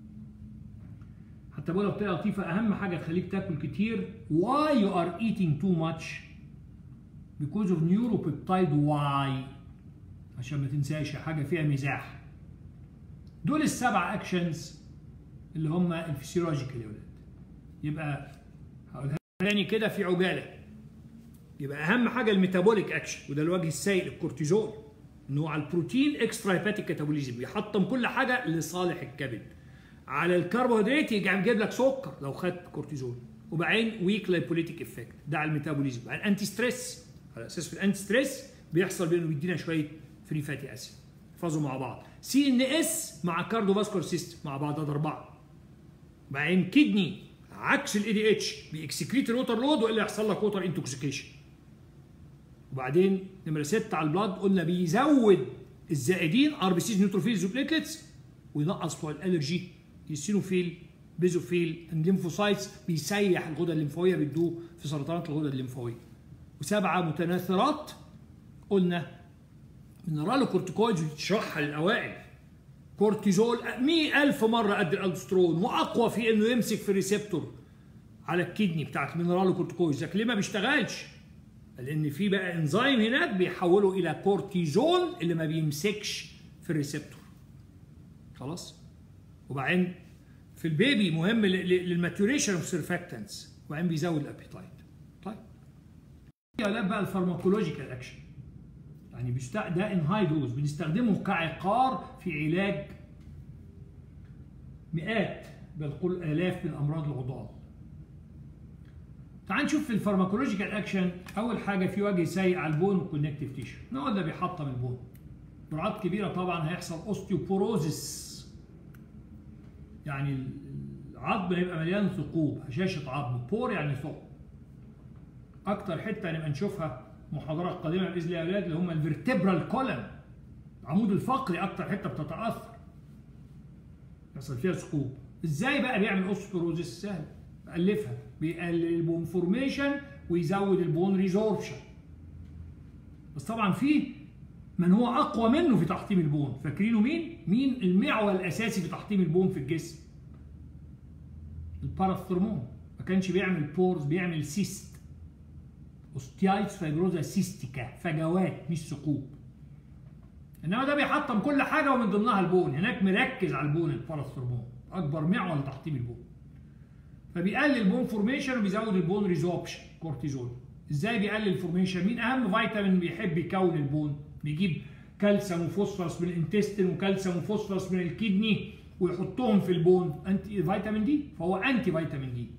حتى بقولها بطريقه لطيفه، اهم حاجه تخليك تاكل كتير why you are eating too much because of neuropeptide Y، عشان ما تنساش حاجه فيها مزاح. دول السبع اكشنز اللي هم الفسيولوجيكال يا ولاد. يبقى هقولها تاني كده في عجاله. يبقى اهم حاجه الميتابوليك اكشن، وده الوجه السيء للكورتيزول، انه على البروتين اكسترا هيباتيك كاتابوليزم بيحطم كل حاجه لصالح الكبد. على الكربوهيدرات يجي يجيب لك سكر لو خدت كورتيزول، وبعدين ويك لايبوليتيك افكت ده على الميتابوليزم. بعدين انتي ستريس، على اساس في الانتي ستريس بيحصل بينه بيدينا شويه فري فاتي اسيد. احفظوا مع بعض. سي ان اس مع كارديو فاسكولار سيستم مع بعض، ده اربعه. بعدين كدني عكس الاي دي اتش بيكسكريت الوتر لود والا يحصل لك ووتر انتوكسيكيشن. وبعدين نمره سته على البلاد قلنا بيزود الزائدين ار بي سيز نيوتروفيلز وبليتلتس، وينقص بتوع الالرجي السينوفيل بيزوفيل الليمفوسايتس، بيسيح الغدة الليمفاويه بيدوه في سرطانات الغدة الليمفاويه. وسبعه متناثرات قلنا مينرالو كورتيكويدز بتشرحها للاوائل. كورتيزول مئة ألف مره قد الالدوسترون، واقوى في انه يمسك في الريسبتور على الكدني بتاعت مينرالو كورتيكويدز. لكن ليه ما بيشتغلش؟ لان في بقى انزيم هناك بيحوله الى كورتيزول اللي ما بيمسكش في الريسبتور. خلاص؟ وبعدين في البيبي مهم للماتوريشن اوف سيرفاكتنتس، وبعدين بيزود الابيتايت. طيب يا بقى الفارماكولوجيكال اكشن، يعني بيشتغل ده ان هاي دوز، بنستخدمه كعقار في علاج مئات بل قل الاف من امراض العضال. تعال نشوف في الفارماكولوجيكال اكشن. اول حاجه في وجه سيء على البون والكونكتيف تيشو، نقول ده بيحطم البون. جرعات كبيره طبعا هيحصل اوستيوبوروزيس، يعني العظم هيبقى مليان ثقوب، هشاشه عظم، بور يعني ثقب. اكتر حته هنبقى نشوفها محاضرات قادمه باذن الله يا اولاد اللي هم الفيرتبرال كولم، العمود الفقري اكتر حته بتتاثر، يحصل فيها ثقوب. ازاي بقى بيعمل اوستيوبوروزيس؟ سهل، بألفها، بيقلل البون فورميشن ويزود البون ريزوربشن. بس طبعا في من هو اقوى منه في تحطيم البون، فاكرينه مين؟ مين المعول الاساسي في تحطيم البون في الجسم؟ الباراثرمون. ما كانش بيعمل بورز، بيعمل سيست، اوستيايتس فايبروزا سيستيكا، فجوات مش ثقوب. انما ده بيحطم كل حاجه ومن ضمنها البون. هناك مركز على البون الباراثرمون، اكبر معول لتحطيم البون. فبيقلل البون فورميشن وبيزود البون ريزوربشن، كورتيزول. ازاي بيقلل الفورميشن؟ مين اهم فيتامين بيحب يكون البون؟ بيجيب كالسيوم وفوسفورس من الانتستين وكالسيوم وفوسفورس من الكدني ويحطهم في البون، انتي فيتامين دي، فهو انتي فيتامين دي.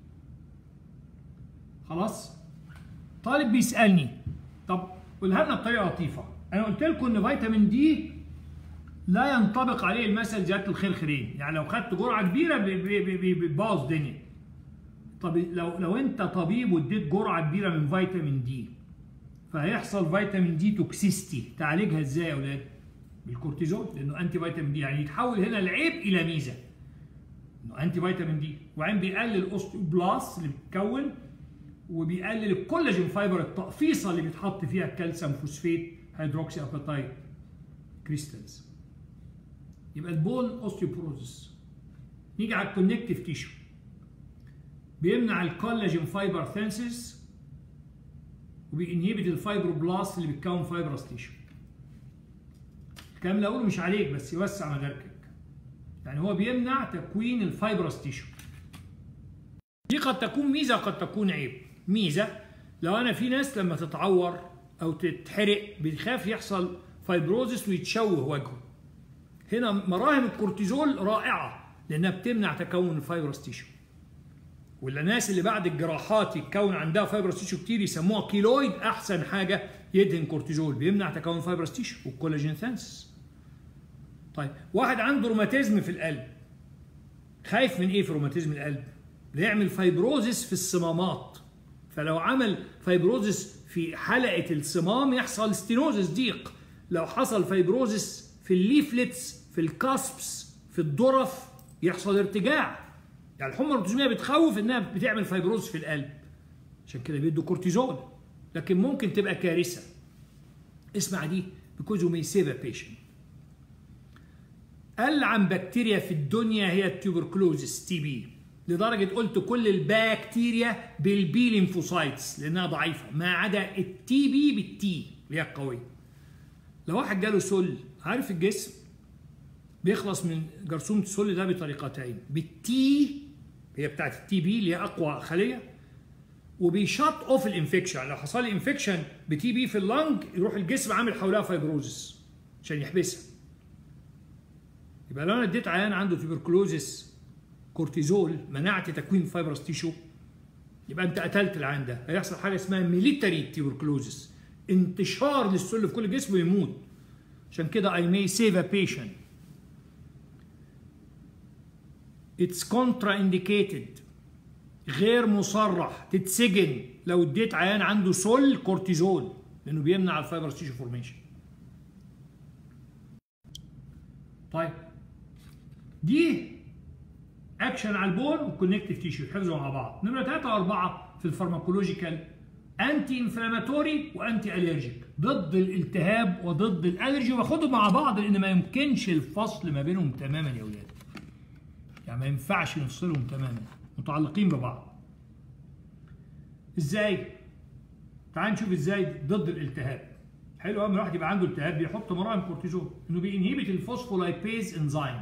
خلاص؟ طالب بيسالني طب قولها لنا بطريقه لطيفه. انا قلت لكم ان فيتامين دي لا ينطبق عليه المثل زياده الخير خيرين، يعني لو خدت جرعه كبيره بتبوظ الدنيا. طب لو لو انت طبيب واديت جرعه كبيره من فيتامين دي فهيحصل فيتامين دي توكسيستي، تعالجها ازاي يا اولاد؟ بالكورتيزول، لانه انتي فيتامين دي، يعني يتحول هنا العيب الى ميزه. انه انتي فيتامين دي، وبعدين بيقلل الاوستيوبلاست اللي بتتكون، وبيقلل الكولاجين فايبر، التقفيصه اللي بيتحط فيها الكالسيوم فوسفيت هيدروكسي اباتايت كريستالز. يبقى البون اوستيوبروزس. نيجي على الكونكتيف تيشو، بيمنع الكولاجين فايبر ثينسيس وبينهبت الفايبروبلاست اللي بتكون فايبرس تيشو. الكلام اللي اقوله مش عليك بس يوسع مداركك. يعني هو بيمنع تكوين الفايبرس تيشو. دي قد تكون ميزه وقد تكون عيب. ميزه لو انا في ناس لما تتعور او تتحرق بيخاف يحصل فايبروزس ويتشوه وجهه. هنا مراهم الكورتيزول رائعه لانها بتمنع تكون الفايبرس تيشو. والناس اللي بعد الجراحات يتكون عندها فايبرس تيشو كتير يسموها كيلويد، احسن حاجه يدهن كورتيزول، بيمنع تكون فايبرس تيشو والكولاجين ثانسس. طيب واحد عنده روماتيزم في القلب، خايف من ايه في روماتيزم القلب؟ بيعمل فايبروزس في الصمامات، فلو عمل فايبروزس في حلقه الصمام يحصل ستينوزس ضيق. لو حصل فايبروزس في الليفلتس في الكاسبس في الضرف يحصل ارتجاع. يعني الحمى الروماتيزميه بتخوف انها بتعمل فايبروزس في القلب، عشان كده بيدوا كورتيزول، لكن ممكن تبقى كارثه. اسمع دي because you may save a patient. ألعن بكتيريا في الدنيا هي التيوبركلوزس تي بي. لدرجه قلت كل البكتيريا بالبي ليمفوسايتس لانها ضعيفه ما عدا التي بي بالتي اللي هي القويه. لو واحد جاله سل، عارف الجسم بيخلص من جرثومه السل ده بطريقتين، بالتي هي بتاعت التي بي اللي هي اقوى خليه، وبيشط اوف الانفكشن. لو حصل لي انفكشن بتي بي في اللنج يروح الجسم عامل حولها فايبروزس عشان يحبسها. يبقى لو انا اديت عيان عنده تيبركلوزس كورتيزول منعت تكوين فايبرس تيشو، يبقى انت قتلت العيان ده. هيحصل حاجه اسمها ميليتري تيبركلوزس، انتشار للسل في كل جسم ويموت. عشان كده I may save a patient. It's contraindicated، غير مصرح تتسجن لو اديت عيان عنده سل كورتيزول لانه بيمنع الفايبرس تيشو فورميشن. طيب دي اكشن على البون والكونكتيف تيشو يتحفظوا مع بعض. نمره ثلاثة وأربعة في الفارماكولوجيكال انتي انفلاماتوري وانتي الرجيك، ضد الالتهاب وضد الالرجي، واخدهم مع بعض لان ما يمكنش الفصل ما بينهم تماما يا اولاد. يعني ما ينفعش نفصلهم تماما، متعلقين ببعض. ازاي؟ تعال نشوف ازاي ضد الالتهاب. حلو قوي، الواحد يبقى عنده التهاب بيحط مراهم كورتيزون، انه بينهبت الفوسفولايبيز انزيم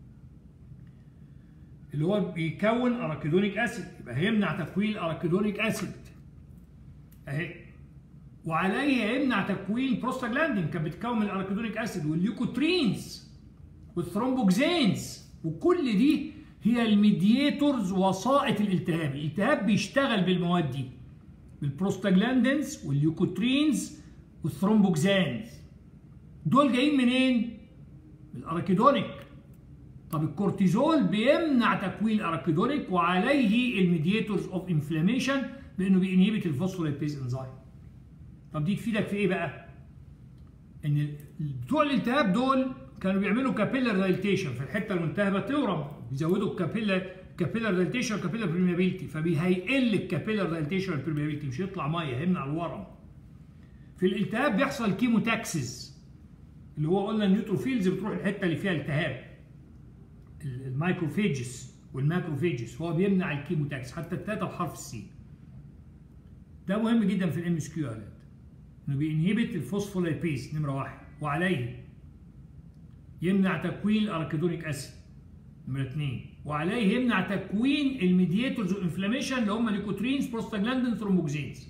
اللي هو بيكون اراكيدونيك اسيد، يبقى هيمنع تكوين اراكيدونيك اسيد اهي، وعليه يمنع تكوين بروستاجلاندين كانت بتكون من الاراكيدونيك اسيد والليوكوترينز والثرومبوكسينز، وكل دي هي الميدياتورز وسائط الالتهاب. الالتهاب بيشتغل بالمواد دي، بالبروستاجلاندينز والليوكوترينز والثرومبوكسانز. دول جايين منين؟ من الاراكيدونيك. طب الكورتيزول بيمنع تكوين اراكيدونيك وعليه الميدياتورز اوف انفلاميشن بانه بينهبت الفوسفولايبيز انزيم. طب دي تفيدك في ايه بقى؟ ان بتوع الالتهاب دول كانوا بيعملوا كابيلر دايليتيشن في الحته الملتهبه تورم، بيزودوا الكابيلر كابيلر دايليتيشن وكابيلر بريميابيلتي، فبيهيقل الكابيلر دايليتيشن والبريميابيلتي، مش يطلع ميه، هيمنع الورم. في الالتهاب بيحصل كيموتاكسيس اللي هو قلنا النيوتروفيلز بتروح الحته اللي فيها التهاب، المايكروفيجز والماكروفيجز، هو بيمنع الكيموتاكس حتى التلاته بحرف السي. ده مهم جدا في الام اس كيو يا ولاد، انه بينهبت الفوسفولايبيز نمره واحد، وعليه يمنع تكوين الاراكيدونيك اسيد نمره اثنين، وعليه يمنع تكوين الميدياتورز والانفلاميشن اللي هم ليكوترينز بروستاجلاندين ثرومبوكسينز،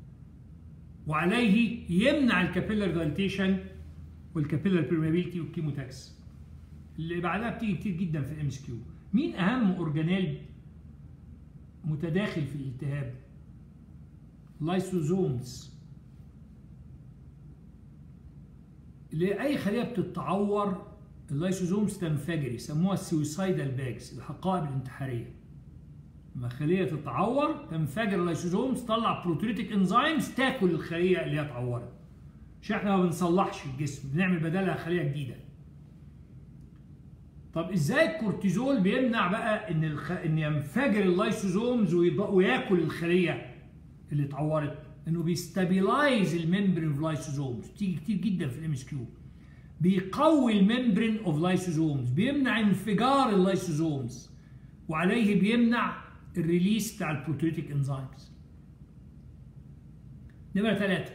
وعليه يمنع الكابيلر دايليتيشن والكابيلر بيرميابيلتي والكيموتاكس. اللي بعدها بتيجي كتير جدا في الام اس كيو. مين اهم اورجانيل متداخل في الالتهاب؟ لايسوزومز. اللي اي خليه بتتعور اللايسوزومز تنفجر، يسموها السويسايدال باجز، الحقائب الانتحاريه. لما خليه تتعور تنفجر اللايسوزومز، تطلع بروتريتيك انزيمز تاكل الخليه اللي هي اتعورت. مش احنا ما بنصلحش الجسم، بنعمل بدلها خليه جديده. طب ازاي الكورتيزول بيمنع بقى ان الخ... ان ينفجر اللايسوزومز ويض... وياكل الخليه اللي اتعورت؟ انه بيستابيلايز الممبرين اوف لايسوزومز، بتيجي كتير جدا في الام اس كيو. بيقوي الممبرين اوف لايسوزومز، بيمنع انفجار اللايسوزومز، وعليه بيمنع الريليس بتاع البروتيتيك انزيمز. نمرة ثلاثة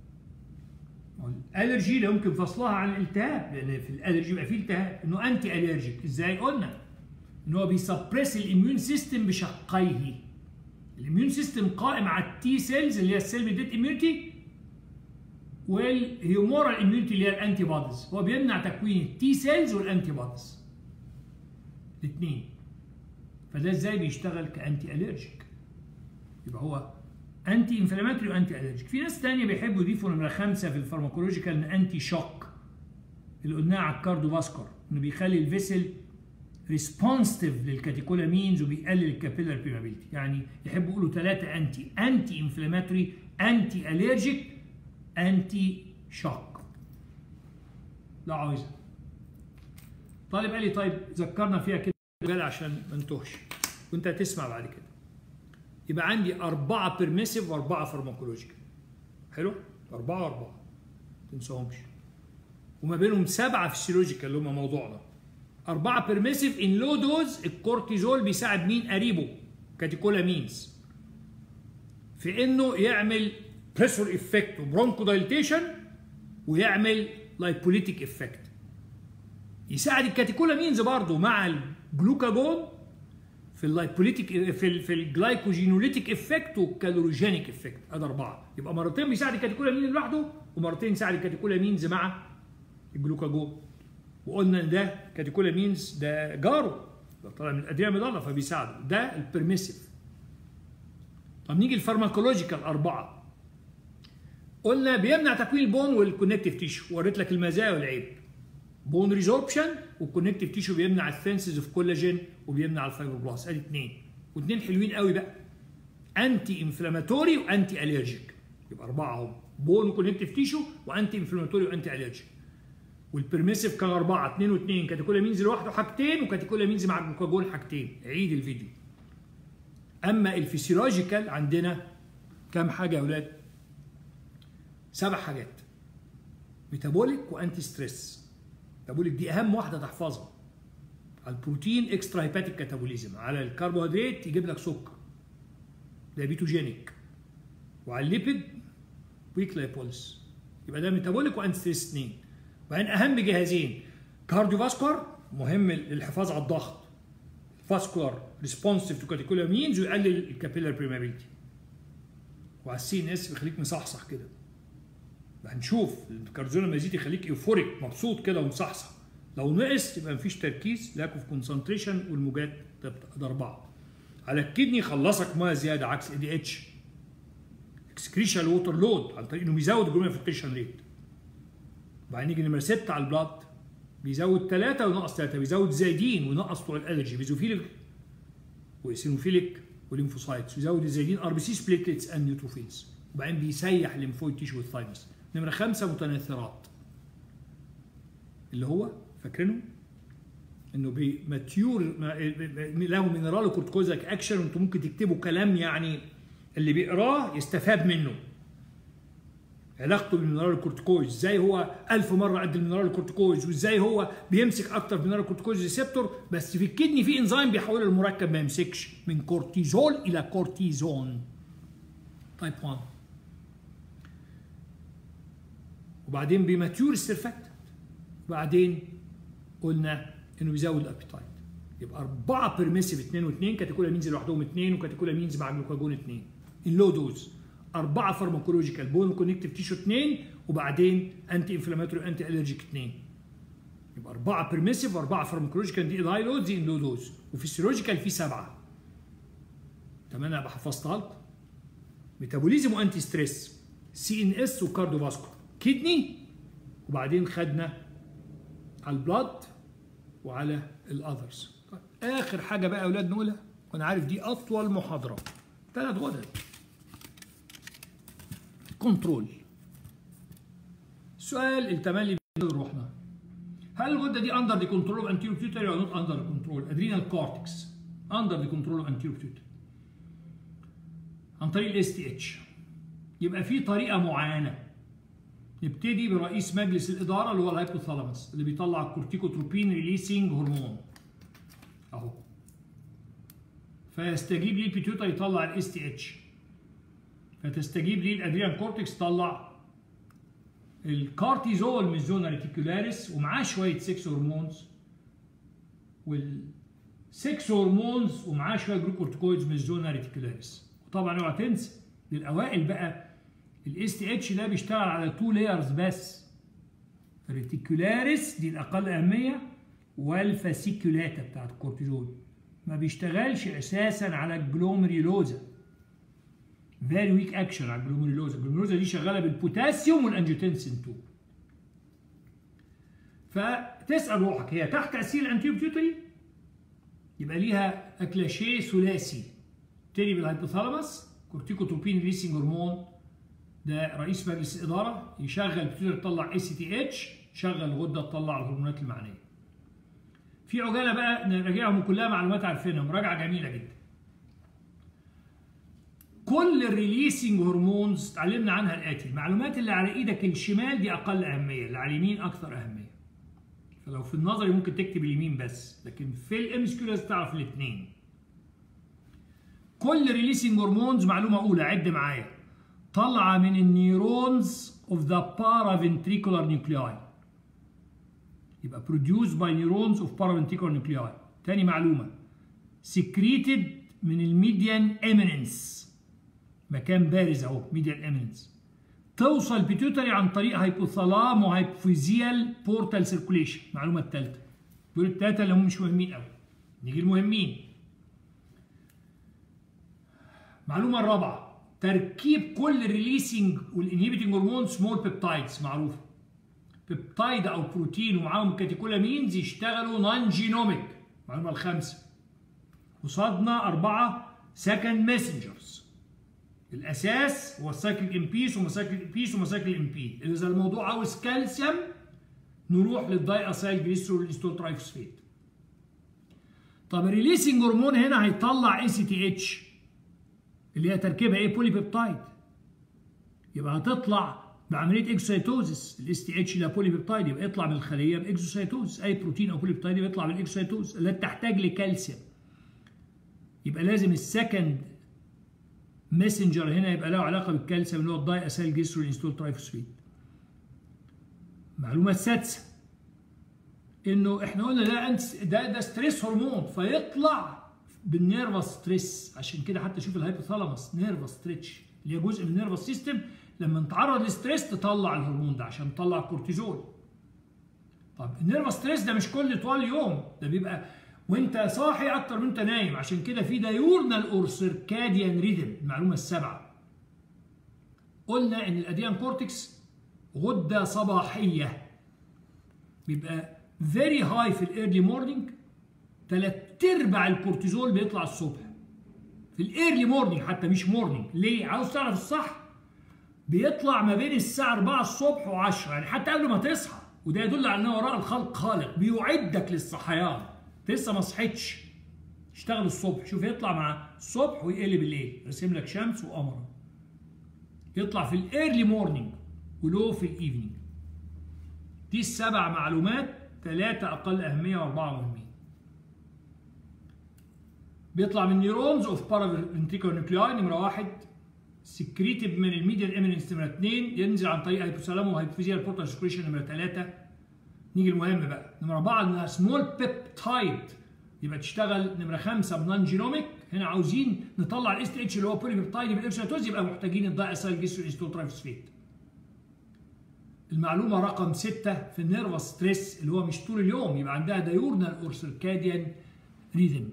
الالرجي اللي يمكن فصلها عن الالتهاب، لان في الالرجي يبقى فيه التهاب، انه انتي الرجيك. ازاي؟ قلنا ان هو بيسبريس الاميون سيستم بشقيه. الاميون سيستم قائم على التي سيلز اللي هي السيل ميديت اميونيتي، والهيومورال اميونيتي اللي هي الانتي بوديز. هو بيمنع تكوين التي سيلز والانتي بوديز الاثنين. فده ازاي بيشتغل كانتي الرجيك؟ يبقى هو انتي انفلاماتوري وانتي الرجيك. في ناس ثانيه بيحبوا يضيفوا نمره خمسه في الفارماكولوجيكال ان انتي شوك، اللي قلناها على الكارديو فاسكولار، انه بيخلي الفيسل ريسبونسيف للكاتيكولامينز وبيقلل الكابيلر بيرميابيلتي. يعني يحبوا يقولوا ثلاثه انتي، انتي انفلاماتوري، انتي الرجيك، انتي شوك. لا عاوزها. طالب قال لي طيب ذكرنا فيها كده عشان ما نتوهش وانت هتسمع بعد كده. يبقى عندي أربعة بيرميسيف وأربعة فارماكولوجيكال. حلو؟ أربعة وأربعة. ما تنساهمش. وما بينهم سبعة فيسيولوجيكال اللي هم موضوعنا. أربعة بيرميسيف ان لو دوز. الكورتيزول بيساعد مين؟ قريبه كاتيكولامينز في انه يعمل بريسور افكت وبرونكو دايليتيشن ويعمل لايبوليتيك افكت. يساعد الكاتيكولامينز برضه مع الجلوكاجون في اللايبوليتيك في ال في الجلايكوجينوليتيك افكت والكالوروجينيك افكت. ادي اربعه. يبقى مرتين بيساعد الكاتيكولامين لوحده ومرتين يساعد الكاتيكولامينز مع الجلوكاجون. وقلنا ان ده كاتيكولامينز ده جاره ده طالع من الادرينال ميدالا فبيساعده. ده البرميسيف. طب نيجي الفارماكولوجيكال اربعه. قلنا بيمنع تكوين البون والكونكتيف تيشو. وريت لك المزايا والعيب. بون ريزوربشن والكونكتيف تيشو بيمنع الثينسز اوف كولاجين وبيمنع الفايبروبلاست. ادي اثنين واثنين حلوين قوي بقى. انتي انفلاماتوري وانتي اليرجيك. يبقى اربعه اهم. بون وكونكتيف تيشو وانتي انفلاماتوري وانتي اليرجيك. والبرميسيف كان اربعه اثنين واثنين. كاتيكولامينز لوحده حاجتين وكاتيكولامينز مع الجلوكاجون حاجتين. عيد الفيديو. اما الفسيولوجيكال عندنا كام حاجه يا اولاد؟ سبع حاجات. ميتابوليك وانتي ستريس. ميتابوليك دي اهم واحده تحفظها. على البروتين اكسترا هيباتيك كاتابوليزم، على الكربوهيدرات يجيب لك سكر دايبيتوجينيك، وعلى الليبيد ويك لايبوليس. يبقى ده ميتابوليك وانتي ستريس اثنين. وبعدين اهم جهازين كارديو فاسكولار مهم للحفاظ على الضغط. فاسكولار ريسبونسيف تو كاتيكولامينز ويقلل الكابيلار بريمابيلتي. وعلى السي ان اس بيخليك مصحصح كده. هنشوف الكارديو لما يزيد يخليك ايوفوريك مبسوط كده ومصحصح. لو نقص يبقى مفيش تركيز، لاك اوف كونسنتريشن، والموجات ده اربعه. على الكدني يخلصك ميه زياده عكس اي دي اتش. اكسكريشن ووتر لود عن طريق انه بيزود الجلوميرولار فلتريشن ريت. وبعدين يجي نمره سته على البلاد بيزود ثلاثه وينقص ثلاثه، بيزود زايدين وينقص بتوع الالرجي بيزوفيليك واسينوفيليك وليمفوسايتس، ويزود الزايدين ار بي سي بليتلتس اند نيوتروفيلز. وبعدين بيسيح الليمفويد تيشو والثايمس. نمره خمسه متناثرات اللي هو فاكرينه؟ انه بماتيور له مينرال كورتيكوزاك اكشن، وانتم ممكن تكتبوا كلام يعني اللي بيقراه يستفاد منه. علاقته بالمينرال الكورتيكويز، ازاي هو ألف مره قد المينرال الكورتيكويز، وازاي هو بيمسك اكتر مينرال الكورتيكويز ريسبتور، بس في الكدني في انزيم بيحول المركب ما يمسكش من كورتيزول الى كورتيزون تايب واحد. وبعدين بماتيور السيرفكت. وبعدين قلنا انه بيزود الابيتايت. يبقى اربعه بيرميسيف اثنين واثنين، كاتيكولامينز لوحدهم اثنين وكاتيكولامينز مع جلوكاجون اثنين. اللو دوز اربعه فارماكولوجيكال بون كونكتيف تيشو اثنين، وبعدين انتي انفلاماتوري انتي الرجيك اثنين. يبقى اربعه بيرميسيف واربعه فارماكولوجيكال دي الهاي لود دي اللو دوز. وفيسيولوجيكال في سبعه. تمام انا بحفظتها لكم. ميتابوليزم وانتي ستريس، سي ان اس وكارديو فاسكولار، كدني، وبعدين خدنا على البلاد وعلى الاذرز. طيب اخر حاجه بقى يا اولاد نقولها، وانا عارف دي اطول محاضره، ثلاث غدد. كنترول. سؤال التملي روحنا، هل الغده دي اندر دي كنترول اوف انتيريور بيتيوتري ولا نوت اندر كنترول؟ ادرينال كورتكس اندر دي كنترول اوف انتيريور بيتيوتري عن طريق الاس تي اتش. يبقى في طريقه معينه. نبتدي برئيس مجلس الاداره اللي هو الهايبوثالاموس اللي بيطلع الكورتيكوتروبين ريليسنج هرمون اهو، فيستجيب ليه البيتيوتري يطلع الاس تي اتش، فتستجيب ليه الادرينال كورتكس تطلع الكورتيزول من الزونا ريتيكولاريس، ومعاه شويه سكس هرمونز، والسكس هرمونز ومعاه شويه جلوكورتيكويدز من الزونا ريتيكولاريس. وطبعا اوعى تنسى للاوائل بقى الاس تي اتش ده بيشتغل على تو لايرز بس، الريتيكولاريس دي الاقل اهميه، والفاسيكولاتا بتاعت الكورتيزول. ما بيشتغلش اساسا على الجلوميريلوزا. فيري ويك اكشن على الجلوميريلوزا. الجلوميريلوزا دي شغاله بالبوتاسيوم والانجيوتنسين اتنين. فتسال روحك هي تحت تاثير الانتيريور بيتيوتري؟ يبقى ليها اكلاشيه ثلاثي. تاني بالهايبوثالاموس كورتيكوتروبين ريليسنج هرمون، ده رئيس مجلس الاداره يشغل البيتيوتري تطلع اي سي تي اتش، شغل الغده تطلع الهرمونات المعنيه. في عجاله بقى نراجعهم كلها معلومات عارفينها، مراجعه جميله جدا. كل الريليسنج هرمونز اتعلمنا عنها الاتي، المعلومات اللي على ايدك الشمال دي اقل اهميه، اللي على اليمين اكثر اهميه. فلو في النظري ممكن تكتب اليمين بس، لكن في الام اس كيو لازم تعرف الاثنين. كل ريليسنج هرمونز، معلومه اولى عد معايا، طالعه من النيورونز اوف ذا بارافنتريكولار نيوكلياي، يبقى produced by neurons of paraventricular nuclei. تاني معلومه، secreted من الميديان اميننس، مكان بارز اهو ميديان اميننس، توصل بيتيوتري عن طريق هايبوثالام وهايبوفيزيال بورتال سيركوليشن. المعلومه الثالثه، دول الثلاثه اللي هم مش مهمين قوي، نيجي المهمين. المعلومه الرابعه، تركيب كل ريليسنج والانهبيتنج هرمون سمول بيبتايدز معروفه، بيبتايد او بروتين ومعاهم كاتيكولامينز يشتغلوا نون جينوميك. المعلومه الخامسه، قصادنا اربعه سكند ماسنجرز، الاساس هو السايكل امبيس ومسايكل امبيس ومسايكل امبي. اذا الموضوع عاوز كالسيوم نروح للداي اسايل جليسرول انستول ترايفوسفيت. طب الريليسنج هرمون هنا هيطلع اي سي تي اتش اللي هي تركيبها ايه؟ بولي بيبتايد، يبقى هتطلع بعمليه اكسوسايتوزس. الاس تي اتش ده بولي بيبتايد، يبقى يطلع من الخليه باكسوسايتوزس. اي بروتين او بولي بيبتايد يبقى يطلع بالاكسوسايتوزس اللي تحتاج لكالسيوم. يبقى لازم السكند ماسنجر هنا يبقى له علاقه بالكالسيوم اللي هو الداي اسايل جليسرول انستول ترايفوسفيت. المعلومه السادسه، انه احنا قلنا ده ده ده ستريس هرمون، فيطلع بالنيرفس ستريس. عشان كده حتى شوف الهايبوثالاموس نيرفس ستريتش اللي هي جزء من النيرفس سيستم، لما نتعرض للستريس تطلع الهرمون ده عشان تطلع الكورتيزول. طب النيرفس ستريس ده مش كل طوال اليوم، ده بيبقى وانت صاحي اكتر من انت نايم. عشان كده في دايورنال اور سيركاديان ريذم. المعلومه السابعه، قلنا ان الاديان كورتكس غده صباحيه، بيبقى فيري هاي في الايرلي مورنينج، ثلاث ارباع الكورتيزول بيطلع الصبح في الايرلي مورنينج، حتى مش مورنينج. ليه؟ عاوز تعرف الصح؟ بيطلع ما بين الساعه أربعة الصبح وعشرة، يعني حتى قبل ما تصحى، وده يدل على ان وراء الخلق خالق بيعدك للصحيان. لسه ما صحيتش، اشتغل الصبح. شوف يطلع مع الصبح ويقل بالليل، رسم لك شمس وقمر. يطلع في الايرلي مورنينج ولو في الايفنينج. دي السبع معلومات، ثلاثه اقل اهميه واربعه مهمين. بيطلع من نيورونز اوف بارافنتريكولار نيوكلياي، نمره واحد. سكريتيف من الميديان اميننس، نمره اثنين. ينزل عن طريق هايبوثالامو وهايبوفيزيال بورتال سكريشن، نمره ثلاثه. نيجي المهم بقى، نمره اربعه انها سمول بيبتايد، يبقى تشتغل. نمره خمسه بنان جينوميك، هنا عاوزين نطلع الاس تي اتش اللي هو بولي بيبتايد بالاكسوسايتوز، يبقى محتاجين الداي اسايل جليسرول انستول ترايفوسفيت. المعلومه رقم سته، في النيرفس ستريس اللي هو مش طول اليوم، يبقى عندها دايورنال اور سيركاديان ريذم،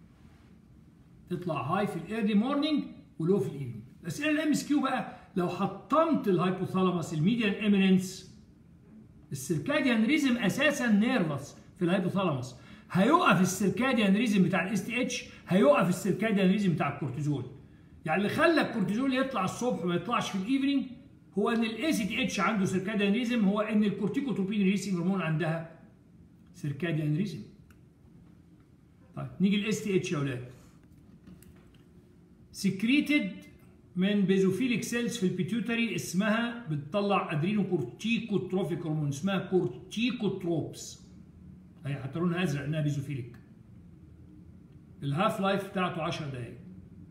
تطلع هاي في الايرلي مورنينج ولو في الايفنينج. الاسئله الام اس كيو بقى، لو حطمت الهايبوثالاموس الميديان اميننس، السيركاديان ريزم اساسا نيرفس في الهايبوثالاموس، هيوقف السيركاديان ريزم بتاع الاس تي اتش، هيوقف السيركاديان ريزم بتاع الكورتيزول. يعني اللي خلى الكورتيزول يطلع الصبح وما يطلعش في الايفنينج هو ان الاي سي تي اتش عنده سيركاديان ريزم، هو ان الكورتيكوتروبين ريليسنج هرمون عندها سيركاديان ريزم. طيب نيجي الاس تي اتش يا اولاد. سكريتد من بيزوفيليك سيلز في البيتيوتري، اسمها بتطلع ادرينو كورتيكوتروفيك هرمون، اسمها كورتيكوتروبس. هي حتى لونها ازرق انها بيزوفيليك. الهاف لايف بتاعته عشر دقائق.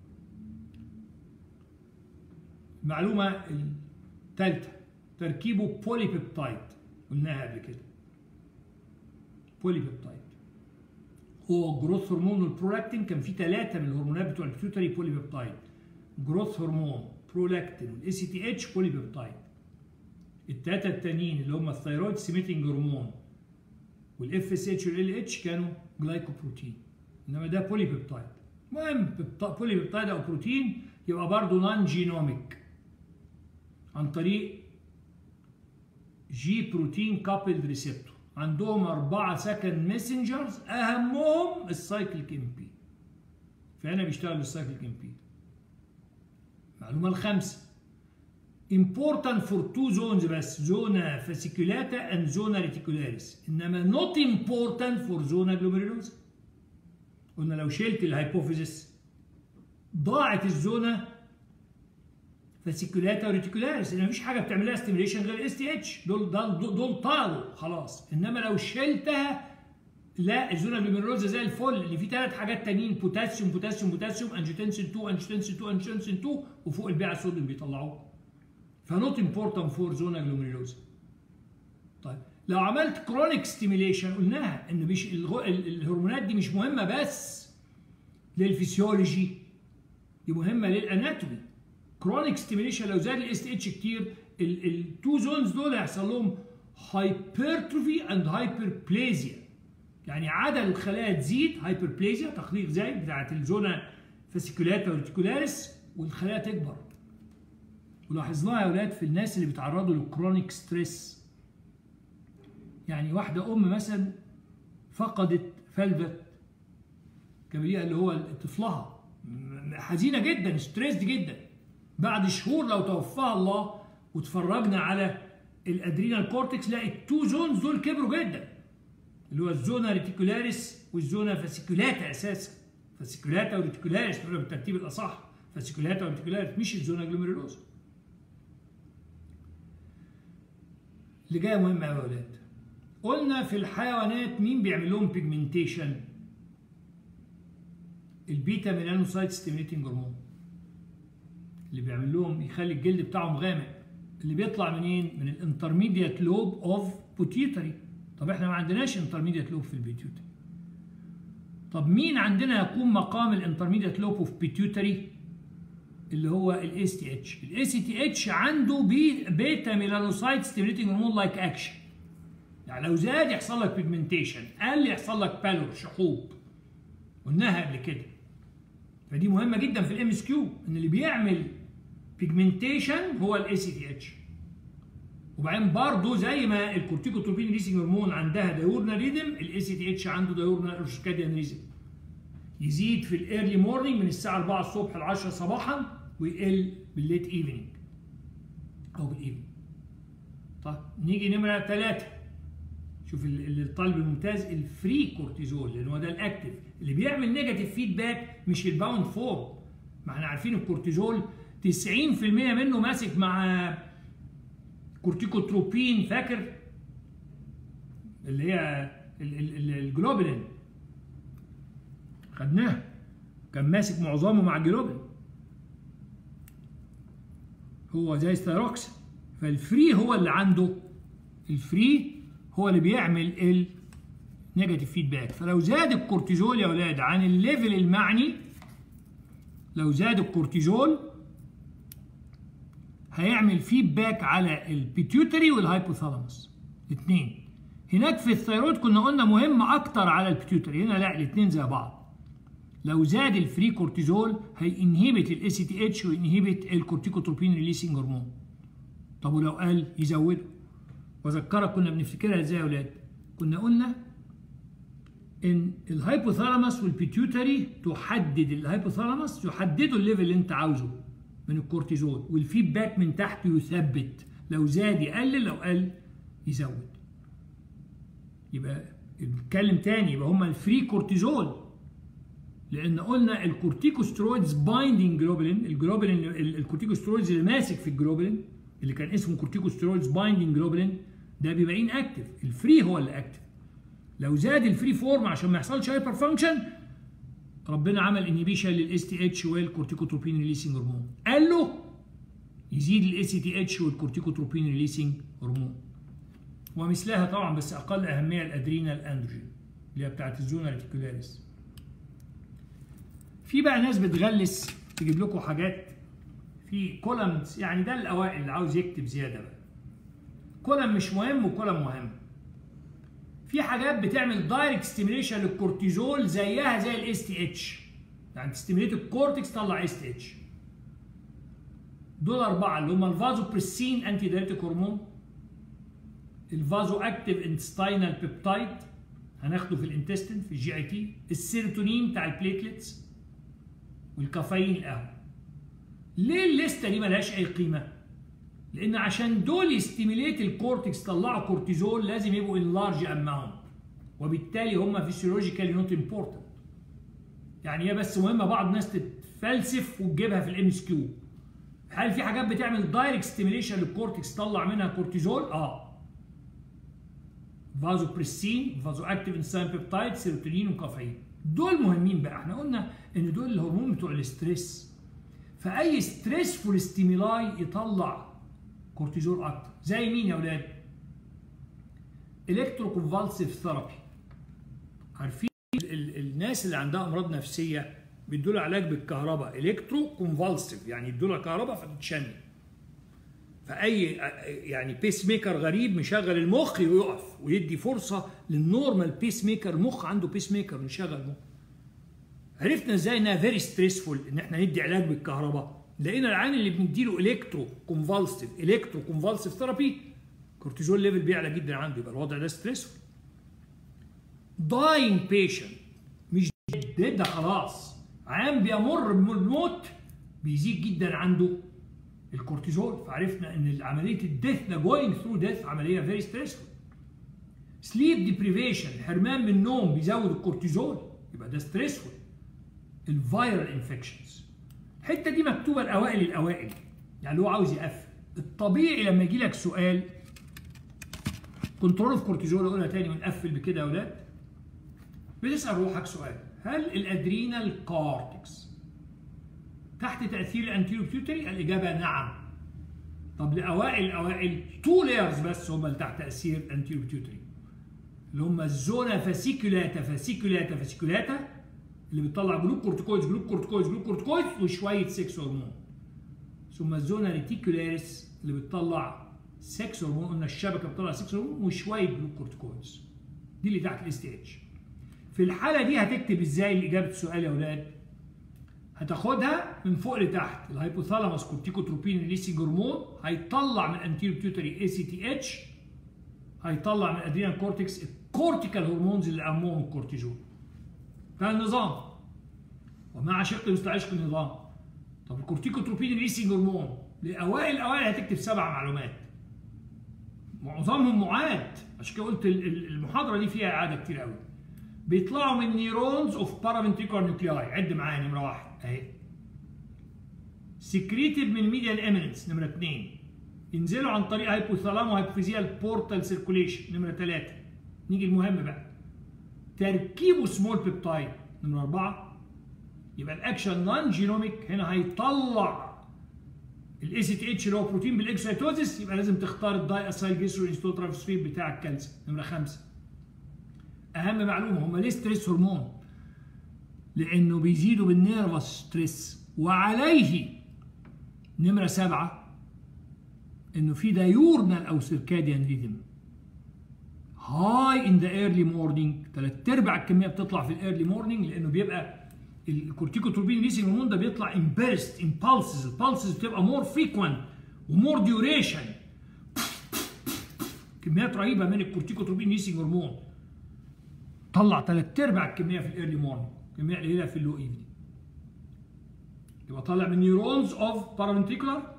المعلومه الثالثه، تركيبه بولي بيبتايد، قلناها قبل كده. بولي بيبتايد هو جروث هرمون والبرولاكتين، كان في ثلاثه من الهرمونات بتوع البيتيوتري بولي بيبتايد، جروث هرمون، برولاكتين، والاي سي تي اتش بولي بيبتايد. الثلاثه التانيين اللي هم الثايرويد سيميتنج هرمون والاف اس اتش والال اتش كانوا جلايكوبروتين، انما ده بولي بيبتايد. المهم بولي بيبتايد او بروتين يبقى برضه نون جينوميك عن طريق جي بروتين كابلد ريسبتور. عندهم أربعة سكند ميسنجرز، أهمهم السايكليك ام بي، فهنا بيشتغل بالسايكليك ام بي. المعلومة الخامسة، important for two zones بس، زونا فاسيكولاتا and زونا ريتيكولاريس، إنما not important for زونا جلوميرولوزا. قلنا لو شلت الهايبوفيزيس ضاعت الزونا فاسيكولاتا وريتيكولاريس، لان مفيش حاجه بتعمل لها ستيميليشن غير الاس تي اتش، دول دول دول طاروا خلاص. انما لو شلتها لا، الزونه جلوميرولوزا زي الفل، اللي فيه ثلاث حاجات تانيين، بوتاسيوم بوتاسيوم بوتاسيوم، انجيوتنسين اتنين انجيوتنسين اتنين انجيوتنسين اتنين، وفوق البيع الصوديوم بيطلعوه. فنوت امبورتنت فور زونا جلوميرولوزا. طيب لو عملت كرونيك ستيميليشن، قلناها ان مش الهرمونات دي مش مهمه بس للفسيولوجي، دي مهمه للاناتومي. كرونيك ستيميليشن لو زاد الاس تي اتش كتير، التو زونز دول هيحصل لهم هايبرتروفي اند هايبربليزيا، يعني عدد الخلايا تزيد، هايبربليزيا تخليق زايد بتاعت الزونا فاسيكولاتا وريتيكولاريس، والخلايا تكبر. ولاحظناها يا اولاد في الناس اللي بيتعرضوا للكرونيك ستريس، يعني واحده ام مثلا فقدت فلذة كبرياء اللي هو طفلها، حزينه جدا، ستريسد جدا، بعد شهور لو توفاها الله واتفرجنا على الادرينال كورتكس، لا التو زونز دول كبروا جدا، اللي هو الزونا ريتيكولاريس والزونا فاسيكولاتا اساسا، فاسيكولاتا وريتيكولاريس نقولها بالترتيب الاصح، فاسيكولاتا وريتيكولاريس مش الزونا جلوميرولوزا. اللي جايه مهمه قوي يا اولاد، قلنا في الحيوانات مين بيعمل لهم بيجمنتيشن؟ البيتا ميلانوسايت ستيميليتنج هرمون، اللي بيعمل لهم يخلي الجلد بتاعهم غامق، اللي بيطلع منين؟ من الانترميديات لوب اوف بوتيوتري. طب احنا ما عندناش انترميديات لوب في البيتيوتري. طب مين عندنا يقوم مقام الانترميديات لوب اوف بيتيوتري؟ اللي هو الاس تي اتش. الاس تي اتش عنده بي بيتا ميلانوسايت ستيميليتنج هرمون لايك اكشن، يعني لو زاد يحصل لك بيجمنتيشن، قل يحصل لك بالور شحوب، قلناها قبل كده. فدي مهمه جدا في الام اس كيو، ان اللي بيعمل بيجمنتيشن هو الاس تي اتش. وبعدين برضه زي ما الكورتيكوتروبين ريسنج هرمون عندها دايورنال ريدم، الاس تي اتش عنده دايورنال اورشكاديان ريزم، يزيد في الايرلي مورنينج من الساعه أربعة الصبح ل عشرة صباحا، ويقل بالليت ايفنينج او بالايفنينج. طيب نيجي نمره ثلاثة، شوف الطالب الممتاز، الفري كورتيزول، لان هو ده الاكتف اللي بيعمل نيجاتيف فيدباك مش الباوند فورم. ما احنا عارفين الكورتيزول تسعين في المية منه ماسك مع كورتيكوتروبين، فاكر اللي هي الجلوبولين، خدناه كان ماسك معظمه مع الجلوبولين، هو زي ستيروكس. فالفري هو اللي عنده، الفري هو اللي بيعمل النيجاتيف فيدباك. فلو زاد الكورتيزول يا اولاد عن الليفل المعني، لو زاد الكورتيزول هيعمل فيدباك على البيتيوتري والهايبوثالاموس الاثنين. هناك في الثيرويد كنا قلنا مهم اكتر على البيتيوتري، هنا لا الاثنين زي بعض. لو زاد الفري كورتيزول هينهبت الاس تي اتش وينهبت الكورتيكوتروبين ريليسنج هرمون. طب ولو قل يزوده. واذكرك كنا بنفتكرها ازاي يا اولاد؟ كنا قلنا ان الهايبوثالاموس والبيتيوتري تحدد، الهايبوثالاموس يحددوا الليفل اللي انت عاوزه من الكورتيزول، والفيدباك من تحت يثبت، لو زاد يقلل، لو قل يزود. يبقى نتكلم تاني، يبقى هما الفري كورتيزول، لان قلنا الكورتيكوسترويدز بايندينج جلوبولين، الجلوبولين الكورتيكوسترويدز اللي ماسك في الجلوبولين اللي كان اسمه كورتيكوسترويدز بايندينج جلوبولين ده بيبقى ان اكتف، الفري هو اللي اكتف. لو زاد الفري فورم عشان ما يحصلش هايبر فانكشن، ربنا عمل انيبيشن للاس تي اتش والكورتيكوتروبين ريليسنج هرمون، قال له يزيد الاس تي اتش والكورتيكوتروبين ريليسنج هرمون. ومثلها طبعا بس اقل اهميه الادرينال اندروجين اللي هي بتاعت الزونا ريتيكولاريس. في بقى ناس بتغلس تجيب لكم حاجات في كولمز، يعني ده الاوائل اللي عاوز يكتب زياده بقى. كولم مش مهم وكولم مهم. في حاجات بتعمل دايركت ستيميليشن للكورتيزول زيها زي الاس تي اتش، يعني تستيميليت الكورتكس تطلع اس تي اتش. دول اربعه اللي هم الفازوبريسين انتي دايريتيك هرمون، الفازو اكتيف انتستينال بيبتايد هناخده في الانتستين في الجي اي تي، السيروتونين بتاع البليتلتس، والكافيين القهوه. ليه الليسته دي ملهاش اي قيمه؟ لان عشان دول يستيميليت الكورتكس طلعوا كورتيزول لازم يبقوا ان لارج اماونت، وبالتالي هم فيسيولوجيكالي نوت امبورتنت. يعني هي بس مهمه بعض الناس تتفلسف وتجيبها في الام اس كيو. هل في حاجات بتعمل دايركت ستيميليشن للكورتكس تطلع منها كورتيزول؟ اه. فازوبريسين، فازو اكتيف انسايم بيبتايد، سيروتونين وكافيين. دول مهمين بقى، احنا قلنا ان دول الهرمون بتوع الاستريس. فاي ستريسفول ستيميلاي يطلع كورتيزول اكتر. زي مين يا اولاد؟ الكتروكونفالسيف ثيرابي. عارفين ال الناس اللي عندها امراض نفسيه بيدوا لها علاج بالكهرباء، الكترو كونفالسيف، يعني يدوا لها كهرباء فتتشن. فاي يعني بيس ميكر غريب مشغل المخ ويقف، ويدي فرصه للنورمال بيس ميكر، المخ عنده بيس ميكر نشغل مخ. عرفنا ازاي انها فيري ستريسفول ان احنا ندي علاج بالكهرباء. لقينا العيان اللي بنديله الكترو كونفالسيف الكترو كونفالسيف ثيرابي كورتيزول ليفل بيعلى جدا عنده، يبقى الوضع ده ستريسفول. داين بيشنت، مش ده خلاص عام بيمر بالموت، بيزيد جدا عنده الكورتيزول. فعرفنا ان عمليه الديث ده جوينج ثرو ديث عمليه فيري ستريسفول. سليب ديبريفيشن، حرمان من النوم، بيزود الكورتيزول، يبقى ده ستريسفول. الفيرال انفكشنز، الحته دي مكتوبه الاوائل الاوائل، يعني هو عاوز يقفل. الطبيعي لما يجي لك سؤال كنترول اوف كورتيزول، اقولها تاني ونقفل بكده يا اولاد، بتسال روحك سؤال: هل الادرينال كورتكس تحت تاثير الانتيريو بيوتري؟ الاجابه نعم. طب لاوائل الاوائل تو لايرز بس هم اللي تحت تاثير الانتيريو بيوتري، اللي هم الزونا فاسيكولاتا فاسيكولاتا فاسيكولاتا اللي بتطلع جلوك كورتيكويدز جلوك كورتيكويدز جلوك كورتيكويدز وشويه سكس هرمون، ثم الزونا ريتيكولاريس اللي بتطلع سكس هرمون، قلنا الشبكه بتطلع سكس هرمون وشويه جلوك كورتيكويدز، دي اللي تحت الاس تي اتش. في الحاله دي هتكتب ازاي اجابه السؤال يا اولاد؟ هتاخدها من فوق لتحت. الهايبوثالاموس كورتيكوتروبين ريليسنج هرمون هيطلع من الانتيريو بيوتري اي سي تي اتش، هيطلع من الادرينال كورتكس الكورتيكال هرمونز اللي اهمهم الكورتيزول. ده النظام، ومع شق يستعشق النظام. طب الكورتيكوتروبين ريليسنج هرمون لاوائل الاوائل هتكتب سبع معلومات، معظمهم معاد، عشان كده قلت المحاضره دي فيها اعاده كتير قوي. بيطلعوا من نيرونز اوف بارافنتريكولار نيوكلياي، عد معايا: نمره واحد اهي، سكريتد من الميديال اميننس، نمره اثنين، ينزلوا عن طريق هايبوثالامو هايبوفيزيال بورتال سيركوليشن، نمره ثلاثه. نيجي المهم بقى، تركيبه سمول بيبتايد، نمره اربعه. يبقى الاكشن نون جينوميك، هنا هيطلع الاي سي تي اتش اللي هو بروتين بالاكسيتوزيس، يبقى لازم تختار الداي اسايل جليسرول انستول ترانسفير بتاع الكالسيوم، نمره خمسه. اهم معلومه، هم ليه ستريس هرمون؟ لانه بيزيدوا بالنيرفس ستريس، وعليه نمره سبعه انه في دايورنال او سيركاديان ريدم هاي ان ذا ايرلي مورنينج، ثلاث ارباع الكميه بتطلع في الايرلي مورنينج، لانه بيبقى الكورتيكوتروبين ريسنج هرمون ده بيطلع امبيرست امبالسز، البالسز بتبقى مور فريكوينت ومور ديوريشن، كميات رهيبه من الكورتيكوتروبين ريسنج هرمون، طلع ثلاث ارباع الكميه في الايرلي مورنينج، كميه قليله في اللو ايفنينج. يبقى طالع من نيورونز اوف بارافنتريكولار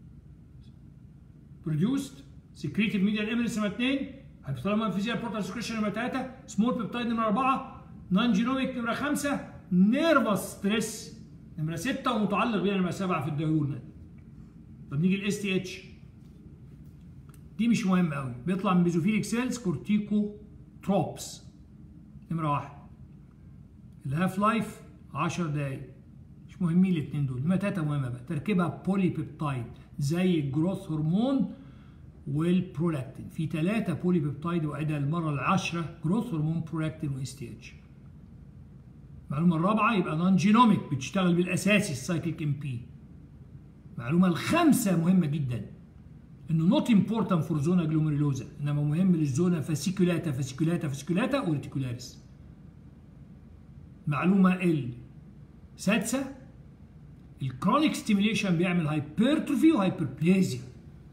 بروديوست سكريتد ميديال امينس نمره اثنين، هايبوثالامو فيزيال بورتال سكريشن نمره ثلاثه، سمول بيبتايد نمره اربعه، نون جينوميك نمره خمسه، نيرفس ستريس نمره سته، ومتعلق بيها نمره سبعه في الدايورنال. طب نيجي الاس تي اتش، دي مش مهم قوي، بيطلع من بيزوفيليك سيلز كورتيكو تروبس نمره واحد، الهاف لايف عشر دقايق، مش مهمين الاثنين دول. نمره ثلاثه مهمه بقى، تركيبها بولي بيبتايد زي الجروث هرمون والبرولاكتين، في ثلاثه بولي بيبتايد وعدها المره العاشره، جروث هرمون برولاكتين واس تي اتش. المعلومه الرابعه يبقى نون جينوميك، بتشتغل بالاساسي السايكليك ام بي. المعلومه الخامسه مهمه جدا، انه نوت امبورتنت فور زونا جلوميرولوزا، انما مهم للزونا فاسيكولاتا فاسيكولاتا فاسيكولاتا وريتيكولاريس. المعلومه السادسه، الكرونيك ستيميليشن بيعمل هايبرتروفي وهايبربليزيا،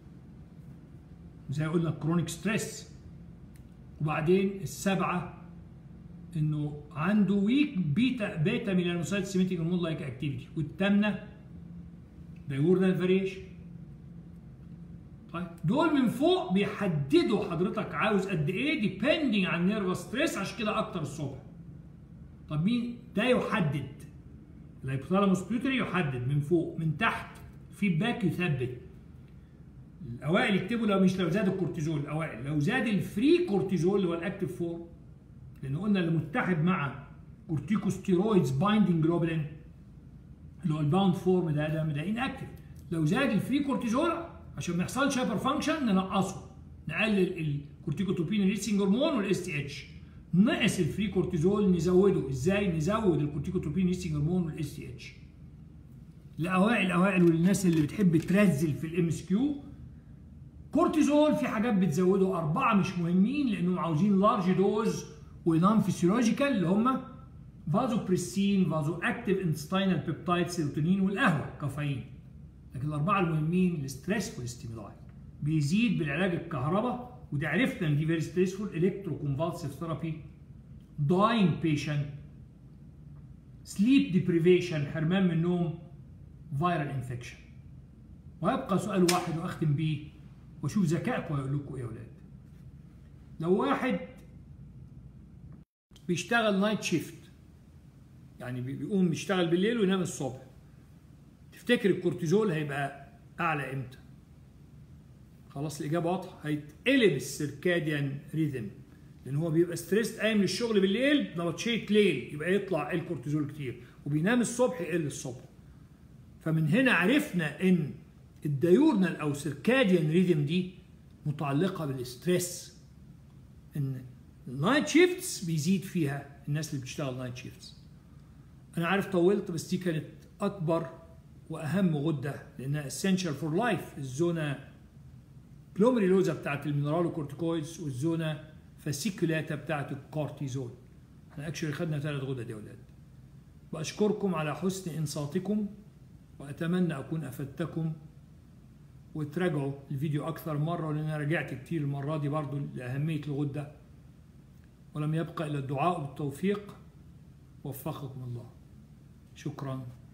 زي قلنا الكرونيك ستريس. وبعدين السبعه انه عنده ويك بيتا بيتا ميلانوسايت سيميتيك هرمون لايك اكتيفيتي. والثامنه دايورنال فاريشن. طيب دول من فوق بيحددوا حضرتك عاوز قد ايه ديبندنج على النيرفس ستريس، عشان كده اكتر الصبح. طب مين ده يحدد؟ الهايبوثالاموس بيوتري يحدد من فوق، من تحت فيدباك يثبت. الاوائل يكتبوا لو مش لو زاد الكورتيزول، الاوائل لو زاد الفري كورتيزول اللي هو الاكتيف فورم، لان قلنا اللي متحد مع كورتيكوستيرويدز بايندينج جلوبولين اللي هو الباوند فورم ده ده ده ان اكتف. لو زاد الفري كورتيزول عشان ما يحصلش هايبر فانكشن ننقصه، نقلل الكورتيكوتروبين ريليسنج هرمون والاس تي اتش. نقص الفري كورتيزول نزوده، ازاي؟ نزود الكورتيكوتروبين ريليسنج هرمون والاس تي اتش. الاوائل الاوائل والناس اللي بتحب ترزل في الام اس كيو، كورتيزول في حاجات بتزوده اربعه مش مهمين لانهم عاوزين لارج دوز ونون فيسيولوجيكال اللي هم فازوبريسين، فازو اكتيف انتستينال بيبتايد، سيروتونين، والقهوه كافيين. لكن الاربعه المهمين الستريسفول ستيمولاي بيزيد بالعلاج الكهرباء، وده عرفنا ان دي فيري ستريسفول، الكترو كونفالسيف ثيرابي، داينج بيشنت، سليب ديبريفيشن حرمان من النوم، فايرال انفكشن. ويبقى سؤال واحد واختم بيه واشوف ذكائكم هيقول لكم ايه يا اولاد. لو واحد بيشتغل نايت شيفت، يعني بيقوم يشتغل بالليل وينام الصبح، تفتكر الكورتيزول هيبقى اعلى امتى؟ خلاص الاجابه واضحه، هيتقلب السيركاديان ريذم، لان هو بيبقى ستريس قايم للشغل بالليل، نبطشيت ليل يبقى يطلع الكورتيزول كتير، وبينام الصبح يقل الصبح. فمن هنا عرفنا ان الديورنال او سيركاديان ريذم دي متعلقه بالستريس، ان النايت شيفتس بيزيد فيها الناس اللي بتشتغل نايت شيفتس. انا عارف طولت، بس دي كانت اكبر واهم غده لانها اسينشال فور لايف، الزونه جلوميريلوزا بتاعت المينرالوكورتيكويدز والزونه فاسيكولاتا بتاعت الكورتيزول. احنا اكشلي خدنا ثلاث غدد يا اولاد. بشكركم على حسن انصاتكم، واتمنى اكون افدتكم، وتراجعوا الفيديو اكثر مره، لان انا رجعت كتير المره دي برضو لاهميه الغده. ولم يبقى الا الدعاء بالتوفيق، وفقكم الله. شكرا.